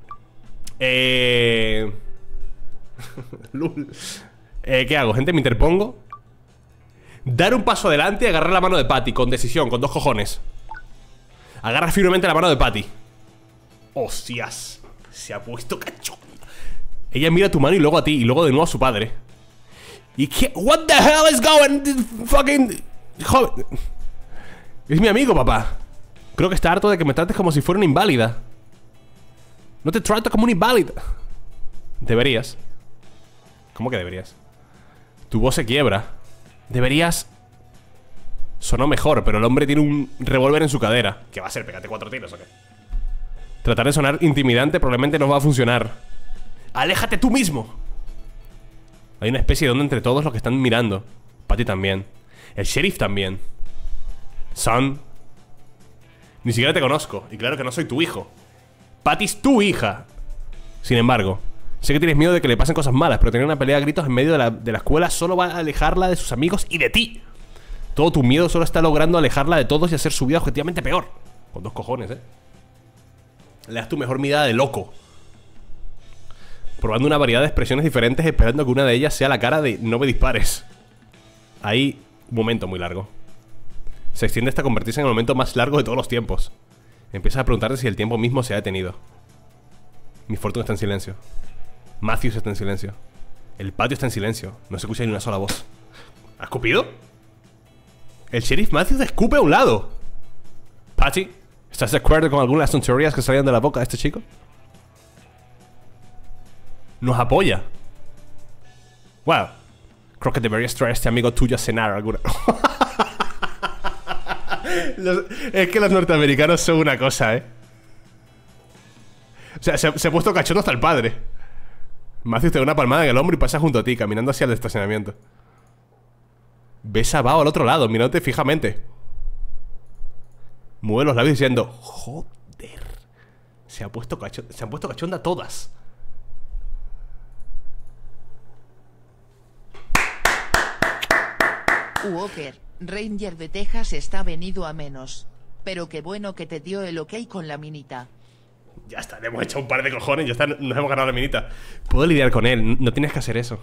Lul. ¿Qué hago, gente? ¿Me interpongo? Dar un paso adelante y agarrar la mano de Patty con decisión, con 2 cojones. Agarra firmemente la mano de Patty. ¡Hostias! Se ha puesto cachonda. Ella mira a tu mano y luego a ti. Y luego de nuevo a su padre. ¿Y qué? ¿What the hell is going? Fucking... Joven. Es mi amigo, papá. Creo que está harto de que me trates como si fuera una inválida. No te trato como una inválida. Deberías. ¿Cómo que deberías? Tu voz se quiebra. Deberías... Sonó mejor, pero el hombre tiene un revólver en su cadera. ¿Qué va a ser? ¿Pégate 4 tiros o qué? Tratar de sonar intimidante probablemente no va a funcionar. ¡Aléjate tú mismo! Hay una especie de onda entre todos los que están mirando. Patty también. El sheriff también. Son. Ni siquiera te conozco. Y claro que no soy tu hijo. Patty es tu hija. Sin embargo, sé que tienes miedo de que le pasen cosas malas, pero tener una pelea a gritos en medio de la escuela solo va a alejarla de sus amigos y de ti. Todo tu miedo solo está logrando alejarla de todos y hacer su vida objetivamente peor. Con 2 cojones, Le das tu mejor mirada de loco, probando una variedad de expresiones diferentes, esperando que una de ellas sea la cara de no me dispares. Hay un momento muy largo. Se extiende hasta convertirse en el momento más largo de todos los tiempos. Empiezas a preguntarte si el tiempo mismo se ha detenido. Miss Fortune está en silencio. Matthews está en silencio. El patio está en silencio. No se escucha ni una sola voz. ¿Ha escupido? El sheriff Matthews escupe a un lado. Patty, ¿estás de acuerdo con algunas tonterías que salían de la boca de este chico? Nos apoya. Wow. Creo que deberías traer a este amigo tuyo a cenar alguna. Es que los norteamericanos son una cosa, O sea, se ha puesto cachondo hasta el padre. Matthews te da una palmada en el hombro y pasa junto a ti, caminando hacia el estacionamiento. Ves a Bao al otro lado, mirándote fijamente. Mueve los labios diciendo: joder. Se han puesto cachonda todas. Walker, Ranger de Texas está venido a menos. Pero qué bueno que te dio el ok con la minita. Ya está, le hemos echado un par de cojones. Ya está, nos hemos ganado la minita. Puedo lidiar con él, no tienes que hacer eso.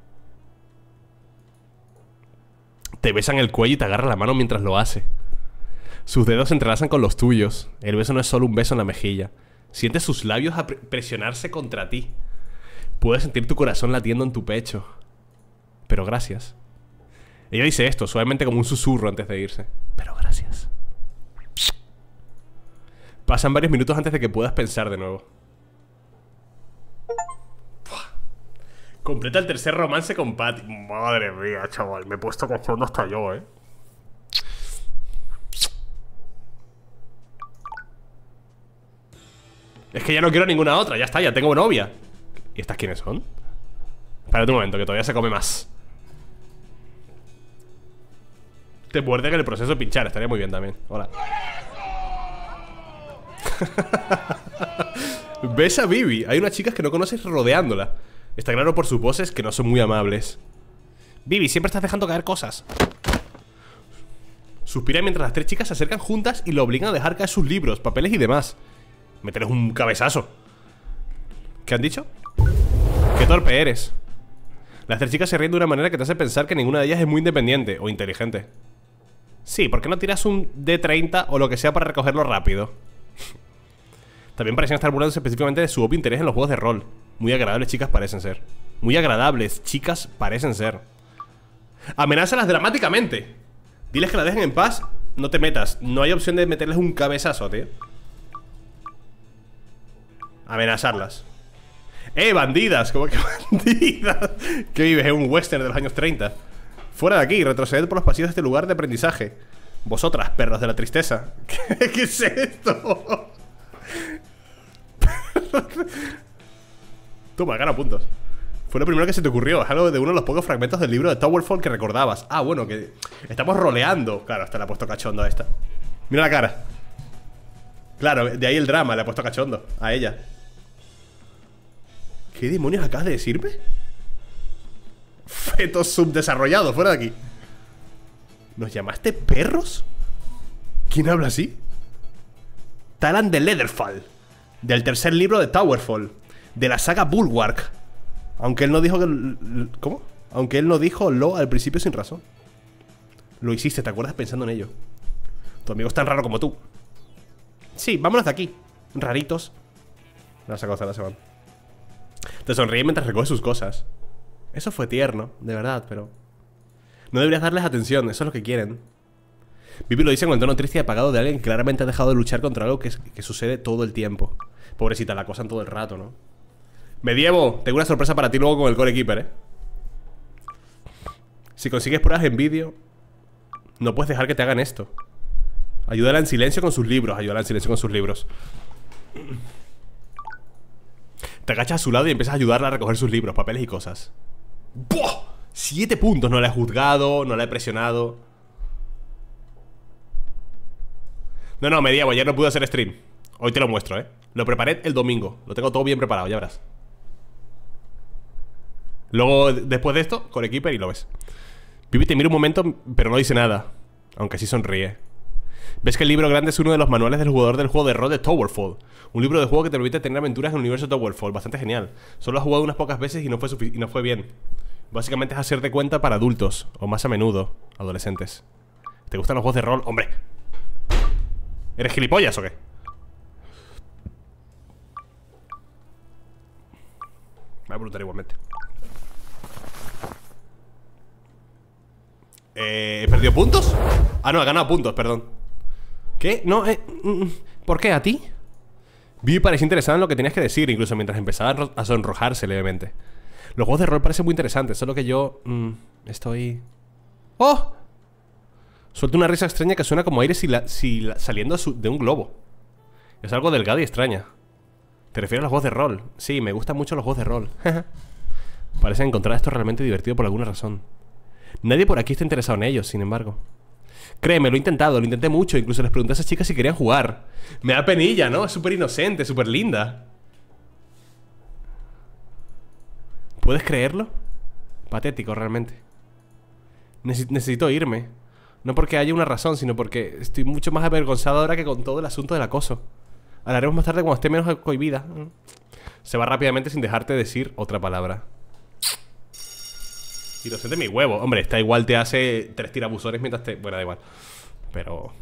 Te besan el cuello y te agarra la mano mientras lo hace. Sus dedos se entrelazan con los tuyos. El beso no es solo un beso en la mejilla. Sientes sus labios a presionarse contra ti. Puedes sentir tu corazón latiendo en tu pecho. Pero gracias. Ella dice esto, suavemente como un susurro antes de irse. Pero gracias. Pasan varios minutos antes de que puedas pensar de nuevo. Completa el tercer romance con Patty. Madre mía, chaval. Me he puesto cojondo hasta yo, Es que ya no quiero ninguna otra. Ya está, ya tengo novia. ¿Y estas quiénes son? Espérate un momento, que todavía se come más. Te muerde que en el proceso de pinchar. Estaría muy bien también. Hola. Ves a Bibi. Hay unas chicas que no conoces rodeándola. Está claro por sus voces que no son muy amables. Bibi, siempre estás dejando caer cosas. Suspira mientras las 3 chicas se acercan juntas y lo obligan a dejar caer sus libros, papeles y demás. Meterles un cabezazo. ¿Qué han dicho? ¡Qué torpe eres! Las 3 chicas se ríen de una manera que te hace pensar que ninguna de ellas es muy independiente o inteligente. Sí, ¿por qué no tiras un D30 o lo que sea para recogerlo rápido? También parecen estar burlándose específicamente de su obvio interés en los juegos de rol. Muy agradables chicas parecen ser. Muy agradables chicas parecen ser. Amenázalas dramáticamente. Diles que la dejen en paz. No te metas. No hay opción de meterles un cabezazo, tío. Amenazarlas. Bandidas. ¿Cómo que bandidas? ¿Qué vives en un western de los años 30? Fuera de aquí, retroceded por los pasillos de este lugar de aprendizaje. Vosotras, perros de la tristeza. ¿Qué es esto? Toma, gana puntos. Fue lo primero que se te ocurrió. Es algo de uno de los pocos fragmentos del libro de Towerfall que recordabas. Ah, bueno, que estamos roleando. Claro, hasta le ha puesto cachondo a esta. Mira la cara. Claro, de ahí el drama, le ha puesto cachondo a ella. ¿Qué demonios acabas de decirme? Feto subdesarrollado, fuera de aquí. ¿Nos llamaste perros? ¿Quién habla así? Talan de Leatherfall, del tercer libro de Towerfall, de la saga Bulwark. Aunque él no dijo que... ¿Cómo? Aunque él no dijo lo al principio sin razón. Lo hiciste, ¿te acuerdas? Pensando en ello. Tu amigo es tan raro como tú. Sí, vámonos de aquí. Raritos. No se acosta, no se van. Te sonríe mientras recoge sus cosas. Eso fue tierno, de verdad, pero... No deberías darles atención, eso es lo que quieren. Vivi lo dice con el tono triste y apagado de alguien que claramente ha dejado de luchar contra algo que sucede todo el tiempo. Pobrecita, la acosan todo el rato, ¿no? Medievo, tengo una sorpresa para ti luego con el Core Keeper, ¿eh? Si consigues pruebas en vídeo, no puedes dejar que te hagan esto. Ayúdala en silencio con sus libros. Ayúdala en silencio con sus libros. Te agachas a su lado y empiezas a ayudarla a recoger sus libros, papeles y cosas. ¡Buah! 7 puntos, no la he juzgado, no la he presionado. No, Medievo, ayer no pude hacer stream. Hoy te lo muestro, ¿eh? Lo preparé el domingo, lo tengo todo bien preparado, ya verás. Luego, después de esto, Core Keeper y lo ves. Vivi te mira un momento, pero no dice nada, aunque sí sonríe. Ves que el libro grande es uno de los manuales del jugador del juego de rol de Towerfall. Un libro de juego que te permite tener aventuras en el universo de Towerfall. Bastante genial. Solo has jugado unas pocas veces y no fue bien. Básicamente es hacer de cuenta para adultos, o más a menudo, adolescentes. ¿Te gustan los juegos de rol? ¡Hombre! ¿Eres gilipollas o qué? Me voy a preguntar igualmente. ¿He perdido puntos? Ah, no, he ganado puntos, perdón. ¿Qué? No, ¿por qué? ¿A ti? Vivi parecía interesada en lo que tenías que decir, incluso mientras empezaba a sonrojarse levemente. Los juegos de rol parecen muy interesantes, solo que yo... estoy... ¡Oh! Suelta una risa extraña que suena como aire saliendo de un globo. Es algo delgado y extraña. ¿Te refieres a los juegos de rol? Sí, me gustan mucho los juegos de rol. Parece encontrar esto realmente divertido por alguna razón. Nadie por aquí está interesado en ellos, sin embargo. Créeme, lo he intentado, lo intenté mucho. Incluso les pregunté a esas chicas si querían jugar. Me da penilla, ¿no? Es súper inocente, súper linda. ¿Puedes creerlo? Patético, realmente. Necesito irme. No porque haya una razón, sino porque estoy mucho más avergonzado ahora que con todo el asunto del acoso. Hablaremos más tarde cuando esté menos cohibida. Se va rápidamente sin dejarte decir otra palabra. Inocente mi huevo. Hombre, esta igual te hace 3 tirabuzores mientras te... Bueno, da igual. Pero...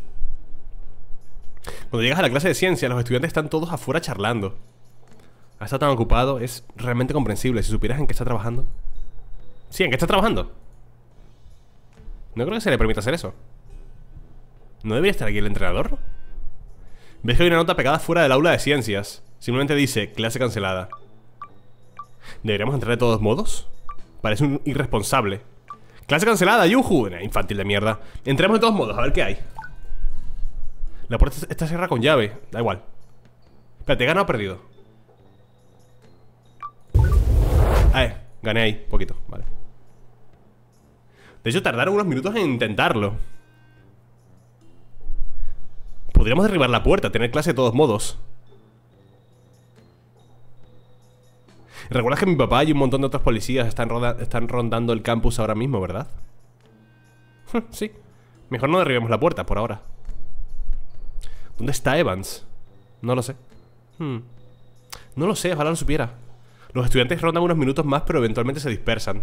Cuando llegas a la clase de ciencia, los estudiantes están todos afuera charlando. Ha estado tan ocupado, es realmente comprensible. Si supieras en qué está trabajando. Sí, ¿en qué está trabajando? No creo que se le permita hacer eso. ¿No debería estar aquí el entrenador? Ves que hay una nota pegada fuera del aula de ciencias. Simplemente dice, clase cancelada. ¿Deberíamos entrar de todos modos? Parece un irresponsable. Clase cancelada, yuju. Infantil de mierda. Entremos de todos modos, a ver qué hay. La puerta está cerrada con llave. Da igual. Espérate, ¿he ganado o perdido? Gané ahí, poquito, vale. De hecho, tardaron unos minutos en intentarlo. Podríamos derribar la puerta, tener clase de todos modos. ¿Recuerdas que mi papá y un montón de otros policías están rondando el campus ahora mismo, verdad? Sí. Mejor no derribemos la puerta por ahora. ¿Dónde está Evans? No lo sé. No lo sé, ojalá lo supiera. Los estudiantes rondan unos minutos más, pero eventualmente se dispersan.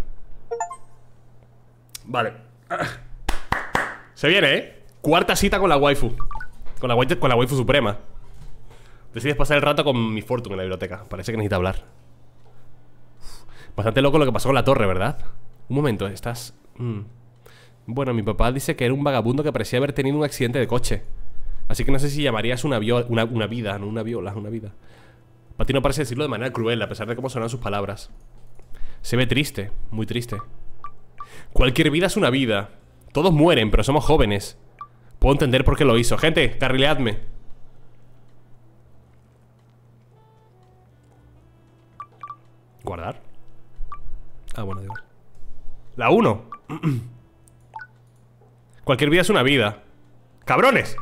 Vale. Se viene, ¿eh? Cuarta cita con la waifu. Con la waifu suprema. Decides pasar el rato con mi Fortune en la biblioteca. Parece que necesita hablar. Bastante loco lo que pasó con la torre, ¿verdad? Un momento, estás... Bueno, mi papá dice que era un vagabundo que parecía haber tenido un accidente de coche. Así que no sé si llamarías una vida, no una viola, una vida. Para ti no parece decirlo de manera cruel, a pesar de cómo sonan sus palabras. Se ve triste, muy triste. Cualquier vida es una vida. Todos mueren, pero somos jóvenes. Puedo entender por qué lo hizo. Gente, carrileadme. ¿Guardar? Ah, bueno, digo. La 1. Cualquier vida es una vida. ¡Cabrones!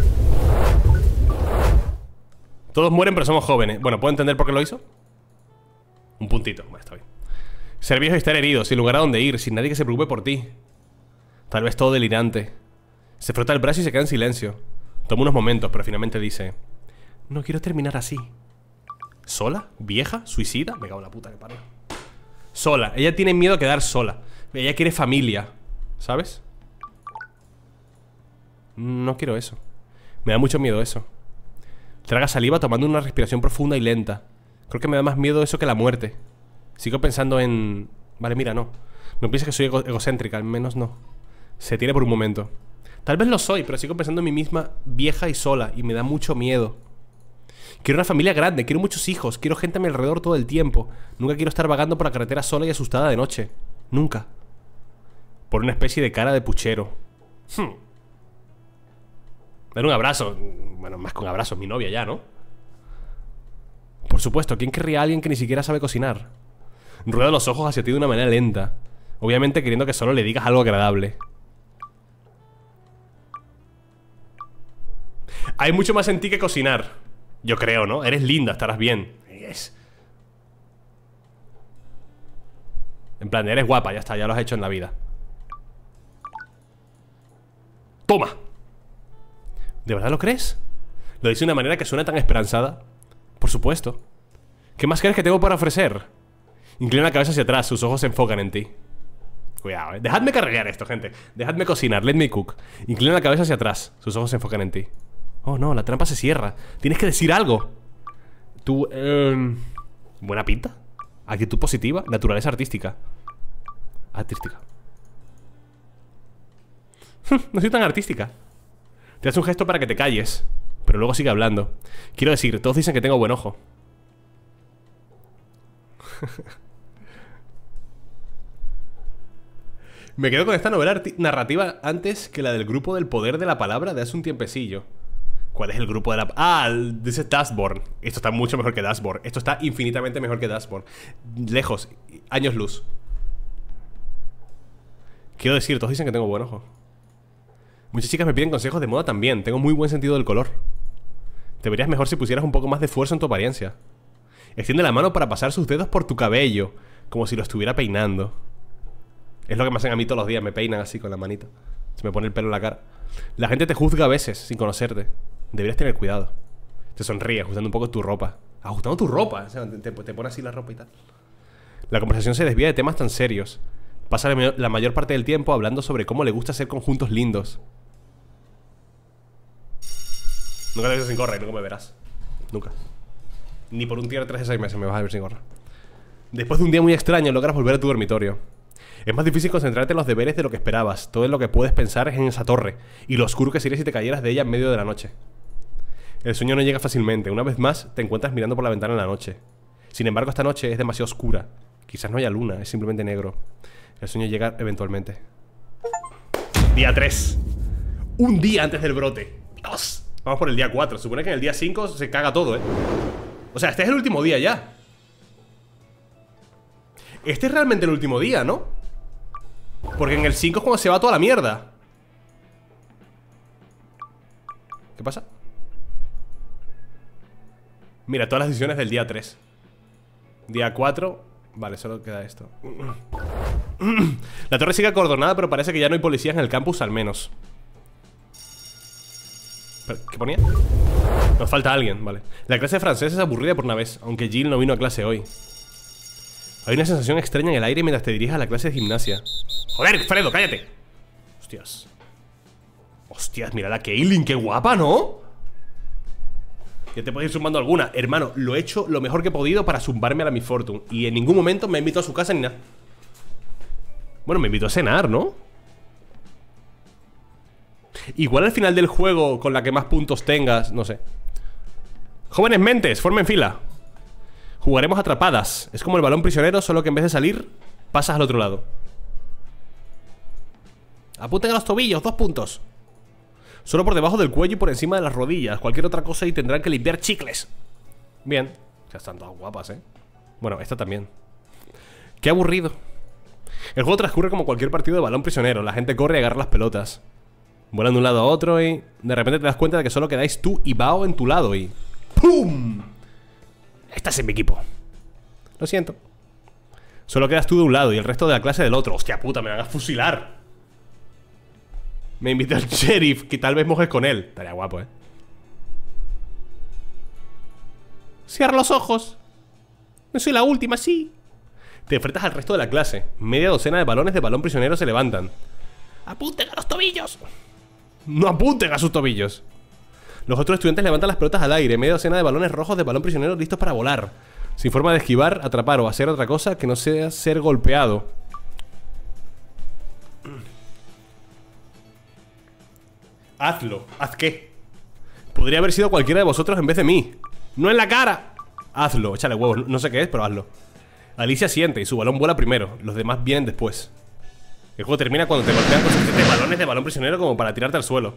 Todos mueren pero somos jóvenes. Bueno, ¿puedo entender por qué lo hizo? Un puntito, bueno, está bien. Ser viejo y estar herido, sin lugar a dónde ir, sin nadie que se preocupe por ti. Tal vez todo delirante. Se frota el brazo y se queda en silencio. Toma unos momentos, pero finalmente dice: no quiero terminar así. ¿Sola? ¿Vieja? ¿Suicida? Me cago en la puta que parió. Sola, ella tiene miedo a quedar sola. Ella quiere familia, ¿sabes? No quiero eso. Me da mucho miedo eso. Traga saliva tomando una respiración profunda y lenta. Creo que me da más miedo eso que la muerte. Sigo pensando en... Vale, mira, no. No pienses que soy egocéntrica, al menos no. Se tiene por un momento. Tal vez lo soy, pero sigo pensando en mí misma vieja y sola, y me da mucho miedo. Quiero una familia grande, quiero muchos hijos, quiero gente a mi alrededor todo el tiempo. Nunca quiero estar vagando por la carretera sola y asustada de noche. Nunca. Por una especie de cara de puchero. Dar un abrazo. Bueno, más que un abrazo, mi novia ya, ¿no? Por supuesto, ¿quién querría a alguien que ni siquiera sabe cocinar? Rueda los ojos hacia ti de una manera lenta. Obviamente queriendo que solo le digas algo agradable. Hay mucho más en ti que cocinar. Yo creo, ¿no? Eres linda, estarás bien. En plan, eres guapa, ya está, ya lo has hecho en la vida. ¡Toma! ¿De verdad lo crees? Lo dice de una manera que suena tan esperanzada. Por supuesto. ¿Qué más crees que tengo para ofrecer? Inclina la cabeza hacia atrás, sus ojos se enfocan en ti. Cuidado, Dejadme cargar esto, gente. Dejadme cocinar, let me cook. Inclina la cabeza hacia atrás, sus ojos se enfocan en ti. Oh no, la trampa se cierra. Tienes que decir algo. Tú, buena pinta. Actitud positiva, naturaleza artística. Artística. No soy tan artística. Te hace un gesto para que te calles, pero luego sigue hablando. Quiero decir, todos dicen que tengo buen ojo. Me quedo con esta novela narrativa antes que la del grupo del poder de la palabra de hace un tiempecillo. ¿Cuál es el grupo de la... Ah, dice Dustborn. Esto está mucho mejor que Dustborn. Esto está infinitamente mejor que Dustborn. Lejos, años luz. Quiero decir, todos dicen que tengo buen ojo. Muchas chicas me piden consejos de moda también. Tengo muy buen sentido del color. Te verías mejor si pusieras un poco más de esfuerzo en tu apariencia. Extiende la mano para pasar sus dedos por tu cabello, como si lo estuviera peinando. Es lo que me hacen a mí todos los días. Me peinan así con la manita. Se me pone el pelo en la cara. La gente te juzga a veces sin conocerte. Deberías tener cuidado. Te sonríe ajustando un poco tu ropa. Ajustando tu ropa, o sea, te pone así la ropa y tal. La conversación se desvía de temas tan serios. Pasa la mayor parte del tiempo hablando sobre cómo le gusta hacer conjuntos lindos. Nunca te ves sin gorra y nunca me verás. Nunca. Ni por un tier 3 de 6 meses me vas a ver sin gorra. Después de un día muy extraño logras volver a tu dormitorio. Es más difícil concentrarte en los deberes de lo que esperabas. Todo en lo que puedes pensar es en esa torre y lo oscuro que sería si te cayeras de ella en medio de la noche. El sueño no llega fácilmente. Una vez más te encuentras mirando por la ventana en la noche. Sin embargo, esta noche es demasiado oscura. Quizás no haya luna, es simplemente negro. El sueño llega eventualmente. Día 3. Un día antes del brote. Dios. Vamos por el día 4. Supone que en el día 5 se caga todo, O sea, este es el último día ya. Este es realmente el último día, ¿no? Porque en el 5 es cuando se va toda la mierda. ¿Qué pasa? Mira, todas las decisiones del día 3. Día 4. Vale, solo queda esto. La torre sigue acordonada, pero parece que ya no hay policías en el campus, al menos. ¿Qué ponía? Nos falta alguien, vale. La clase de francés es aburrida por una vez, aunque Jill no vino a clase hoy. Hay una sensación extraña en el aire mientras te diriges a la clase de gimnasia. ¡Joder, Fredo, cállate! Hostias. Hostias, mira la Kaylin, qué guapa, ¿no? Ya te puedes ir zumbando alguna. Hermano, lo he hecho lo mejor que he podido para zumbarme a la Miss Fortune. Y en ningún momento me invitó a su casa ni nada. Bueno, me invitó a cenar, ¿no? Igual al final del juego, con la que más puntos tengas, no sé. Jóvenes mentes, formen fila. Jugaremos atrapadas. Es como el balón prisionero, solo que en vez de salir, pasas al otro lado. Apunten a los tobillos, 2 puntos. Solo por debajo del cuello y por encima de las rodillas. Cualquier otra cosa y tendrán que limpiar chicles. Bien. Ya están todas guapas, Bueno, esta también. Qué aburrido. El juego transcurre como cualquier partido de balón prisionero. La gente corre y agarra las pelotas. Vuelan de un lado a otro y de repente te das cuenta de que solo quedáis tú y Bao en tu lado y... ¡pum! Estás en mi equipo. Lo siento. Solo quedas tú de un lado y el resto de la clase del otro. ¡Hostia puta! Me van a fusilar. Me invita al sheriff, que tal vez mojes con él. Estaría guapo, Cierra los ojos. No soy la última, sí. Te enfrentas al resto de la clase. Media docena de balones de balón prisionero se levantan. ¡Apunten a los tobillos! No apunten a sus tobillos. Los otros estudiantes levantan las pelotas al aire. Media docena de balones rojos de balón prisionero listos para volar. Sin forma de esquivar, atrapar o hacer otra cosa que no sea ser golpeado. Hazlo. ¿Haz qué? Podría haber sido cualquiera de vosotros en vez de mí. ¡No en la cara! Hazlo, échale huevos. No sé qué es, pero hazlo. Alicia siente y su balón vuela primero. Los demás vienen después. El juego termina cuando te golpean con suficientes balones de balón prisionero como para tirarte al suelo.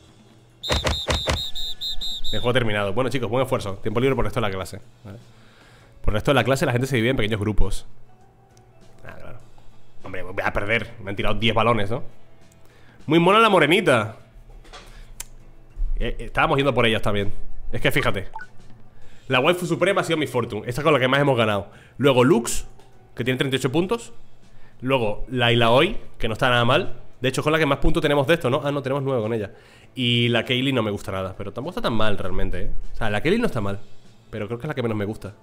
El juego terminado. Bueno, chicos, buen esfuerzo. Tiempo libre por el resto de la clase. ¿Vale? Por el resto de la clase la gente se divide en pequeños grupos. Ah, claro. Hombre, voy a perder. Me han tirado 10 balones, ¿no? Muy mona la morenita. Estábamos yendo por ellas también. Es que fíjate, la waifu suprema ha sido Miss Fortune. Esta es con la que más hemos ganado. Luego Lux, que tiene 38 puntos. Luego la Ilaoi, que no está nada mal. De hecho, con la que más puntos tenemos de esto, ¿no? Ah, no, tenemos 9 con ella. Y la Kaylee no me gusta nada, pero tampoco está tan mal realmente, ¿eh? O sea, la Kaylee no está mal, pero creo que es la que menos me gusta.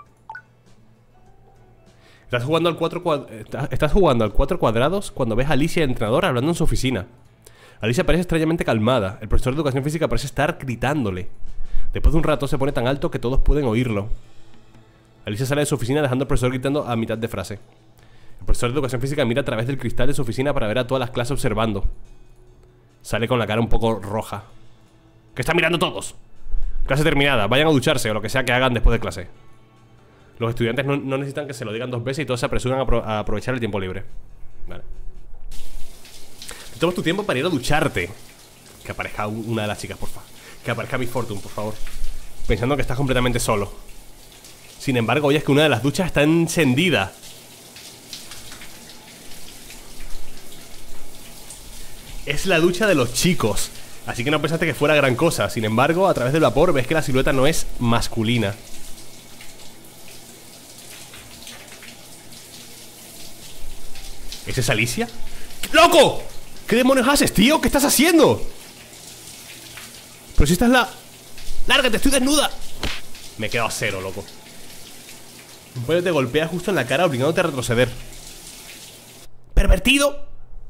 Estás jugando al 4 cuadrados cuando ves a Alicia, el entrenador, hablando en su oficina. Alicia parece extrañamente calmada. El profesor de educación física parece estar gritándole. Después de un rato se pone tan alto que todos pueden oírlo. Alicia sale de su oficina dejando al profesor gritando a mitad de frase. El profesor de educación física mira a través del cristal de su oficina para ver a todas las clases observando. Sale con la cara un poco roja. ¿Qué están mirando todos? Clase terminada, vayan a ducharse o lo que sea que hagan después de clase. Los estudiantes no necesitan que se lo digan 2 veces y todos se apresuran a aprovechar el tiempo libre. Vale. Te tomas tu tiempo para ir a ducharte. Que aparezca una de las chicas, por favor. Que aparezca Miss Fortune, por favor. Pensando que estás completamente solo. Sin embargo, oyes que una de las duchas está encendida. Es la ducha de los chicos, así que no pensaste que fuera gran cosa. Sin embargo, a través del vapor ves que la silueta no es masculina. ¿Es esa Alicia? ¡Loco! ¿Qué demonios haces, tío? ¿Qué estás haciendo? Pero si esta es la... ¡Lárgate! ¡Estoy desnuda! Me he quedado a 0, loco. Un pollo te golpea justo en la cara obligándote a retroceder. ¡Pervertido!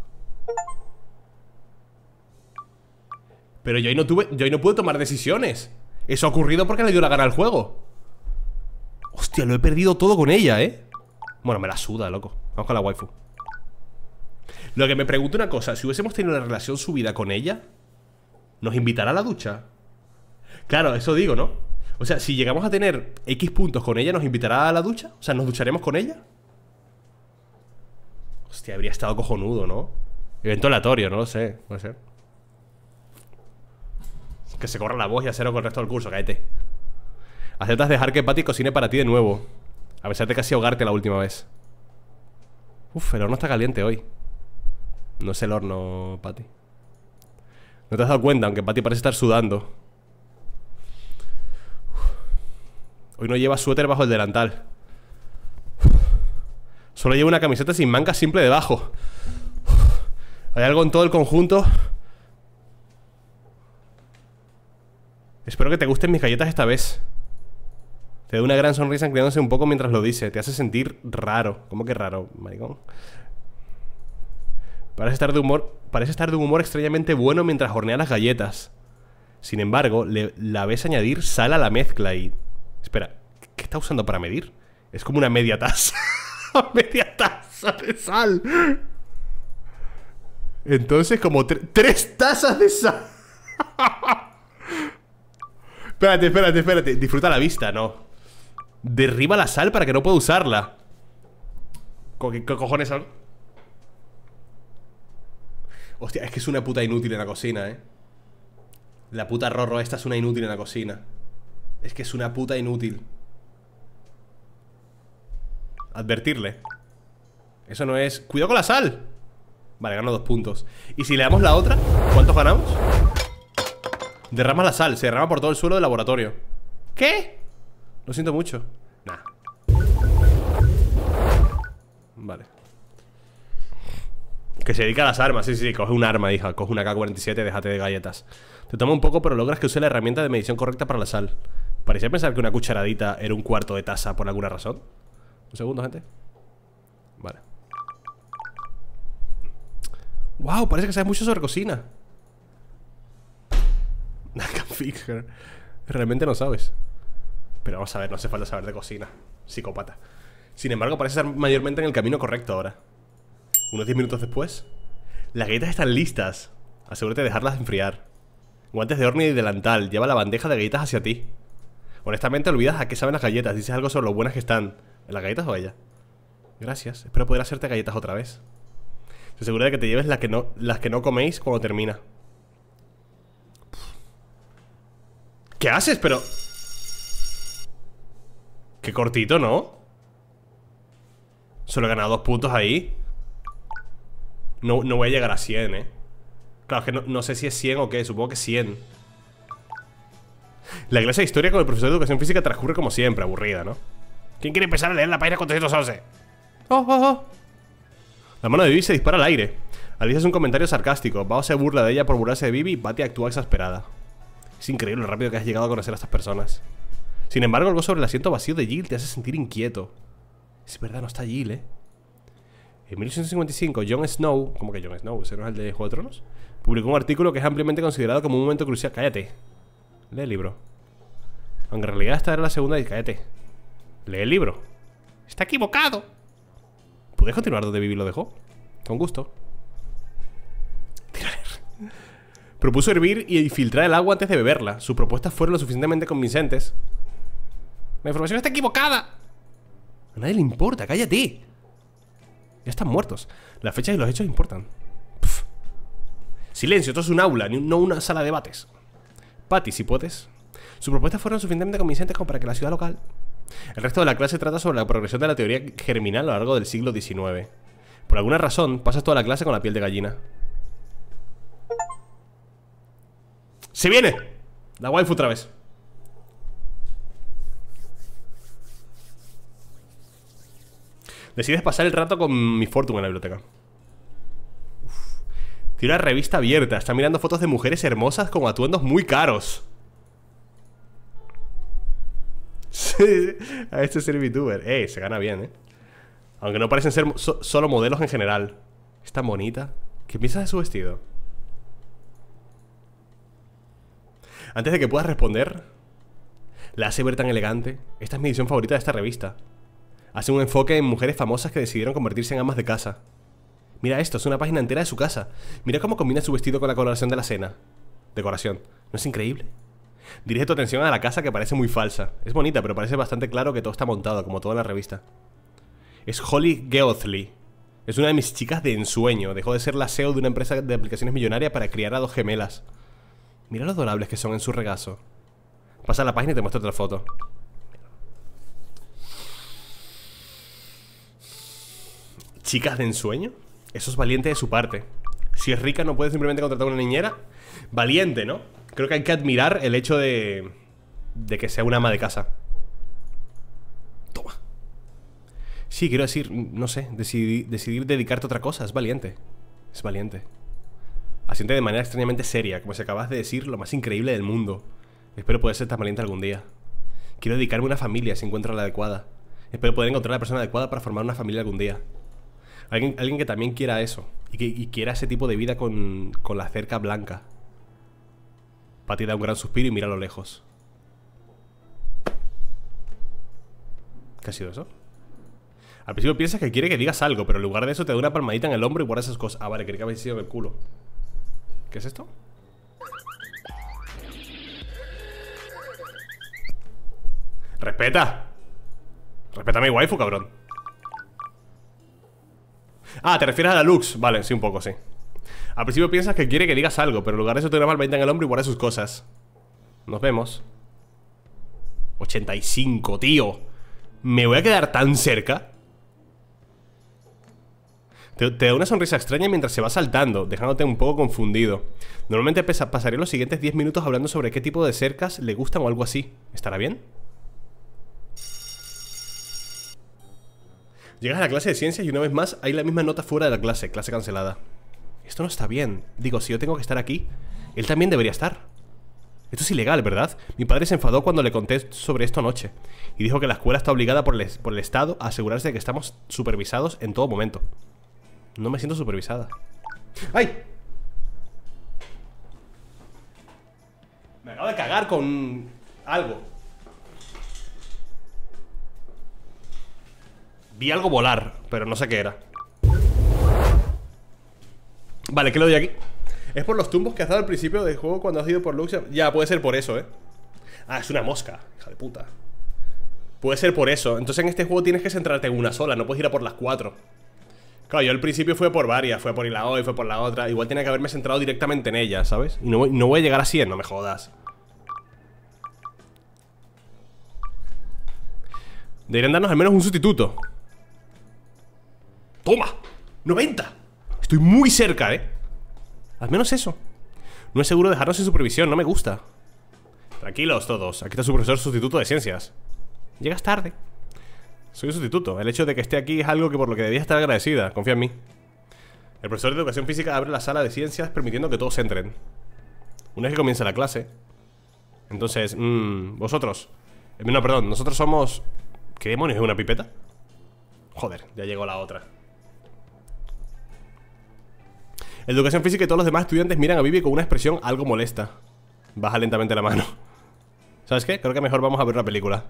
Pero yo ahí no pude tomar decisiones. Eso ha ocurrido porque le dio la gana al juego. Hostia, lo he perdido todo con ella, ¿eh? Bueno, me la suda, loco. Vamos con la waifu. Lo que me pregunto una cosa, si hubiésemos tenido una relación subida con ella, ¿nos invitará a la ducha? Claro, eso digo, ¿no? O sea, si llegamos a tener X puntos con ella, ¿nos invitará a la ducha? O sea, ¿nos ducharemos con ella? Hostia, habría estado cojonudo, ¿no? Evento aleatorio, no lo sé, puede ser. Que se corra la voz y a 0 con el resto del curso, cállate. Aceptas dejar que Patty cocine para ti de nuevo, a pesar de casi ahogarte la última vez. Uf, el horno está caliente hoy. No es el horno, Patty. ¿No te has dado cuenta? Aunque Patty parece estar sudando. Hoy no lleva suéter bajo el delantal. Solo lleva una camiseta sin mangas simple debajo. ¿Hay algo en todo el conjunto? Espero que te gusten mis galletas esta vez. Te da una gran sonrisa inclinándose un poco mientras lo dice. Te hace sentir raro. ¿Cómo que raro, maricón? Parece estar de un humor extrañamente bueno mientras hornea las galletas. Sin embargo, la ves añadir sal a la mezcla y... Espera, ¿qué está usando para medir? Es como una media taza. Media taza de sal. Entonces como 3 tazas de sal. Espérate. Disfruta la vista, no. Derriba la sal para que no pueda usarla. ¿Qué cojones son? Hostia, es que es una puta inútil en la cocina, ¿eh? La puta Rorro esta es una inútil en la cocina. Es que es una puta inútil. Advertirle. Eso no es... ¡Cuidado con la sal! Vale, gano 2 puntos. ¿Y si le damos la otra? ¿Cuántos ganamos? Derrama la sal, se derrama por todo el suelo del laboratorio. ¿Qué? Lo siento mucho. Nah. Vale. Que se dedica a las armas, sí, coge un arma, hija. Coge una K-47, déjate de galletas. Te toma un poco, pero logras que use la herramienta de medición correcta para la sal. Parecía pensar que una cucharadita era un cuarto de taza por alguna razón. Un segundo, gente. Vale. Wow, parece que sabes mucho sobre cocina. I can fix her. Realmente no sabes. Pero vamos a ver, no hace falta saber de cocina. Psicópata. Sin embargo, parece estar mayormente en el camino correcto ahora. Unos 10 minutos después. Las galletas están listas. Asegúrate de dejarlas enfriar. Guantes de horno y delantal. Lleva la bandeja de galletas hacia ti. Honestamente, olvidas a qué saben las galletas. Dices algo sobre lo buenas que están. ¿En las galletas o ella? Gracias. Espero poder hacerte galletas otra vez. Se asegura de que te lleves las que no coméis cuando termina. ¿Qué haces? Pero... Qué cortito, ¿no? Solo he ganado 2 puntos ahí. No voy a llegar a 100, ¿eh? Claro, es que no sé si es 100 o qué. Supongo que 100. La clase de historia con el profesor de educación física transcurre como siempre, aburrida, ¿no? ¿Quién quiere empezar a leer la página 411? ¡Oh, oh, oh! La mano de Bibi se dispara al aire. Alicia hace un comentario sarcástico. Bao se burla de ella por burlarse de Bibi y Patty actúa exasperada. Es increíble lo rápido que has llegado a conocer a estas personas. Sin embargo, algo sobre el asiento vacío de Jill te hace sentir inquieto. Es verdad, no está Jill, ¿eh? En 1855, Jon Snow... ¿Cómo que Jon Snow? ¿Ese no es el de Juego de Tronos? Publicó un artículo que es ampliamente considerado como un momento crucial... ¡Cállate! Lee el libro. Aunque en realidad esta era la segunda y... ¡Cállate! Lee el libro. ¡Está equivocado! ¿Puedes continuar donde Bibi lo dejó? Con gusto. Tírale. Propuso hervir y filtrar el agua antes de beberla. Sus propuestas fueron lo suficientemente convincentes. La información está equivocada. A nadie le importa, cállate. Ya están muertos. Las fechas y los hechos importan. Pff. Silencio, esto es un aula, no una sala de debates. Patty, si puedes. Sus propuestas fueron suficientemente convincentes como para que la ciudad local... El resto de la clase trata sobre la progresión de la teoría germinal a lo largo del siglo XIX. Por alguna razón, pasas toda la clase con la piel de gallina. ¡Se viene! La waifu otra vez. Decides pasar el rato con mi Fortune en la biblioteca. Tiene una revista abierta. Está mirando fotos de mujeres hermosas con atuendos muy caros. Sí, a este servituber. Se gana bien, Aunque no parecen ser solo modelos en general. Es tan bonita. ¿Qué piensas de su vestido? Antes de que puedas responder, la hace ver tan elegante. Esta es mi edición favorita de esta revista. Hace un enfoque en mujeres famosas que decidieron convertirse en amas de casa. Mira esto, es una página entera de su casa. Mira cómo combina su vestido con la coloración de la cena. Decoración. ¿No es increíble? Dirige tu atención a la casa, que parece muy falsa. Es bonita, pero parece bastante claro que todo está montado, como toda la revista. Es Holly Geoffley. Es una de mis chicas de ensueño. Dejó de ser la CEO de una empresa de aplicaciones millonaria para criar a 2 gemelas. Mira lo adorables que son en su regazo. Pasa a la página y te muestro otra foto. ¿Chicas de ensueño? Eso es valiente de su parte. Si es rica no puede simplemente contratar a una niñera. Valiente, ¿no? Creo que hay que admirar el hecho de que sea una ama de casa. Toma. Sí, quiero decir, no sé, decidir dedicarte a otra cosa. Es valiente. Es valiente. Asiente de manera extrañamente seria, como si acabas de decir lo más increíble del mundo. Espero poder ser tan valiente algún día. Quiero dedicarme a una familia si encuentro la adecuada. Espero poder encontrar a la persona adecuada para formar una familia algún día. Alguien que también quiera eso. Y quiera ese tipo de vida con la cerca blanca. Patty da un gran suspiro y mira a lo lejos. ¿Qué ha sido eso? Al principio piensas que quiere que digas algo, pero en lugar de eso te da una palmadita en el hombro y guarda esas cosas. Ah, vale, creí que habéis sido en el culo. ¿Qué es esto? ¡Respeta! Respeta a mi waifu, cabrón. Ah, te refieres a la Lux. Vale, sí, un poco, sí. Al principio piensas que quiere que digas algo, pero en lugar de eso te da una palmadita en el hombro y guarda sus cosas. Nos vemos. 85, tío. ¿Me voy a quedar tan cerca? Te da una sonrisa extraña mientras se va saltando, dejándote un poco confundido. Normalmente pasaré los siguientes 10 minutos hablando sobre qué tipo de cercas le gustan o algo así. ¿Estará bien? Llegas a la clase de ciencias y una vez más hay la misma nota fuera de la clase. Clase cancelada. Esto no está bien. Digo, si yo tengo que estar aquí, él también debería estar. Esto es ilegal, ¿verdad? Mi padre se enfadó cuando le conté sobre esto anoche y dijo que la escuela está obligada por el Estado a asegurarse de que estamos supervisados en todo momento. No me siento supervisada. ¡Ay! Me acabo de cagar con algo. Vi algo volar, pero no sé qué era. Vale, ¿qué le doy aquí? Es por los tumbos que has dado al principio del juego cuando has ido por Luxia. Ya, puede ser por eso, Ah, es una mosca, hija de puta. Puede ser por eso. Entonces en este juego tienes que centrarte en una sola, no puedes ir a por las 4. Claro, yo al principio fui por varias. Fue por la y fue por la otra. Igual tenía que haberme centrado directamente en ella, ¿sabes? Y no voy a llegar a 100, no me jodas. Deberían darnos al menos un sustituto. ¡Toma! ¡90! Estoy muy cerca, Al menos eso. No es seguro dejarnos sin supervisión, no me gusta. Tranquilos todos, aquí está su profesor sustituto de ciencias. Llegas tarde. Soy un sustituto, el hecho de que esté aquí es algo que por lo que debías estar agradecida. Confía en mí. El profesor de educación física abre la sala de ciencias permitiendo que todos entren. Una vez que comienza la clase. Entonces, vosotros no, perdón, nosotros somos... ¿Qué demonios es una pipeta? Joder, ya llegó la otra. Educación física y todos los demás estudiantes miran a Vivi con una expresión algo molesta. Baja lentamente la mano. ¿Sabes qué? Creo que mejor vamos a ver una película.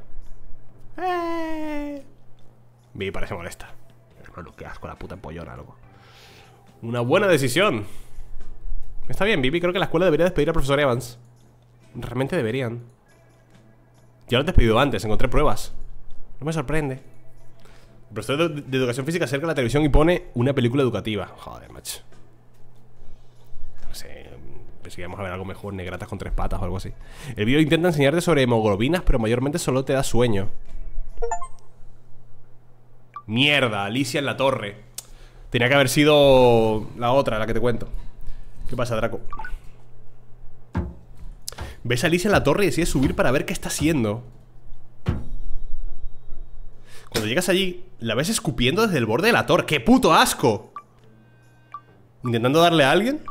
Vivi parece molesta. Hermano, qué asco la puta empollona, loco. Una buena decisión. Está bien, Vivi, creo que la escuela debería despedir al profesor Evans. Realmente deberían. Ya lo he despedido antes, encontré pruebas. No me sorprende. El profesor de educación física acerca a la televisión y pone una película educativa. Joder, macho. No sé, pensé que íbamos a ver algo mejor, negratas con 3 patas o algo así. El vídeo intenta enseñarte sobre hemoglobinas, pero mayormente solo te da sueño. Mierda, Alicia en la torre. Tenía que haber sido la otra, la que te cuento. ¿Qué pasa, Draco? Ves a Alicia en la torre y decides subir para ver qué está haciendo. Cuando llegas allí, la ves escupiendo desde el borde de la torre. ¡Qué puto asco! ¿Intentando darle a alguien?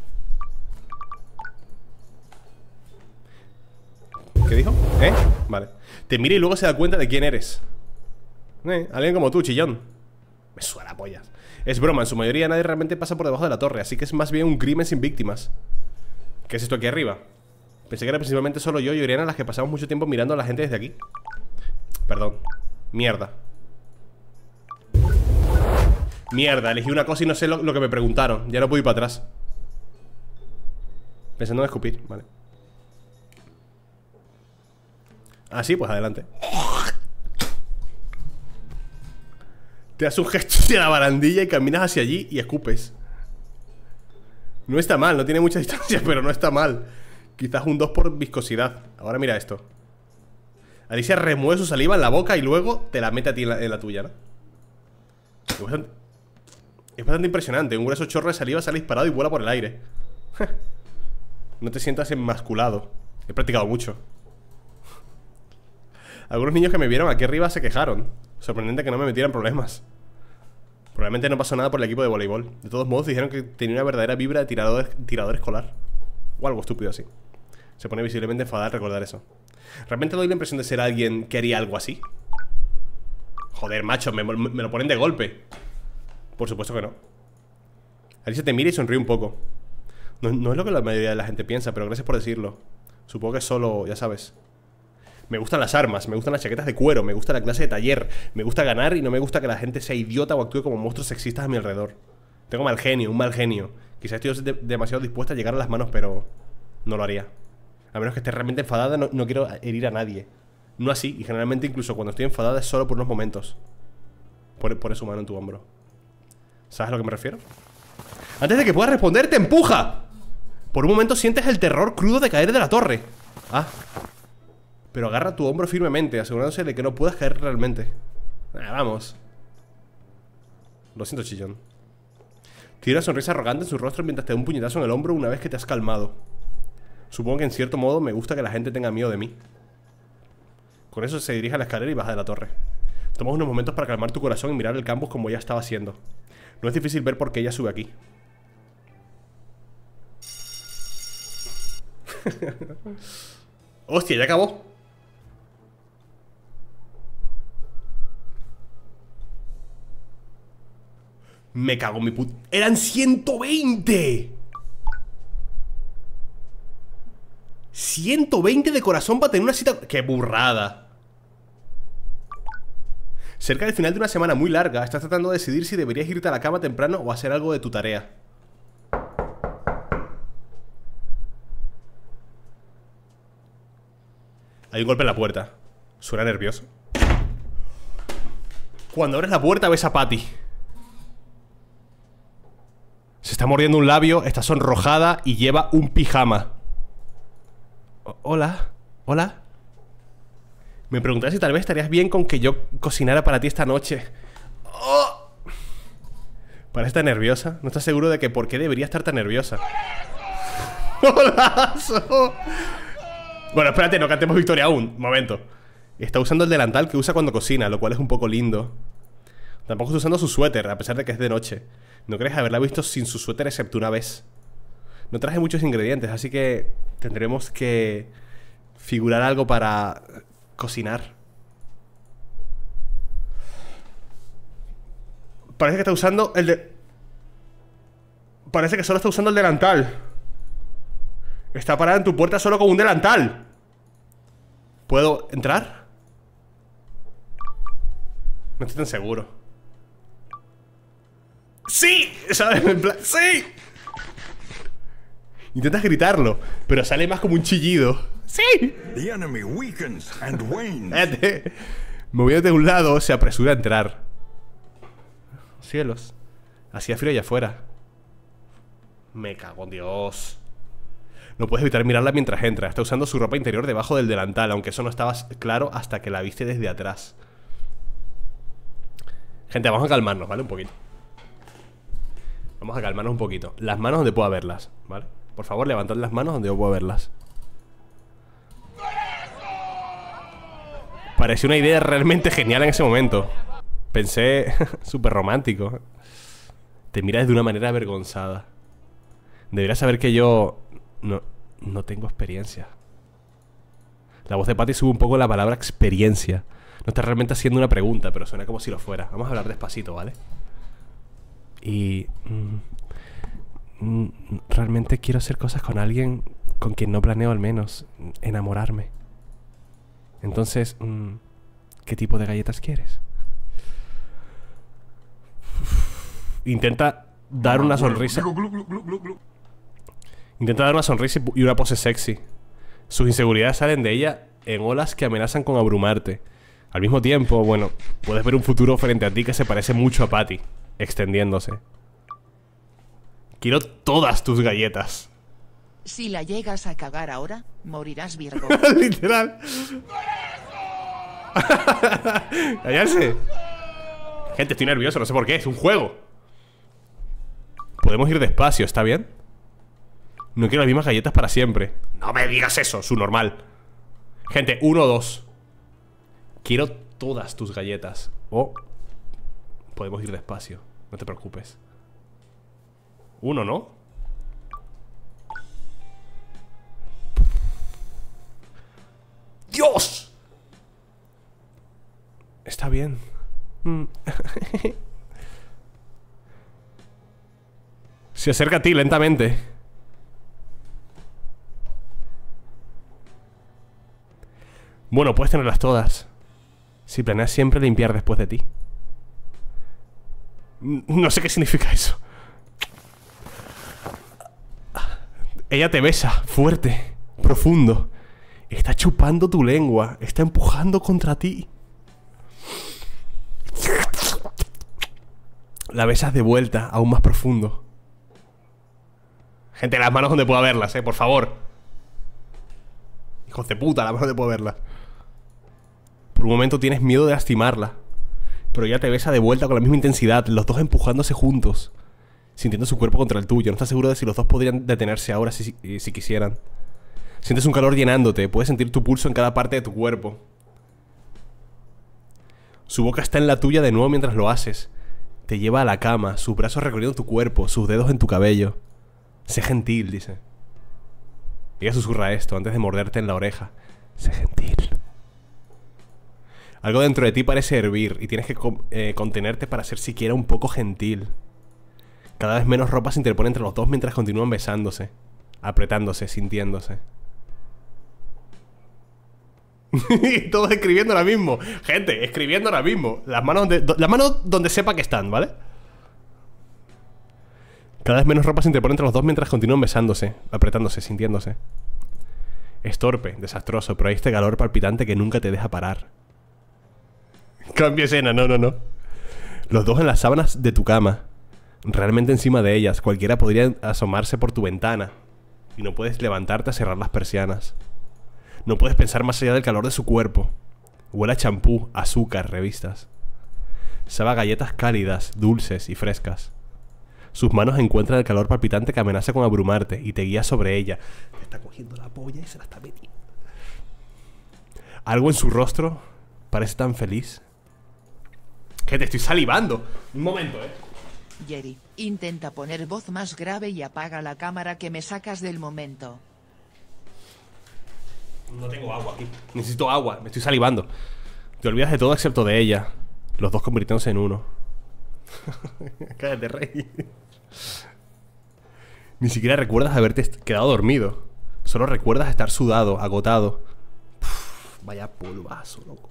¿Qué dijo? Vale. Te mira y luego se da cuenta de quién eres. Alguien como tú, chillón. Me suena pollas. Es broma, en su mayoría nadie realmente pasa por debajo de la torre, así que es más bien un crimen sin víctimas. ¿Qué es esto aquí arriba? Pensé que era principalmente solo yo y Oriana las que pasamos mucho tiempo mirando a la gente desde aquí. Perdón. Mierda. Mierda, elegí una cosa y no sé lo que me preguntaron. Ya no puedo ir para atrás. Pensando en escupir, vale. Ah, sí, pues adelante. Te das un gesto hacia la barandilla y caminas hacia allí y escupes. No está mal, no tiene mucha distancia, pero no está mal. Quizás un 2 por viscosidad. Ahora mira esto. Alicia remueve su saliva en la boca y luego te la mete a ti en la tuya, ¿no? Es bastante impresionante. Un grueso chorro de saliva sale disparado y vuela por el aire. No te sientas enmasculado. He practicado mucho. Algunos niños que me vieron aquí arriba se quejaron. Sorprendente que no me metieran problemas. Probablemente no pasó nada por el equipo de voleibol. De todos modos dijeron que tenía una verdadera vibra de tirador escolar. O algo estúpido así. Se pone visiblemente enfadada al recordar eso. ¿Realmente doy la impresión de ser alguien que haría algo así? Joder, macho, me lo ponen de golpe. Por supuesto que no. Alicia te mira y sonríe un poco. No es lo que la mayoría de la gente piensa, pero gracias por decirlo. Supongo que es solo, ya sabes. Me gustan las armas, me gustan las chaquetas de cuero, me gusta la clase de taller, me gusta ganar y no me gusta que la gente sea idiota o actúe como monstruos sexistas a mi alrededor. Tengo mal genio, un mal genio. Quizás estoy demasiado dispuesta a llegar a las manos, pero no lo haría. A menos que esté realmente enfadada, no quiero herir a nadie. No así, y generalmente incluso cuando estoy enfadada es solo por unos momentos. Pone su mano en tu hombro. ¿Sabes a lo que me refiero? Antes de que puedas responder, ¡te empuja! Por un momento sientes el terror crudo de caer de la torre. Ah. Pero agarra tu hombro firmemente, asegurándose de que no puedas caer realmente. Vamos. Lo siento, chillón. Tiene una sonrisa arrogante en su rostro mientras te da un puñetazo en el hombro una vez que te has calmado. Supongo que en cierto modo me gusta que la gente tenga miedo de mí. Con eso se dirige a la escalera y baja de la torre. Tomas unos momentos para calmar tu corazón y mirar el campus como ya estaba haciendo. No es difícil ver por qué ella sube aquí. Hostia, ya acabó. Me cago en mi puta. ¡Eran 120! 120 de corazón para tener una cita. ¡Qué burrada! Cerca del final de una semana muy larga, estás tratando de decidir si deberías irte a la cama temprano o hacer algo de tu tarea. Hay un golpe en la puerta. Suena nervioso. Cuando abres la puerta ves a Patty. Se está mordiendo un labio, está sonrojada y lleva un pijama. Hola, hola. Me preguntaba si tal vez estarías bien con que yo cocinara para ti esta noche. Oh. Parece estar nerviosa. No estás seguro de que por qué debería estar tan nerviosa. ¡Holazo! Bueno, espérate, no cantemos victoria aún. Un momento. Está usando el delantal que usa cuando cocina, lo cual es un poco lindo. Tampoco está usando su suéter, a pesar de que es de noche. No crees haberla visto sin su suéter excepto una vez. No traje muchos ingredientes, así que tendremos que figurar algo para cocinar. Parece que está usando Parece que solo está usando el delantal. Está parada en tu puerta solo con un delantal. ¿Puedo entrar? No estoy tan seguro. ¡Sí! ¿Sabes? En plan, ¡sí! Intentas gritarlo, pero sale más como un chillido. ¡Sí! The enemy weakens and wanes. Moviéndote de un lado, se apresura a entrar. Cielos. Hacía frío allá afuera. Me cago en Dios. No puedes evitar mirarla mientras entra. Está usando su ropa interior debajo del delantal, aunque eso no estaba claro hasta que la viste desde atrás. Gente, vamos a calmarnos, ¿vale? Un poquito. Vamos a calmarnos un poquito. Las manos donde pueda verlas, ¿vale? Por favor, levantad las manos donde yo pueda verlas. Pareció una idea realmente genial en ese momento. Pensé... súper romántico. Te miras de una manera avergonzada. Deberías saber que yo... No tengo experiencia. La voz de Patty sube un poco la palabra experiencia. No está realmente haciendo una pregunta, pero suena como si lo fuera. Vamos a hablar despacito, ¿vale? Y... realmente quiero hacer cosas con alguien con quien no planeo al menos enamorarme. Entonces, ¿qué tipo de galletas quieres? Intenta dar una sonrisa. Intenta dar una sonrisa y una pose sexy. Sus inseguridades salen de ella en olas que amenazan con abrumarte. Al mismo tiempo, bueno, puedes ver un futuro frente a ti que se parece mucho a Patty, extendiéndose. Quiero todas tus galletas. Si la llegas a cagar ahora, morirás, Virgo. Literal. Callarse. Gente, estoy nervioso, no sé por qué, es un juego. Podemos ir despacio, ¿está bien? No quiero las mismas galletas para siempre. No me digas eso, su normal. Gente, 1 o 2. Quiero todas tus galletas. O podemos ir despacio, no te preocupes. 1, ¿no? ¡Dios! Está bien. Se acerca a ti lentamente. Bueno, puedes tenerlas todas. Si planeas siempre limpiar después de ti. No sé qué significa eso. Ella te besa, fuerte, profundo. Está chupando tu lengua. Está empujando contra ti. La besas de vuelta, aún más profundo. Gente, las manos donde pueda verlas, por favor. Hijos de puta, las manos donde pueda verlas. Por un momento tienes miedo de lastimarla, pero ella te besa de vuelta con la misma intensidad, los dos empujándose juntos, sintiendo su cuerpo contra el tuyo. No estás seguro de si los dos podrían detenerse ahora si quisieran. Sientes un calor llenándote, puedes sentir tu pulso en cada parte de tu cuerpo. Su boca está en la tuya de nuevo mientras lo haces. Te lleva a la cama, sus brazos recorriendo tu cuerpo, sus dedos en tu cabello. Sé gentil, dice. Ella susurra esto antes de morderte en la oreja. Sé gentil. Algo dentro de ti parece hervir y tienes que contenerte para ser siquiera un poco gentil. Cada vez menos ropa se interpone entre los dos mientras continúan besándose, apretándose, sintiéndose. Y todos escribiendo ahora mismo. Gente, escribiendo ahora mismo. Las manos donde sepa que están, ¿vale? Cada vez menos ropa se interpone entre los dos mientras continúan besándose, apretándose, sintiéndose. Es torpe, desastroso, pero hay este calor palpitante que nunca te deja parar. Cambia escena, no. Los dos en las sábanas de tu cama. Realmente encima de ellas. Cualquiera podría asomarse por tu ventana. Y no puedes levantarte a cerrar las persianas. No puedes pensar más allá del calor de su cuerpo. Huele a champú, azúcar, revistas. Sabe a galletas cálidas, dulces y frescas. Sus manos encuentran el calor palpitante que amenaza con abrumarte y te guía sobre ella. Te está cogiendo la polla y se la está metiendo. Algo en su rostro parece tan feliz. Que te estoy salivando. Un momento, Jerry, intenta poner voz más grave y apaga la cámara que me sacas del momento. No tengo agua aquí. Necesito agua, me estoy salivando. Te olvidas de todo excepto de ella. Los dos convirtiéndose en uno. Cállate, rey. Ni siquiera recuerdas haberte quedado dormido. Solo recuerdas estar sudado, agotado. Vaya polvazo, loco.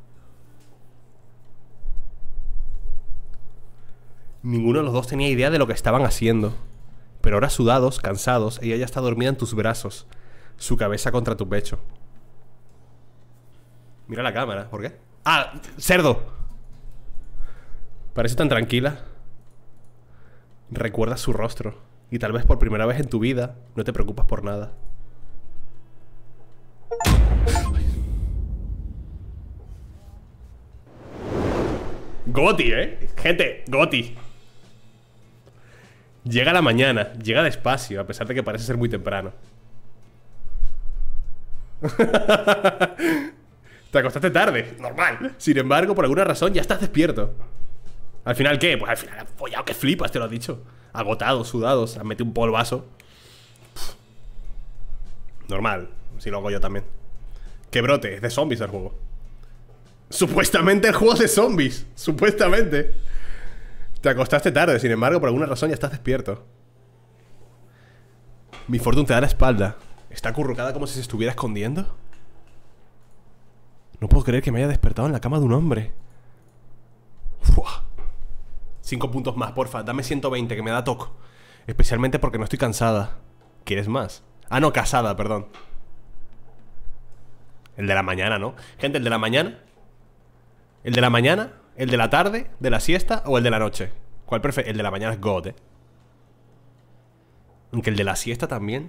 Ninguno de los dos tenía idea de lo que estaban haciendo. Pero ahora sudados, cansados, ella ya está dormida en tus brazos, su cabeza contra tu pecho. Mira la cámara, ¿por qué? ¡Ah! ¡Cerdo! Parece tan tranquila. Recuerdas su rostro. Y tal vez por primera vez en tu vida no te preocupas por nada. Goti, gente, Goti. Llega la mañana, llega despacio, a pesar de que parece ser muy temprano. Te acostaste tarde, normal. Sin embargo, por alguna razón ya estás despierto. ¿Al final qué? Pues al final has follado que flipas, te lo he dicho. Agotados, sudados, has metido un polvazo. Normal, si lo hago yo también. Que brote, es de zombies el juego. Supuestamente el juego es de zombies. Supuestamente. Te acostaste tarde, sin embargo, por alguna razón ya estás despierto. Mi Fortune te da la espalda. ¿Está acurrucada como si se estuviera escondiendo? No puedo creer que me haya despertado en la cama de un hombre. Uf. 5 puntos más, porfa. Dame 120, que me da toque. Especialmente porque no estoy cansada. ¿Quieres más? Ah, no, casada, perdón. El de la mañana, ¿no? Gente, el de la mañana. ¿El de la mañana? ¿El de la tarde? ¿De la siesta? ¿O el de la noche? ¿Cuál prefieres? El de la mañana es God, Aunque el de la siesta también.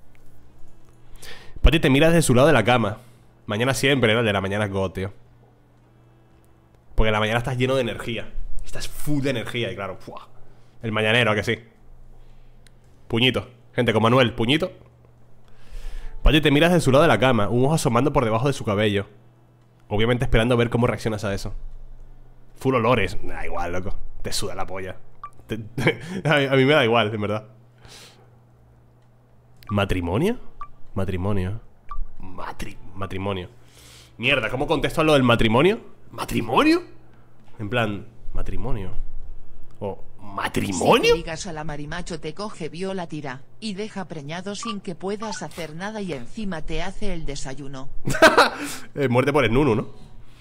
Patty te mira desde su lado de la cama. Mañana siempre, ¿no? El de la mañana es God, tío. Porque en la mañana estás lleno de energía. Estás full de energía y claro, ¡fua! El mañanero, ¿a que sí? Puñito. Gente, con Manuel, puñito. Patty te miras desde su lado de la cama, un ojo asomando por debajo de su cabello. Obviamente esperando a ver cómo reaccionas a eso. Full olores. Da igual, loco. Te suda la polla. A mí me da igual, en verdad. ¿Matrimonio? Matrimonio. Matrimonio. Mierda, ¿cómo contesto a lo del matrimonio? ¿Matrimonio? En plan, matrimonio. ¿O matrimonio? Si te digas a la marimacho te coge viola tira y deja preñado sin que puedas hacer nada y encima te hace el desayuno. Muerte por el Nunu, ¿no?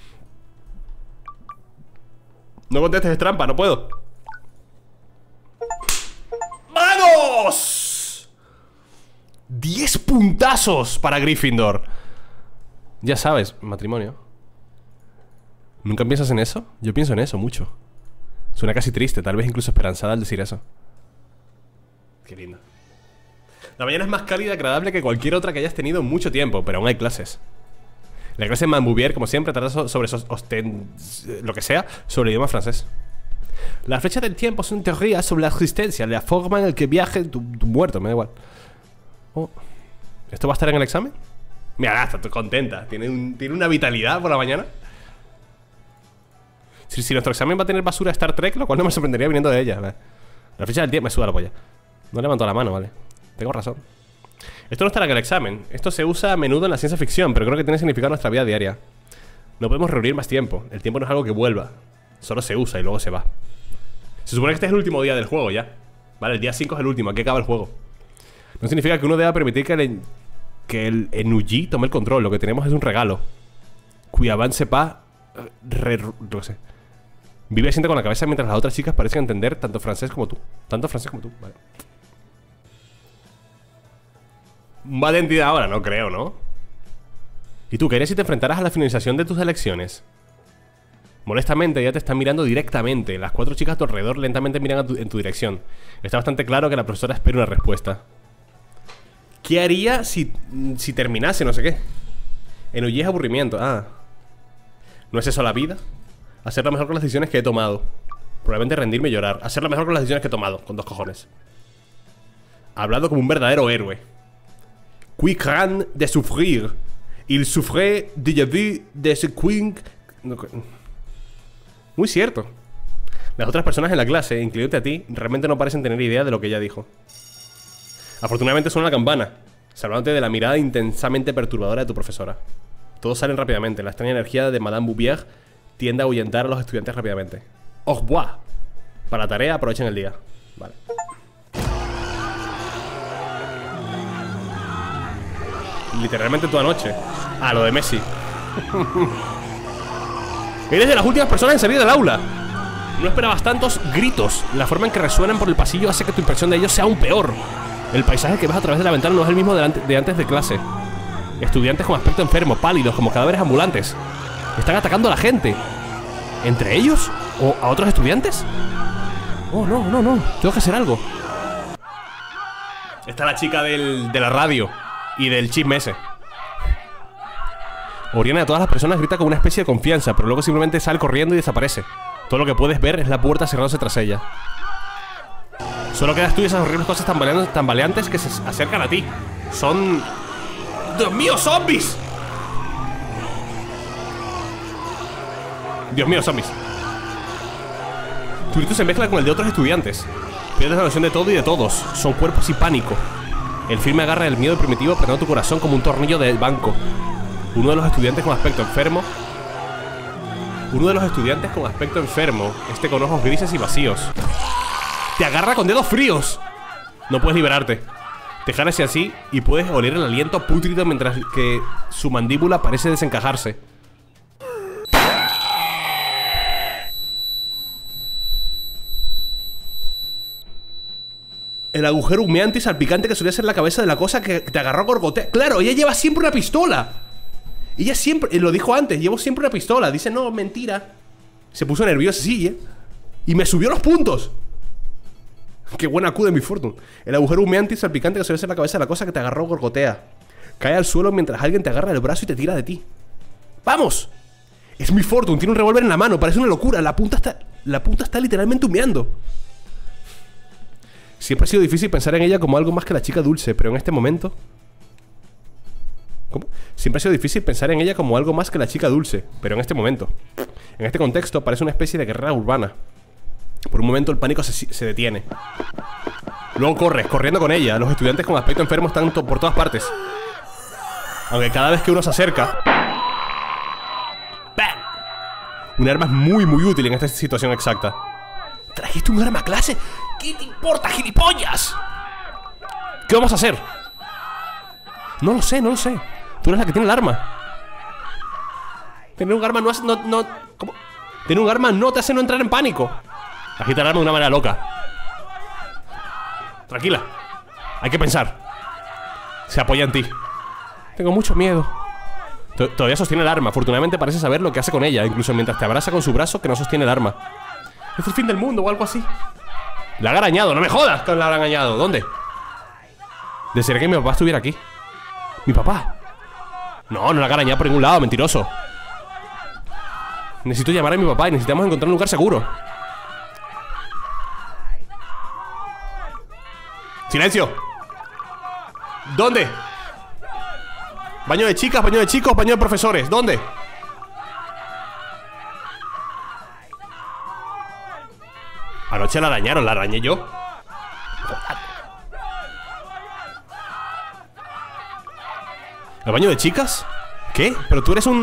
No contestes, es trampa, no puedo. ¡Vamos! 10 puntazos para Gryffindor. Ya sabes, matrimonio. ¿Nunca piensas en eso? Yo pienso en eso mucho. Suena casi triste, tal vez incluso esperanzada al decir eso. Qué lindo. La mañana es más cálida y agradable que cualquier otra que hayas tenido en mucho tiempo, pero aún hay clases. La clase de Manbouvier, como siempre, trata sobre lo que sea, sobre el idioma francés. La flecha del tiempo es una teoría sobre la existencia, la forma en la que viaje tu muerto, me da igual. Oh. ¿Esto va a estar en el examen? Mira, está contenta. Tiene una vitalidad por la mañana. Si nuestro examen va a tener basura de Star Trek, lo cual no me sorprendería viniendo de ella. La flecha del tiempo me suda la polla. No levanto la mano, vale. Tengo razón. Esto no estará en el examen. Esto se usa a menudo en la ciencia ficción, pero creo que tiene significado en nuestra vida diaria. No podemos reunir más tiempo. El tiempo no es algo que vuelva. Solo se usa y luego se va. Se supone que este es el último día del juego ya. Vale, el día 5 es el último. Aquí acaba el juego. No significa que uno deba permitir que el Enuji tome el control. Lo que tenemos es un regalo. Cuya avance pa. No sé. Vive y siente con la cabeza mientras las otras chicas parecen entender tanto francés como tú. Tanto francés como tú, vale. ¿Va de entidad ahora? No creo, ¿no? ¿Y tú qué harías si te enfrentaras a la finalización de tus elecciones? Molestamente, ella te está mirando directamente. Las 4 chicas a tu alrededor lentamente miran en tu dirección. Está bastante claro que la profesora espera una respuesta. ¿Qué haría si terminase? No sé qué. Enuyes aburrimiento. Ah. ¿No es eso la vida? Hacerlo mejor con las decisiones que he tomado. Probablemente rendirme y llorar. Hacerlo mejor con las decisiones que he tomado. Con 2 cojones. Ha hablado como un verdadero héroe. Qui craint de souffrir. Il souffrait déjà vu de ce queen. Muy cierto. Las otras personas en la clase, incluyéndote a ti, realmente no parecen tener idea de lo que ella dijo. Afortunadamente suena la campana, salvándote de la mirada intensamente perturbadora de tu profesora. Todos salen rápidamente. La extraña energía de Madame Bouvier tiende a ahuyentar a los estudiantes rápidamente. Au revoir. Para la tarea aprovechen el día. Vale. Literalmente toda noche. Ah, lo de Messi. Eres de las últimas personas en salir del aula. No esperabas tantos gritos. La forma en que resuenan por el pasillo hace que tu impresión de ellos sea aún peor. El paisaje que ves a través de la ventana no es el mismo de antes de clase. Estudiantes con aspecto enfermo, pálidos, como cadáveres ambulantes. Están atacando a la gente. ¿Entre ellos? ¿O a otros estudiantes? Oh, no. Tengo que hacer algo. Está la chica de la radio y del chisme ese. Oriana de todas las personas grita con una especie de confianza, pero luego simplemente sale corriendo y desaparece. Todo lo que puedes ver es la puerta cerrándose tras ella. Solo quedas tú y esas horribles cosas tambaleantes que se acercan a ti. Son... ¡Dios mío, zombies! Dios mío, zombies. Tu grito se mezcla con el de otros estudiantes. Pierdes la noción de todo y de todos. Son cuerpos y pánico. El firme agarra del miedo primitivo apretando tu corazón como un tornillo del banco. Uno de los estudiantes con aspecto enfermo. Este con ojos grises y vacíos. Te agarra con dedos fríos. No puedes liberarte. Te jala hacia así y puedes oler el aliento pútrido mientras que su mandíbula parece desencajarse. El agujero humeante y salpicante que solía ser la cabeza de la cosa que te agarró gorgotea. Claro, ella lleva siempre una pistola. Ella siempre, lo dijo antes, llevo siempre una pistola. Dice, no, mentira. Se puso nerviosa, sí, y me subió los puntos. Qué buena Q de mi Fortune. El agujero humeante y salpicante que suele ser la cabeza de la cosa que te agarró gorgotea. Cae al suelo mientras alguien te agarra el brazo y te tira de ti. ¡Vamos! Es mi Fortune, tiene un revólver en la mano, parece una locura. La punta está literalmente humeando. Siempre ha sido difícil pensar en ella como algo más que la chica dulce, pero en este momento... ¿Cómo? Siempre ha sido difícil pensar en ella como algo más que la chica dulce, pero en este momento. En este contexto parece una especie de guerrera urbana. Por un momento el pánico se detiene. Luego corres, corriendo con ella. Los estudiantes con aspecto enfermo están por todas partes. Aunque cada vez que uno se acerca... ¡Bam! Un arma es muy útil en esta situación exacta. ¿Trajiste un arma a clase? ¿Qué te importa, gilipollas? ¿Qué vamos a hacer? No lo sé. Tú eres la que tiene el arma. Tener un arma no hace... ¿Cómo? Tener un arma no te hace no entrar en pánico. Agita el arma de una manera loca. Tranquila. Hay que pensar. Se apoya en ti. Tengo mucho miedo. Todavía sostiene el arma. Afortunadamente parece saber lo que hace con ella, incluso mientras te abraza con su brazo que no sostiene el arma. Es el fin del mundo o algo así. La ha arañado, no me jodas que la ha arañado. ¿Dónde? Desearía que mi papá estuviera aquí. ¿Mi papá? No la ha arañado por ningún lado, mentiroso. Necesito llamar a mi papá y necesitamos encontrar un lugar seguro. ¡Silencio! ¿Dónde? Baño de chicas, baño de chicos, baño de profesores. ¿Dónde? Anoche la arañaron, la arañé yo. ¿El baño de chicas? ¿Qué? Pero tú eres un...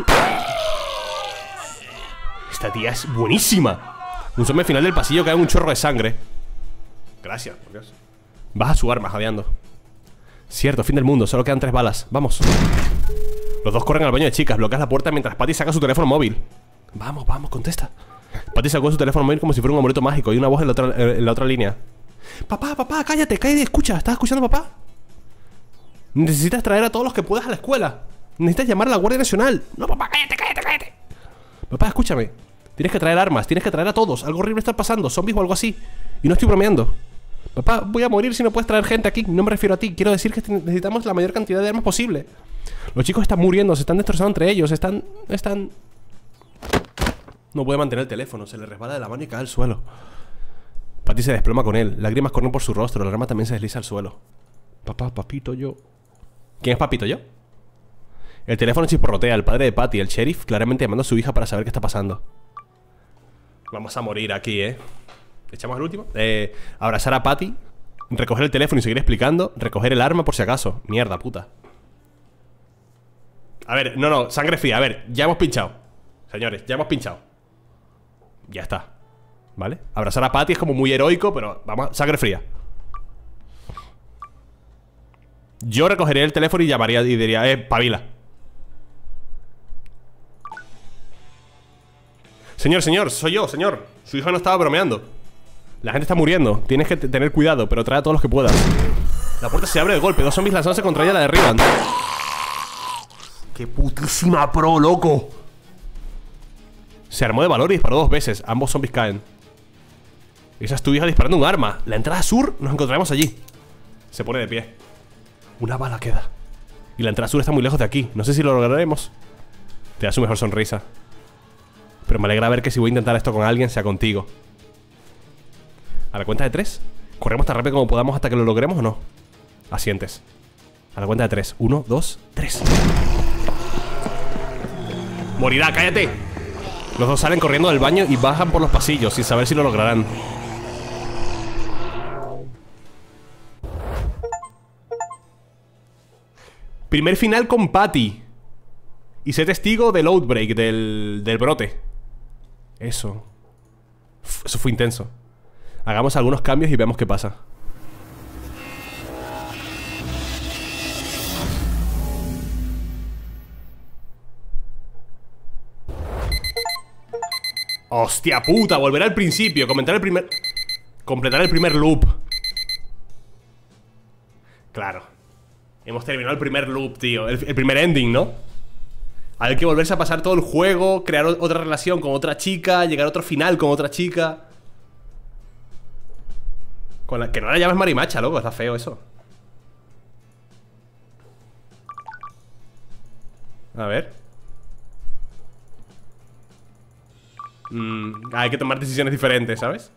Esta tía es buenísima. Un zombie al final del pasillo cae un chorro de sangre. Gracias, por Dios. Baja su arma, jadeando. Cierto, fin del mundo, solo quedan 3 balas. Vamos. Los dos corren al baño de chicas, bloqueas la puerta mientras Patty saca su teléfono móvil. Vamos, vamos, contesta. Patty sacó su teléfono móvil como si fuera un amuleto mágico. Y una voz en la otra línea. Papá, papá, cállate, cállate, escucha. ¿Estás escuchando, papá? Necesitas traer a todos los que puedas a la escuela. Necesitas llamar a la Guardia Nacional. No, papá, cállate, cállate, cállate. Papá, escúchame. Tienes que traer armas, tienes que traer a todos. Algo horrible está pasando, zombies o algo así. Y no estoy bromeando. Papá, voy a morir si no puedes traer gente aquí. No me refiero a ti, quiero decir que necesitamos la mayor cantidad de armas posible. Los chicos están muriendo, se están destrozando entre ellos. Están... No puede mantener el teléfono, se le resbala de la mano y cae al suelo. Patty se desploma con él, lágrimas corren por su rostro. La arma también se desliza al suelo. Papá, papito, yo... ¿Quién es papito, yo? El teléfono chisporrotea, el padre de Patty, el sheriff, claramente llamando a su hija para saber qué está pasando. Vamos a morir aquí, ¿Echamos el último? Abrazar a Patty, recoger el teléfono y seguir explicando, recoger el arma por si acaso. Mierda, puta. A ver, no, sangre fría, a ver, ya hemos pinchado. Señores, ya hemos pinchado. Ya está, ¿vale? Abrazar a Patty es como muy heroico, pero vamos, sangre fría. Yo recogería el teléfono y llamaría y diría, pavila. Señor, soy yo, señor. Su hija no estaba bromeando. La gente está muriendo, tienes que tener cuidado, pero trae a todos los que puedas. La puerta se abre de golpe, 2 zombies lanzándose contra ella la derriban. ¡Qué putísima pro, loco! Se armó de valor y disparó 2 veces. Ambos zombies caen. Esa es tu hija disparando un arma. La entrada sur, nos encontraremos allí. Se pone de pie. Una bala queda. Y la entrada sur está muy lejos de aquí. No sé si lo lograremos. Te da su mejor sonrisa. Pero me alegra ver que si voy a intentar esto con alguien, sea contigo. A la cuenta de 3. ¿Corremos tan rápido como podamos hasta que lo logremos o no? Asientes. A la cuenta de 3. 1, 2, 3. Morirá, cállate. Los dos salen corriendo del baño y bajan por los pasillos sin saber si lo lograrán. Primer final con Patty. Y sé testigo del outbreak, del brote. Eso fue intenso. Hagamos algunos cambios y veamos qué pasa. Hostia puta, volver al principio. Completar el primer loop. Claro. Hemos terminado el primer loop, tío. El primer ending, ¿no? Hay que volverse a pasar todo el juego, crear otra relación con otra chica, llegar a otro final con otra chica. Que no la llames marimacha, loco, está feo eso. A ver. Hay que tomar decisiones diferentes, ¿sabes?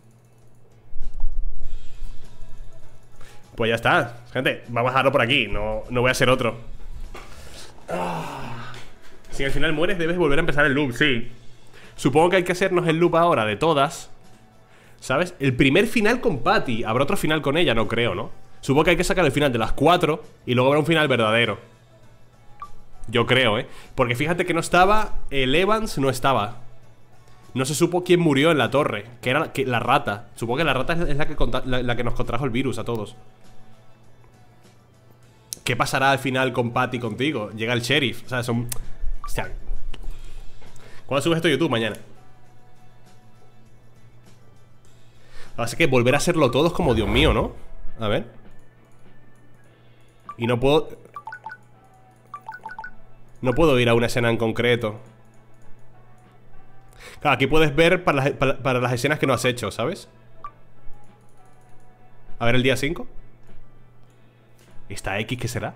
Pues ya está, gente, vamos a dejarlo por aquí. No voy a hacer otro. Si al final mueres debes volver a empezar el loop, sí. Supongo que hay que hacernos el loop ahora de todas, ¿sabes? El primer final con Patty. ¿Habrá otro final con ella? No creo, ¿no? Supongo que hay que sacar el final de las 4 y luego habrá un final verdadero. Yo creo, porque fíjate que no estaba. El Evans no estaba. No se supo quién murió en la torre. Que era la rata. Supongo que la rata es la que nos contrajo el virus a todos. ¿Qué pasará al final con Patty contigo? Llega el sheriff. O sea, son... Hostia. ¿Cuándo subes esto a YouTube? Mañana. Así que volver a hacerlo todo es como Dios mío, ¿no? A ver. Y no puedo... No puedo ir a una escena en concreto. Claro, aquí puedes ver para las escenas que no has hecho, ¿sabes? A ver el día 5. ¿Esta X qué será?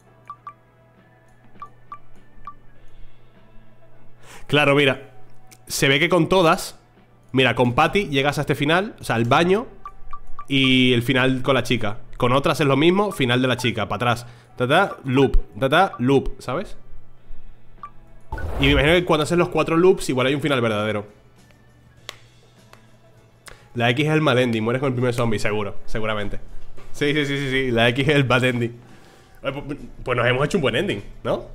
Claro, mira. Se ve que con todas... Mira, con Patty llegas a este final, o sea, el baño y el final con la chica. Con otras es lo mismo, final de la chica, para atrás. Loop, loop, ¿sabes? Y me imagino que cuando haces los 4 loops igual hay un final verdadero. La X es el mal ending, mueres con el primer zombie, seguro, seguramente. Sí, la X es el bad ending. Pues nos hemos hecho un buen ending, ¿no?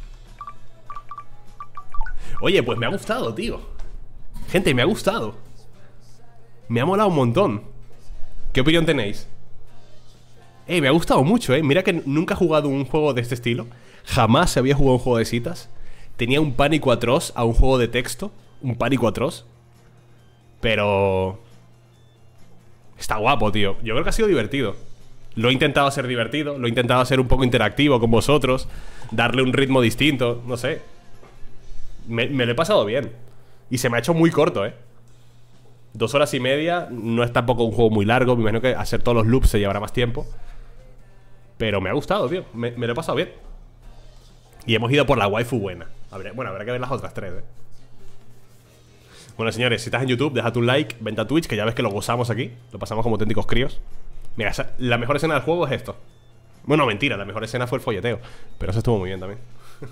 Oye, pues me ha gustado, tío. Gente, me ha gustado. Me ha molado un montón. ¿Qué opinión tenéis? Me ha gustado mucho, Mira que nunca he jugado un juego de este estilo. Jamás había jugado un juego de citas. Tenía un pánico atroz a un juego de texto. Un pánico atroz. Pero... está guapo, tío. Yo creo que ha sido divertido. Lo he intentado hacer divertido. Lo he intentado hacer un poco interactivo con vosotros. Darle un ritmo distinto. No sé. Me lo he pasado bien. Y se me ha hecho muy corto, 2 horas y media. No es tampoco un juego muy largo. Me imagino que hacer todos los loops se llevará más tiempo. Pero me ha gustado, tío. Me lo he pasado bien. Y hemos ido por la waifu buena. Bueno, habrá que ver las otras 3, Bueno, señores, si estás en YouTube, déjate un like, vente a Twitch, que ya ves que lo gozamos aquí. Lo pasamos como auténticos críos. Mira, la mejor escena del juego es esto. Bueno, mentira, la mejor escena fue el folleteo. Pero eso estuvo muy bien también.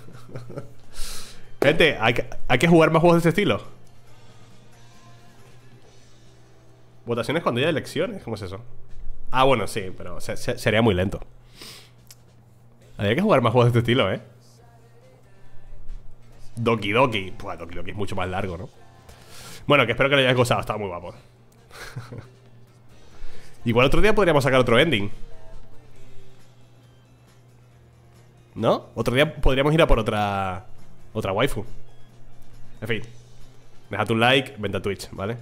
Gente, hay que jugar más juegos de este estilo. Votaciones cuando haya elecciones, ¿cómo es eso? Ah, bueno, sí, pero sería muy lento. Habría que jugar más juegos de este estilo, Doki Doki. Pues Doki Doki es mucho más largo, ¿no? Bueno, que espero que lo hayáis gozado, estaba muy guapo. Igual otro día podríamos sacar otro ending, ¿no? Otro día podríamos ir a por otra waifu. En fin, dejad un like, vente a Twitch, ¿vale?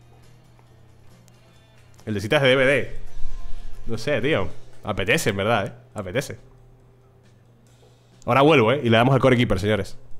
El de citas de DVD. No sé, tío. Apetece, en verdad, apetece. Ahora vuelvo, y le damos al Core Keeper, señores.